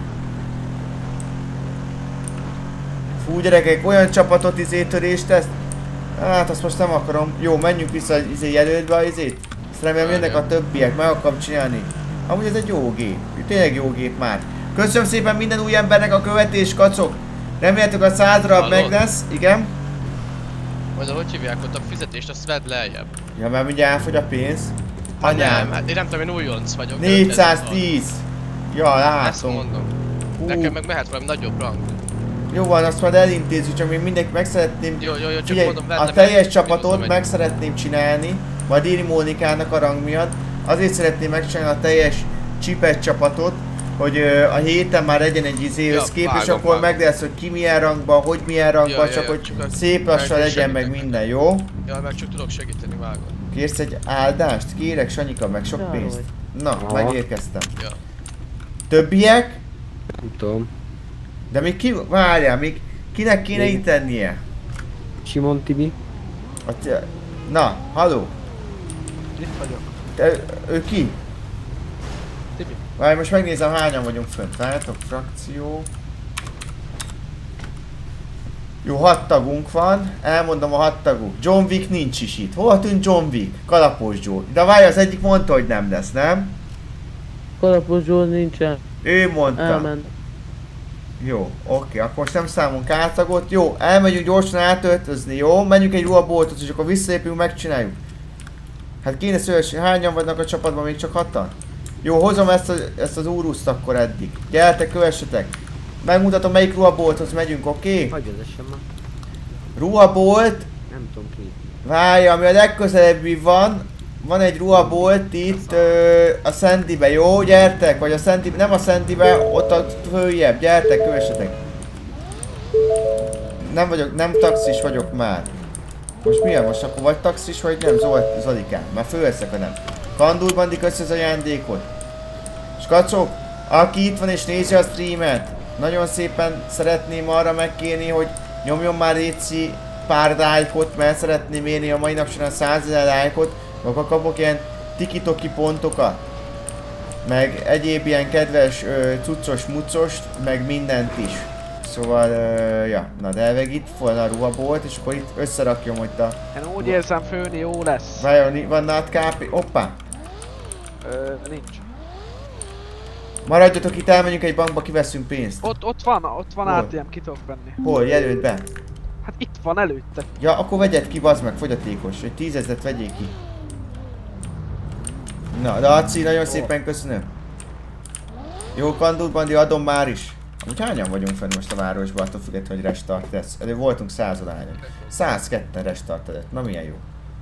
Fú gyerekek, olyan csapatot törést tesz. Hát azt most nem akarom. Jó, menjünk vissza jelöltbe a Ezt remélem jönnek a többiek, meg akarom csinálni. Amúgy ez egy jó gép. Tényleg jó gép már. Köszönöm szépen minden új embernek a követés, kacok. Remélhetőleg a 100 darab meg lesz. Igen? Majd hogy hívják ott a fizetést, azt vedd lejjebb. Ja, mert mindjárt elfogy a pénz. Anyám. Nem, hát én nem tudom, én újonc vagyok. 410. Ja, látom. Ezt mondom. Nekem meg mehet valami nagyobb rang. Jó van, azt majd elintézzük, csak még mindenki meg szeretném... Jó, csak figyelj, mondom, a teljes csapatot meg szeretném csinálni, majd írni Mónikának a rang miatt. Azért szeretném megcsinálni a teljes csipet csapatot, hogy a héten már legyen egy összkép, és akkor meg lesz, hogy ki milyen rangban, hogy milyen rangban, csak hogy szép lassan legyen meg minden, jó? Ja, meg csak tudok segíteni, vágod. Kérsz egy áldást? Kérek, Sanyika, meg sok pénzt. Na, megérkeztem. Ja. Többiek? Nem tudom. De még várjál, még kinek kéne itt tennie? Simon Tibi. Na, halló? Itt vagyok. Ő ki? Tibi. Várj, most megnézem hányan vagyunk fönt. Várjátok, frakció. Jó, 6 tagunk van, elmondom a 6 taguk. John Wick nincs is itt. Hol tűnt John Wick? Kalapos Joe. De várj, az egyik mondta, hogy nem lesz, nem? Kalapos Joe nincsen. Ő mondta. Elment. Jó, oké, akkor most nem számunk átlagot. Jó, elmegyünk gyorsan átöltözni, jó? Menjünk egy ruhaboltot, és akkor visszalépünk, megcsináljuk. Hát kéne szős, hányan vannak a csapatban, még csak 6-an? Jó, hozom ezt az úruszt akkor eddig. Gyertek, kövessetek. Megmutatom, melyik ruhabolthoz megyünk, oké? Hagyj az esem már. Ruhabolt. Nem tudom ki. Várj, ami a legközelebbi van. Van egy ruhabolt itt a Sandybe, jó? Gyertek, vagy a Sandybe, nem a Sandybe, ott a följebb. Gyertek, kövessetek. Nem taxis vagyok már. Most milyen? Most akkor vagy taxis, vagy nem? Zolikám. Már fölveszek, ha nem. Kandúr Bandi, köszi az ajándékot. Skacok, aki itt van és nézi a streamet, nagyon szépen szeretném arra megkérni, hogy nyomjon már léci pár lájkot, mert szeretném érni a mai nap során 100 000 lájkot, akkor kapok ilyen tiki-toki pontokat, meg egyéb ilyen kedves cuccos muccost, meg mindent is. Szóval, ja, na de elveg itt van a ruhabolt, és akkor itt összerakjam, hogy a... Én úgy érzem, főni jó lesz. Vajon van nálad KP? Hoppá! Nincs. Maradjatok itt, elmenjünk egy bankba, kiveszünk pénzt. Ott van ATM, ki tudok venni. Hol? Jelöld be. Hát itt van előtte. Ja, akkor vegyed ki, bazd meg, fogyatékos, hogy 10 000-et vegyék ki. Na, Laci, nagyon szépen köszönöm. Jó, Kandúr Bandi, adom már is. Amúgy hányan vagyunk fenn most a városban, attól függetlenül, hogy restart lesz. Előbb voltunk 100-alányon. 102-en restart edett. Na milyen jó.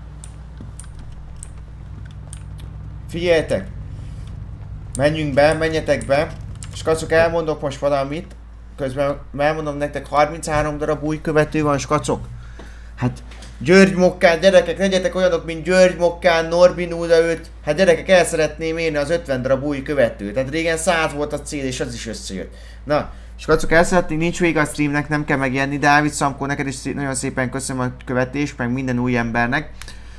Figyeljetek! Menjünk be, menjetek be. És kacok, elmondok most valamit. Közben elmondom nektek, 33 darab új követő van, skacok. Hát György Mokkán, gyerekek, legyetek olyanok, mint György Mokkán, Norbi 05. Hát gyerekek, el szeretném érni az 50 darab új követőt. Tehát régen 100 volt a cél, és az is összejött. Na, és kacok, el szeretnénk, nincs vége a streamnek, nem kell megjelenni. Dávid Szamkó, neked is nagyon szépen köszönöm a követést, meg minden új embernek.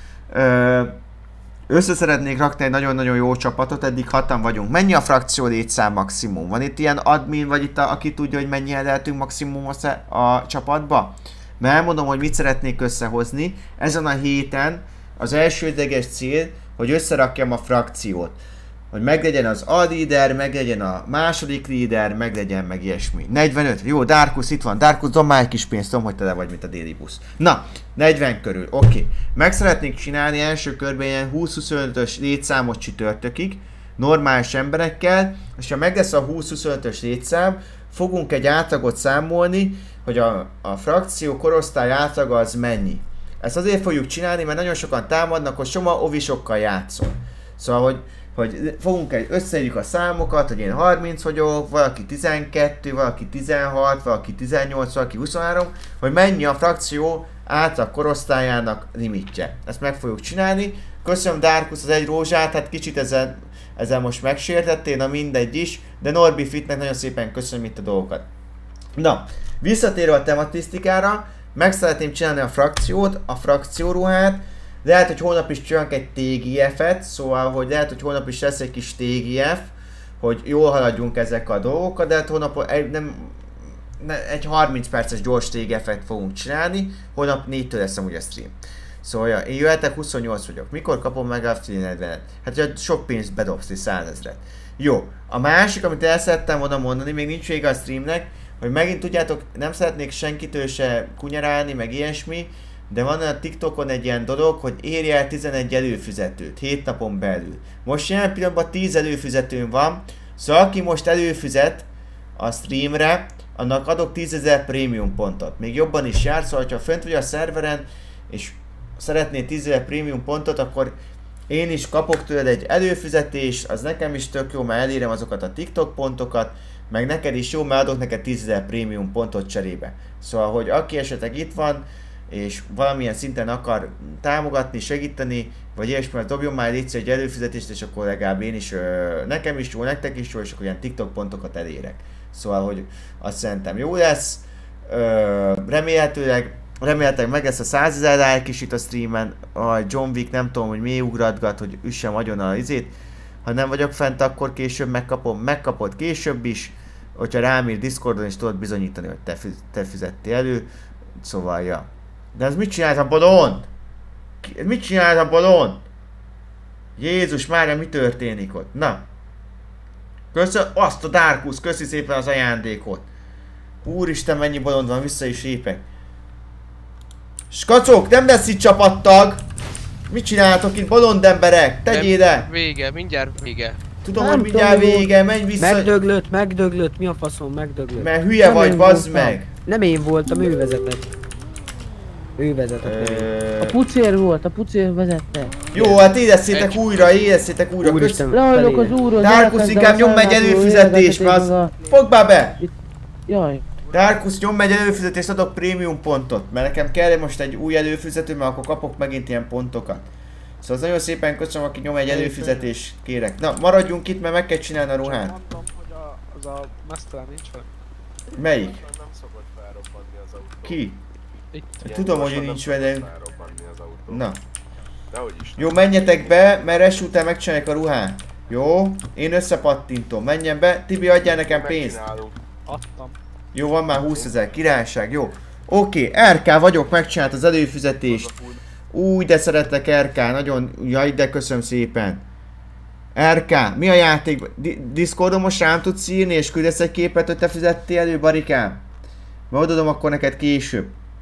Össze szeretnék rakni egy nagyon-nagyon jó csapatot, eddig 6-an vagyunk. Mennyi a frakció létszám maximum? Van itt ilyen admin, vagy itt aki tudja, hogy mennyire lehetünk maximum a csapatba? Mert elmondom, hogy mit szeretnék összehozni. Ezen a héten az elsődleges cél, hogy összerakjam a frakciót. Hogy meglegyen az A-líder, meglegyen a második líder, meglegyen meg ilyesmi. 45, jó, Darkus itt van. Darkus, dob már egy kis pénzt, tudom, hogy te le vagy, mint a déli busz. Na, 40 körül, oké. Meg szeretnék csinálni első körben ilyen 20-25-ös létszámot csütörtökig, normális emberekkel, és ha meg lesz a 20-25-ös létszám, fogunk egy átlagot számolni, hogy a frakció korosztály átlaga az mennyi. Ezt azért fogjuk csinálni, mert nagyon sokan támadnak, hogy Soma ovisokkal játszol. Szóval, hogy fogunk összeírjuk a számokat, hogy én 30 vagyok, valaki 12, valaki 16, valaki 18, valaki 23, hogy mennyi a frakció átlag korosztályának limitje. Ezt meg fogjuk csinálni. Köszönöm Darkus az egy rózsát, hát kicsit ezzel most megsértettél, na mindegy is, de Norbi Fitnek nagyon szépen köszönöm itt a dolgokat. Na, visszatérve a tematisztikára, meg szeretném csinálni a frakciót, a frakcióruhát. Lehet, hogy holnap is csinálunk egy TGF-et, szóval, hogy lehet, hogy holnap is lesz egy kis TGF, hogy jól haladjunk ezek a dolgokat, de hát holnap egy 30 perces gyors TGF-et fogunk csinálni, holnap 4-től lesz amúgy a stream. Szóval, ja, én jöhetek, 28 vagyok. Mikor kapom meg a Flinervenet? Hát, hogy sok pénzt bedobsz, 100 000-et. Jó, a másik, amit el szerettem volna mondani, még nincs vége a streamnek, hogy megint tudjátok, nem szeretnék senkitől se kunyarálni, meg ilyesmi, de van a TikTokon egy ilyen dolog, hogy érj el 11 előfizetőt 7 napon belül. Most jelen pillanatban 10 előfizetőm van, szóval aki most előfizet a streamre, annak adok 10 000 prémium pontot. Még jobban is jár, szóval ha fönt vagy a szerveren, és szeretnél 10 000 prémium pontot, akkor én is kapok tőled egy előfizetést, az nekem is tök jó, mert elérem azokat a TikTok pontokat, meg neked is jó, mert adok neked 10 000 prémium pontot cserébe. Szóval, hogy aki esetleg itt van, és valamilyen szinten akar támogatni, segíteni, vagy ilyesmi, dobjon már egy előfizetést, és akkor legalább én is, nekem is jó, nektek is jó, és akkor ilyen TikTok pontokat elérek. Szóval, hogy azt szerintem jó lesz, remélhetőleg meg lesz a 100 000 like is itt a streamen, a John Wick nem tudom, hogy mi ugratgat, hogy üssem agyon a izét, ha nem vagyok fent, akkor később megkapod később is, hogyha rám ír Discordon is tudod bizonyítani, hogy te fizettél elő. Szóval, ja. De ez mit csinált a bolond? Mit csinált a bolond? Jézus Mária, mi történik ott? Na. Köszönöm, azt a Darkus, köszi szépen az ajándékot. Úristen, mennyi bolond van, vissza is lépek. Skacok, nem lesz itt csapattag! Mit csináltok itt, bolond emberek? Tegyél ide! Vége, mindjárt vége. Tudom, hogy mindjárt vége, menj vissza! Megdöglött, mi a faszom, megdöglött. Mert hülye vagy, bazd meg! Nem én voltam, ő vezetett. Ő vezetett. A pucér volt, a pucér vezette. Jó, hát érezzétek újra. Úristen, Lehajdok az úrhoz. Darkus, inkább nyomd egy előfizetést, az... Fogd már be! Jaj. Darkus, nyomd egy előfizetést, adok prémium pontot. Mert nekem kell most egy új előfizető, mert akkor kapok megint ilyen pontokat. Szóval az nagyon szépen köszönöm, aki nyom egy előfizetést, kérek. Na, maradjunk itt, mert meg kell csinálni a ruhát. Mondom, hogy az a mesztelen nincs vele. Melyik? Nem szokott felrobbanni az autó. Ki? Itt. Tudom, hogy nincs vele. Na. Dehogy is. Jó, menjetek be, mert es után megcsinálják a ruhát. Jó? Én összepattintom. Menjen be. Tibi, adjál nekem pénzt. Adtam. Jó, van már 20 000, királyság, jó. Oké, RK vagyok, megcsinált az előfizetést. Új, de szeretlek RK, nagyon, jaj, de köszönöm szépen. RK, mi a játék? Discordon most rám tudsz írni, és küldesz egy képet, hogy te fizettél elő, barikám? Mert odaadom akkor neked később.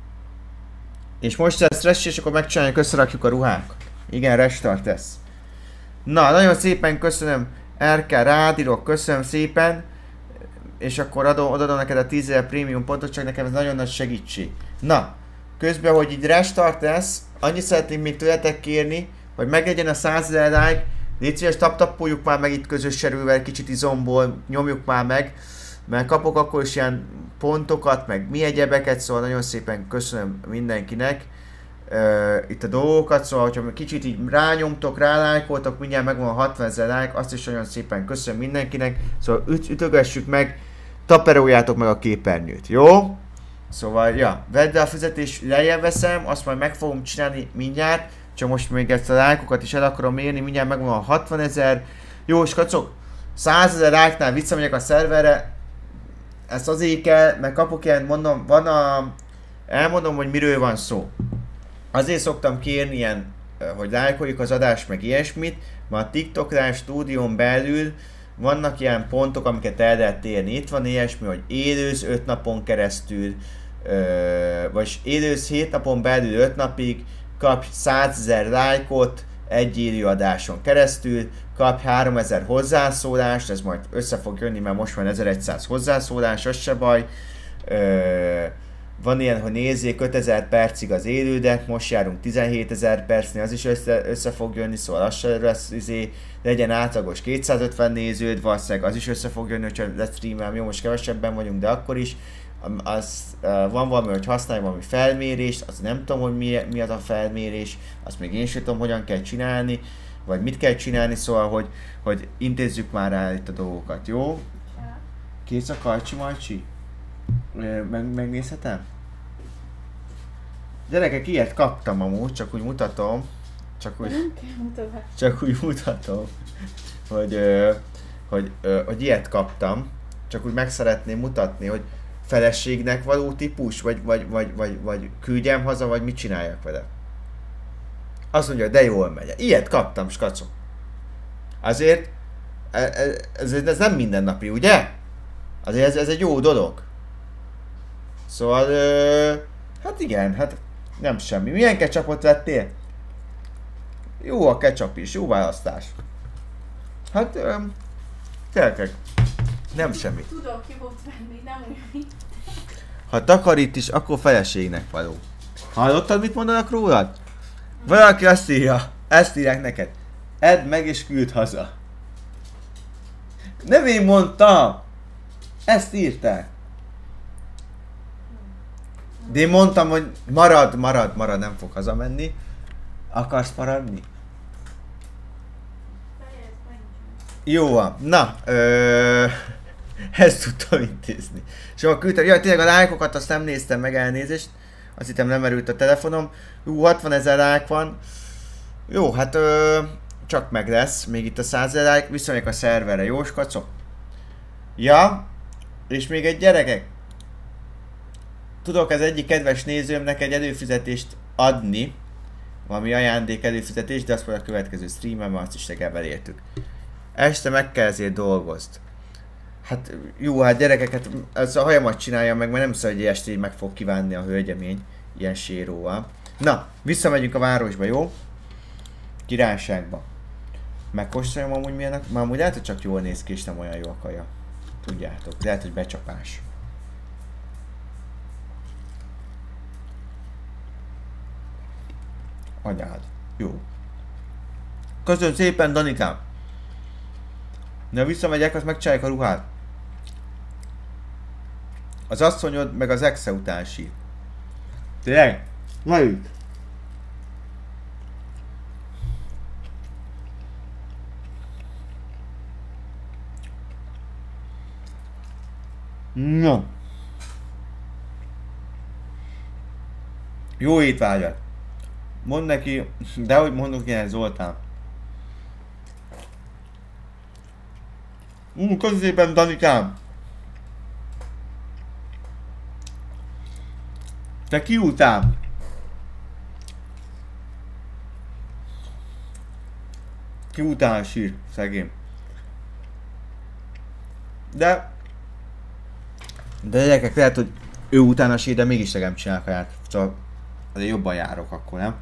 És most lesz stressz, és akkor megcsináljuk, összerakjuk a ruhákat. Igen, restart lesz. Na, nagyon szépen köszönöm, RK, rádírok, köszönöm szépen. És akkor adom neked a 10 000 prémium pontot, csak nekem ez nagyon nagy segítség. Na, közben, hogy így restart lesz, annyit szeretném még tőletek kérni, hogy meglegyen a 100 000 like, légy szíves, tappoljuk már meg itt közös erővel, kicsit izomból, nyomjuk már meg, mert kapok akkor is ilyen pontokat, meg mi egyebeket, szóval nagyon szépen köszönöm mindenkinek itt a dolgokat, szóval hogyha kicsit így rányomtok, rálájkoltok, mindjárt megvan a 60 000 like, azt is nagyon szépen köszönöm mindenkinek, szóval ütögessük meg, taperoljátok meg a képernyőt, jó? Szóval, ja, vedd el a fizetés, lejjebb veszem, azt majd meg fogom csinálni mindjárt, csak most még ezt a lájkokat is el akarom érni, mindjárt megvan a 60 000. Jó, skacok, 100 000 lájknál visszamegyek a szerverre, ezt azért kell, mert kapok ilyen, mondom, elmondom, hogy miről van szó. Azért szoktam kérni ilyen, hogy lájkoljuk az adást, meg ilyesmit, mert a TikTok stúdión belül vannak ilyen pontok, amiket el lehet érni. Itt van ilyesmi, hogy élőz 5 napon keresztül, vagy élőz 7 napon belül 5 napig, kapj 100 000 lájkot egy élő adáson keresztül, kapj 3000 hozzászólást, ez majd össze fog jönni, mert most van 1100 hozzászólás, az se baj. Van ilyen, hogy nézzék 5000 percig az élődek, most járunk 17 000 percnél, az is össze fog jönni, szóval az se lesz, legyen átlagos 250 néződ, valószínűleg az is össze fog jönni, hogyha lestreamelem, jó, most kevesebben vagyunk, de akkor is. Van valami, hogy használj valami felmérést, azt nem tudom, hogy mi az a felmérés, azt még én sem tudom, hogyan kell csinálni, vagy mit kell csinálni, szóval, hogy intézzük már el itt a dolgokat, jó? Kész a kajcsi-majcsi? Megnézhetem? Gyerekek, ilyet kaptam amúgy, csak úgy mutatom. Csak úgy mutatom, hogy ilyet kaptam. Csak úgy meg szeretném mutatni, hogy feleségnek való típus, vagy küldjem haza, vagy mit csináljak vele. Azt mondja, de jól megy. Ilyet kaptam, skacok. Azért, ez nem mindennapi, ugye? Azért ez egy jó dolog. Szóval, hát igen, hát nem semmi. Milyen ketchupot vettél? Jó a ketchup is, jó választás. Hát, tényleg, nem semmi. Tudok jót venni, nem úgy. Ha takarít is, akkor feleségnek való. Hallottad, mit mondanak rólad? Valaki azt írja, ezt írják neked. Edd meg és küld haza. Nem én mondtam! Ezt írták. De én mondtam, hogy marad, nem fog hazamenni. Akarsz maradni? Jó van, na, ezt tudtam intézni. És akkor küldtem, jaj, tényleg a lájkokat azt nem néztem meg, elnézést. Azt hittem nem erült a telefonom. 60 000 lájk van. Jó, hát csak meg lesz, még itt a 100 000 lájk, visszamegyek a szerverre, jó skacok? Ja, és még egy gyerekek. tudok az egyik kedves nézőmnek egy előfizetést adni. Valami ajándék előfizetés, de azt majd a következő streamemben azt is legalább elértük. Este meg kell ezért dolgozt. Hát jó, hát gyerekeket, ez a hajamat csinálja meg, mert nem szabad, hogy este így meg fog kívánni a hölgyemény. Ilyen séróval. Na, visszamegyünk a városba, jó? Királyságba. Megkóstoljam amúgy milyenek? Már amúgy lehet, hogy csak jól néz ki és nem olyan jó a kaja. Tudjátok, lehet, hogy becsapás. Anyád. Jó. Köszönöm szépen, Danikám. Na, visszamegyek, azt megcsinálják a ruhát. Az asszonyod meg az exe után sír. Tényleg? Na itt. Na. Jó étvágyat. Mondd neki, de hogy mondok ilyen Zoltán. Köszönöm szépen, Danikám. Te ki után? Ki után sír, szegény. De gyerekek, lehet, hogy ő utána sír, de mégis nekem csinál kaját. Szóval azért jobban járok akkor, nem?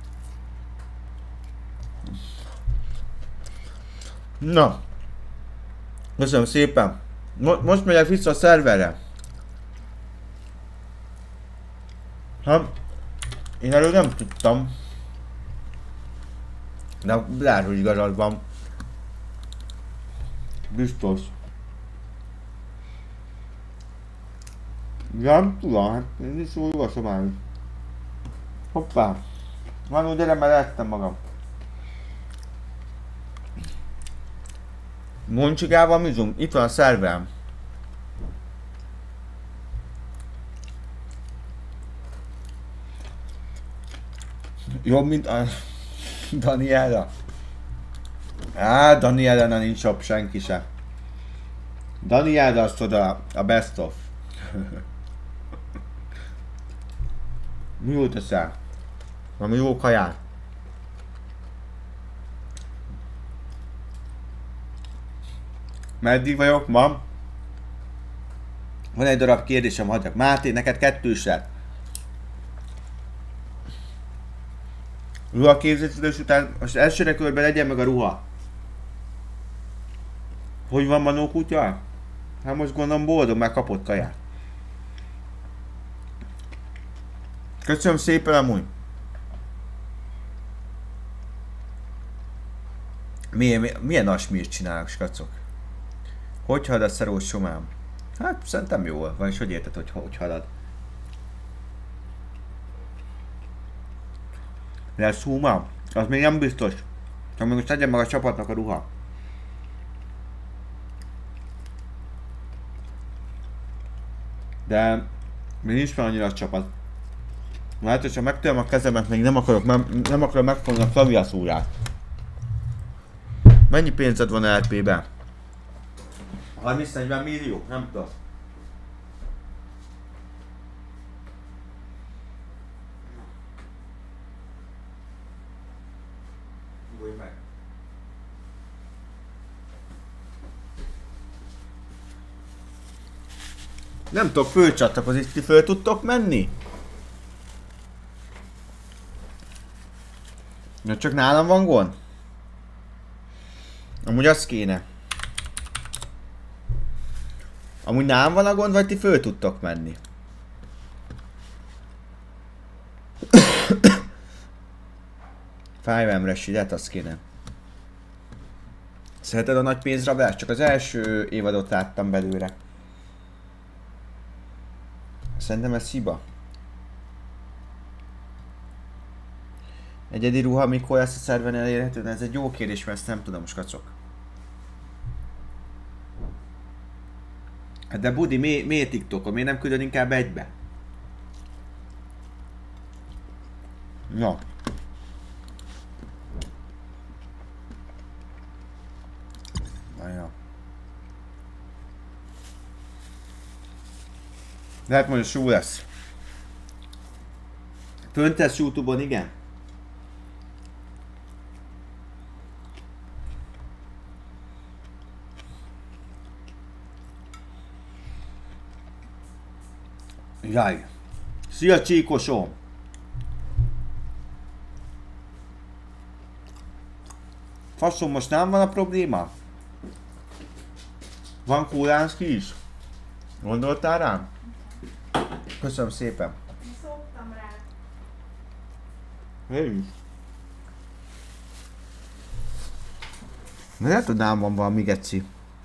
Na. Köszönöm szépen. Most megyek vissza a szerverre. Én előbb nem tudtam. De lehet, hogy igazad van. Biztos. Nem tudom, hát én is úgy olvasom el. Hoppá. Manu, gyere, mert ettem magam. Moncsigával mizunk, itt van a szerverem. Jobb, mint a Daniela. Daniela nincs jobb senki se. Daniela azt oda a best of. Mi jól teszel? Valami jó kaját. Meddig vagyok ma? Van egy darab kérdésem, hagyjak. Máté, neked kettőset. Ruha képzésülés után most elsőre körben legyen meg a ruha. Hogy van Manó kutya? Hát most gondolom boldog, mert kapott kaját. Köszönöm szépen amúgy. Milyen asmírt csinálok, skacok? Hogy halad a szerós somám? Hát szerintem jól van, és hogy érted, hogy halad? Lesz húma? Az még nem biztos. Csak még most tegyen meg a csapatnak a ruha. De még nincs már annyira a csapat. Mert hogyha megtöröm a kezemet, még nem akarom megfogni a klaviatúrát. Mennyi pénzed van RP-ben? 30-40 millió? Nem tudom. Nyugodj meg. Nem tudok fölcsatlakozni, ti föl tudtok menni? Na csak nálam van gond? Amúgy az kéne. Amúgy nálam van a gond, vagy ti föl tudtok menni? Fájvámres, hát az kéne. Szereted a nagy pénzrablást? Csak az első évadot láttam belőle. Szerintem ez hiba. Egyedi ruha mikor lesz a szerven elérhető? Ez egy jó kérdés, mert ezt nem tudom, skacok. Hát de Budi, miért TikTokon? Miért nem küldöd inkább egybe? Na. Na jó. Lehet, hogy jó lesz. Fönt lesz YouTube-on, igen? Jaj. Szia Csíkosó! Faszom, most nem van a probléma? Van Kólánszki is? Gondoltál rám? Köszönöm szépen. Szoktam rá. Én is. De lehet, hogy nálam van valami geci.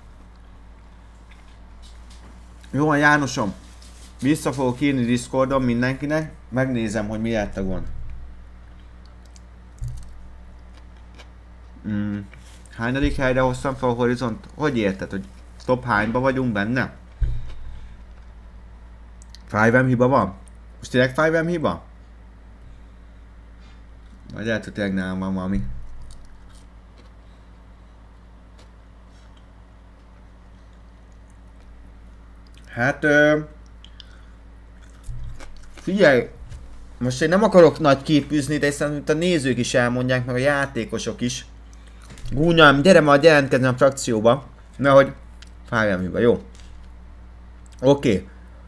Jó van, Jánosom. Vissza fogok írni Discordon mindenkinek. Megnézem, hogy mi lett a gond. Hányadik helyre hoztam fel a Horizont? Hogy érted, hogy top hányba vagyunk benne? 5M hiba van? Most tényleg 5M hiba? Vagy lehet, hogy tényleg nálam van valami. Hát figyelj! Most én nem akarok nagy képűzni, de szerintem a nézők is elmondják, meg a játékosok is. Gúnyám, gyere majd jelentkezni a frakcióba. Mert hogy 5M hiba, jó. Oké.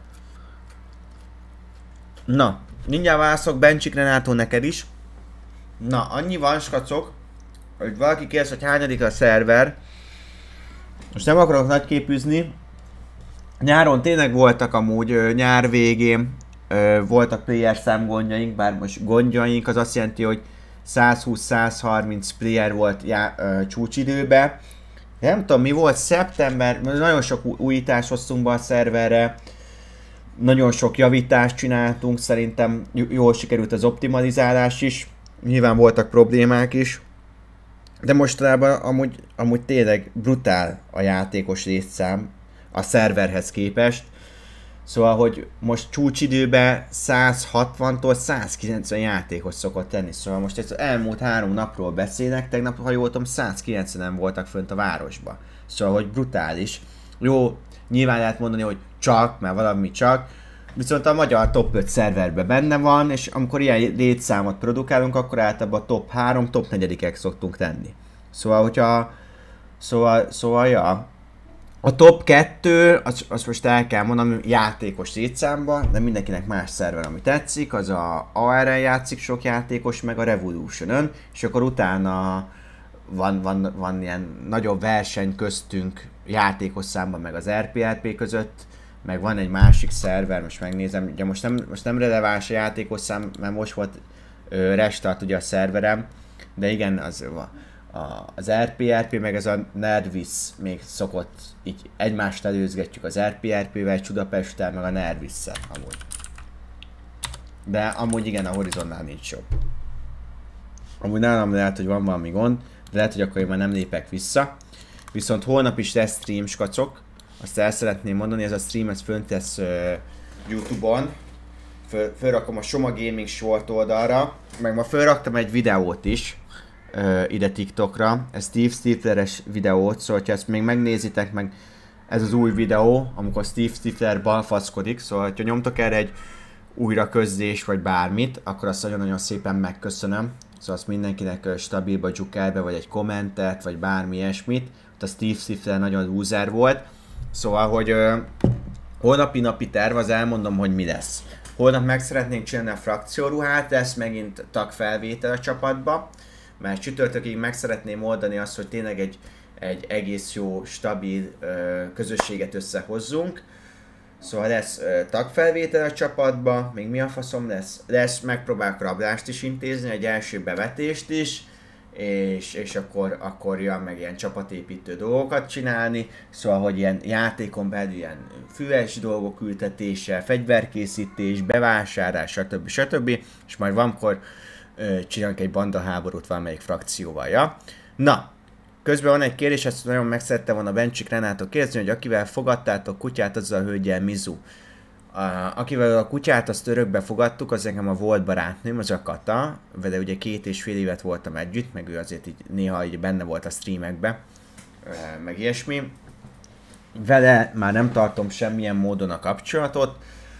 Na, mindjárt válaszok Bencsik Renátó neked is. Na, annyi van, skacok, hogy valaki kérdez, hogy hányadik a szerver. Most nem akarok nagy képűzni. Nyáron tényleg voltak amúgy, nyár végén voltak player szám gondjaink, bár most gondjaink az azt jelenti, hogy 120-130 player volt csúcsidőben. Nem tudom mi volt, szeptember, nagyon sok újítást hoztunk be a szerverre. Nagyon sok javítást csináltunk, szerintem jól sikerült az optimalizálás is. Nyilván voltak problémák is. De mostanában amúgy tényleg brutál a játékos létszám a szerverhez képest. Szóval, hogy most csúcsidőben 160-tól 190 játékos szokott tenni. Szóval most az elmúlt 3 napról beszélek, tegnap, ha jól voltam, 190-en voltak fönt a városba. Szóval, hogy brutális. Jó, nyilván lehet mondani, hogy csak, mert valami csak. Viszont a magyar top 5 szerverben benne van, és amikor ilyen létszámot produkálunk, akkor általában a top 3, top 4-ek szoktunk tenni. Szóval, hogyha... Szóval, ja. A top 2, azt most el kell mondanom, játékos létszámban, de mindenkinek más szerver, ami tetszik, az a ARN játszik sok játékos, meg a Revolution-ön, és akkor utána van ilyen nagyobb verseny köztünk játékos számban, meg az RPRP között, meg van egy másik szerver, most megnézem, ugye most nem releváns a játékos szám, mert most volt restart ugye a szerverem, de igen, az RPRP meg ez a Nervis még szokott, így egymást előzgetjük az RPRP-vel, Csudapesttel, meg a Nervisszel amúgy. De amúgy igen, a Horizonnál nincs jobb. Amúgy nálam lehet, hogy van valami gond, de lehet, hogy akkor én már nem lépek vissza. Viszont holnap is lesz stream, skacok. Azt el szeretném mondani, ez a stream ez fönt lesz YouTube-on. Fölrakom a Soma Gaming Short oldalra, meg ma fölraktam egy videót is ide TikTokra. Ez Steve Stifler-es videót, szóval ha ezt még megnézitek, meg ez az új videó, amikor Steve Stifler balfaszkodik, szóval ha nyomtok erre egy újra közzés vagy bármit, akkor azt nagyon-nagyon szépen megköszönöm. Szóval azt mindenkinek stabilba dzsukelbe, vagy egy kommentet, vagy bármi ilyesmit. Ott a Steve Stifler nagyon loser volt. Szóval, hogy holnapi terv, az elmondom, hogy mi lesz. Holnap meg szeretnénk csinálni a frakcióruhát, lesz megint tagfelvétel a csapatba. Mert csütörtökig meg szeretném oldani azt, hogy tényleg egy egész jó, stabil közösséget összehozzunk. Szóval lesz tagfelvétel a csapatba, még mi a faszom lesz, megpróbálok rablást is intézni, egy első bevetést is, és akkor jön meg ilyen csapatépítő dolgokat csinálni, szóval, hogy ilyen játékon belül ilyen füves dolgok ültetése, fegyverkészítés, bevásárlás, stb. És majd valamikor csinálunk egy bandaháborút valamelyik frakcióval, ja? Na, közben van egy kérdés, ezt nagyon megszerette volna Bencsik Renától kérdezni, hogy akivel fogadtátok kutyát, az a hölgyel Mizu. Akivel a kutyát azt örökbe fogadtuk, az nekem a volt barátnőm, az a Kata, vele ugye 2,5 évet voltam együtt, meg ő azért így néha így benne volt a streamekbe, meg ilyesmi. Vele már nem tartom semmilyen módon a kapcsolatot,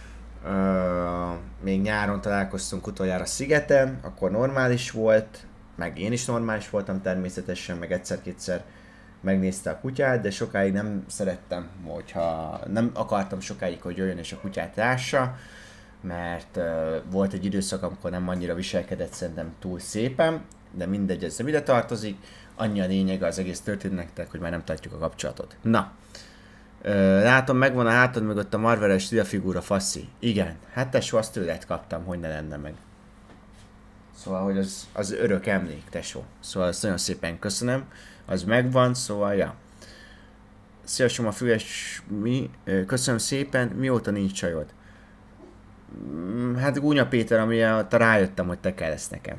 Még nyáron találkoztunk utoljára szigeten, akkor normális volt, meg én is normális voltam természetesen, meg egyszer-kétszer megnézte a kutyát, de sokáig nem szerettem, hogyha nem akartam sokáig, hogy jöjjön és a kutyát lássa, mert volt egy időszak, amikor nem annyira viselkedett szerintem túl szépen, de mindegy, ez nem ide tartozik. Annyi a lényege az egész történetnek, hogy már nem tartjuk a kapcsolatot. Na, látom, megvan a hátad mögött a Marveles figura, faszi. Igen, hát tesó, azt tőled kaptam, hogy ne lenne meg. Szóval, hogy az örök emlék, tesó. Szóval azt nagyon szépen köszönöm. Az megvan, szóval, ja. Szia, a füles, köszönöm szépen, mióta nincs csajod? Hát Gúnya Péter, amiatt rájöttem, hogy te kellesz nekem.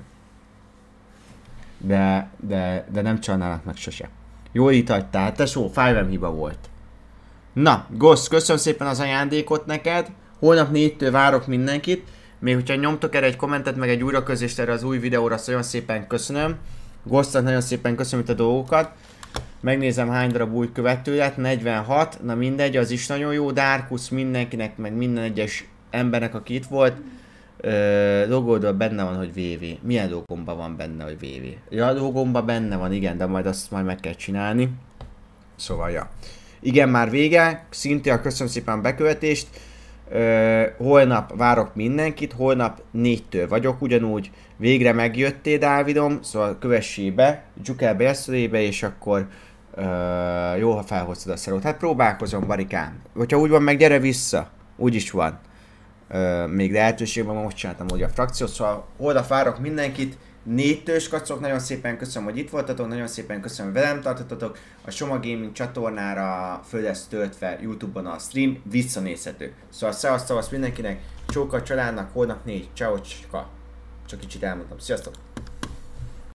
De nem csalnálak meg sose. Jól itt hagytál, hát tesó, 5M hiba volt. Na, Ghost, köszönöm szépen az ajándékot neked. Holnap 4-től várok mindenkit. Még hogyha nyomtok erre egy kommentet, meg egy újraközést erre az új videóra, azt nagyon szépen köszönöm. Ghostnak nagyon szépen köszönöm itt a dolgokat. Megnézem hány darab új követő lett, 46, na mindegy, az is nagyon jó. Darkus mindenkinek, meg minden egyes embernek, aki itt volt. Logódban benne van, hogy VV. Milyen logomban van benne, hogy VV? Ja, a logomban benne van, igen, de majd azt majd meg kell csinálni. Szóval, ja. Igen, már vége. Szintén köszönöm szépen a bekövetést. Holnap várok mindenkit, holnap 4-től vagyok ugyanúgy. Végre megjöttél, Dávidom, szóval kövessél be, dzsuk el be és akkor jó, ha felhoztad a szerót. Hát próbálkozom, barikám. Hogyha úgy van, meg gyere vissza. Úgy is van. Még lehetőségben most csináltam ugye a frakciót, szóval holnap várok mindenkit. 4-től kacok, nagyon szépen köszönöm, hogy itt voltatok, nagyon szépen köszönöm, hogy velem tartottatok. A Soma Gaming csatornára föl lesz töltve YouTube-on a stream, visszanézhető. Szóval szavasz mindenkinek, csóka a családnak, holnap 4, ciao, csak kicsit elmondtam, sziasztok!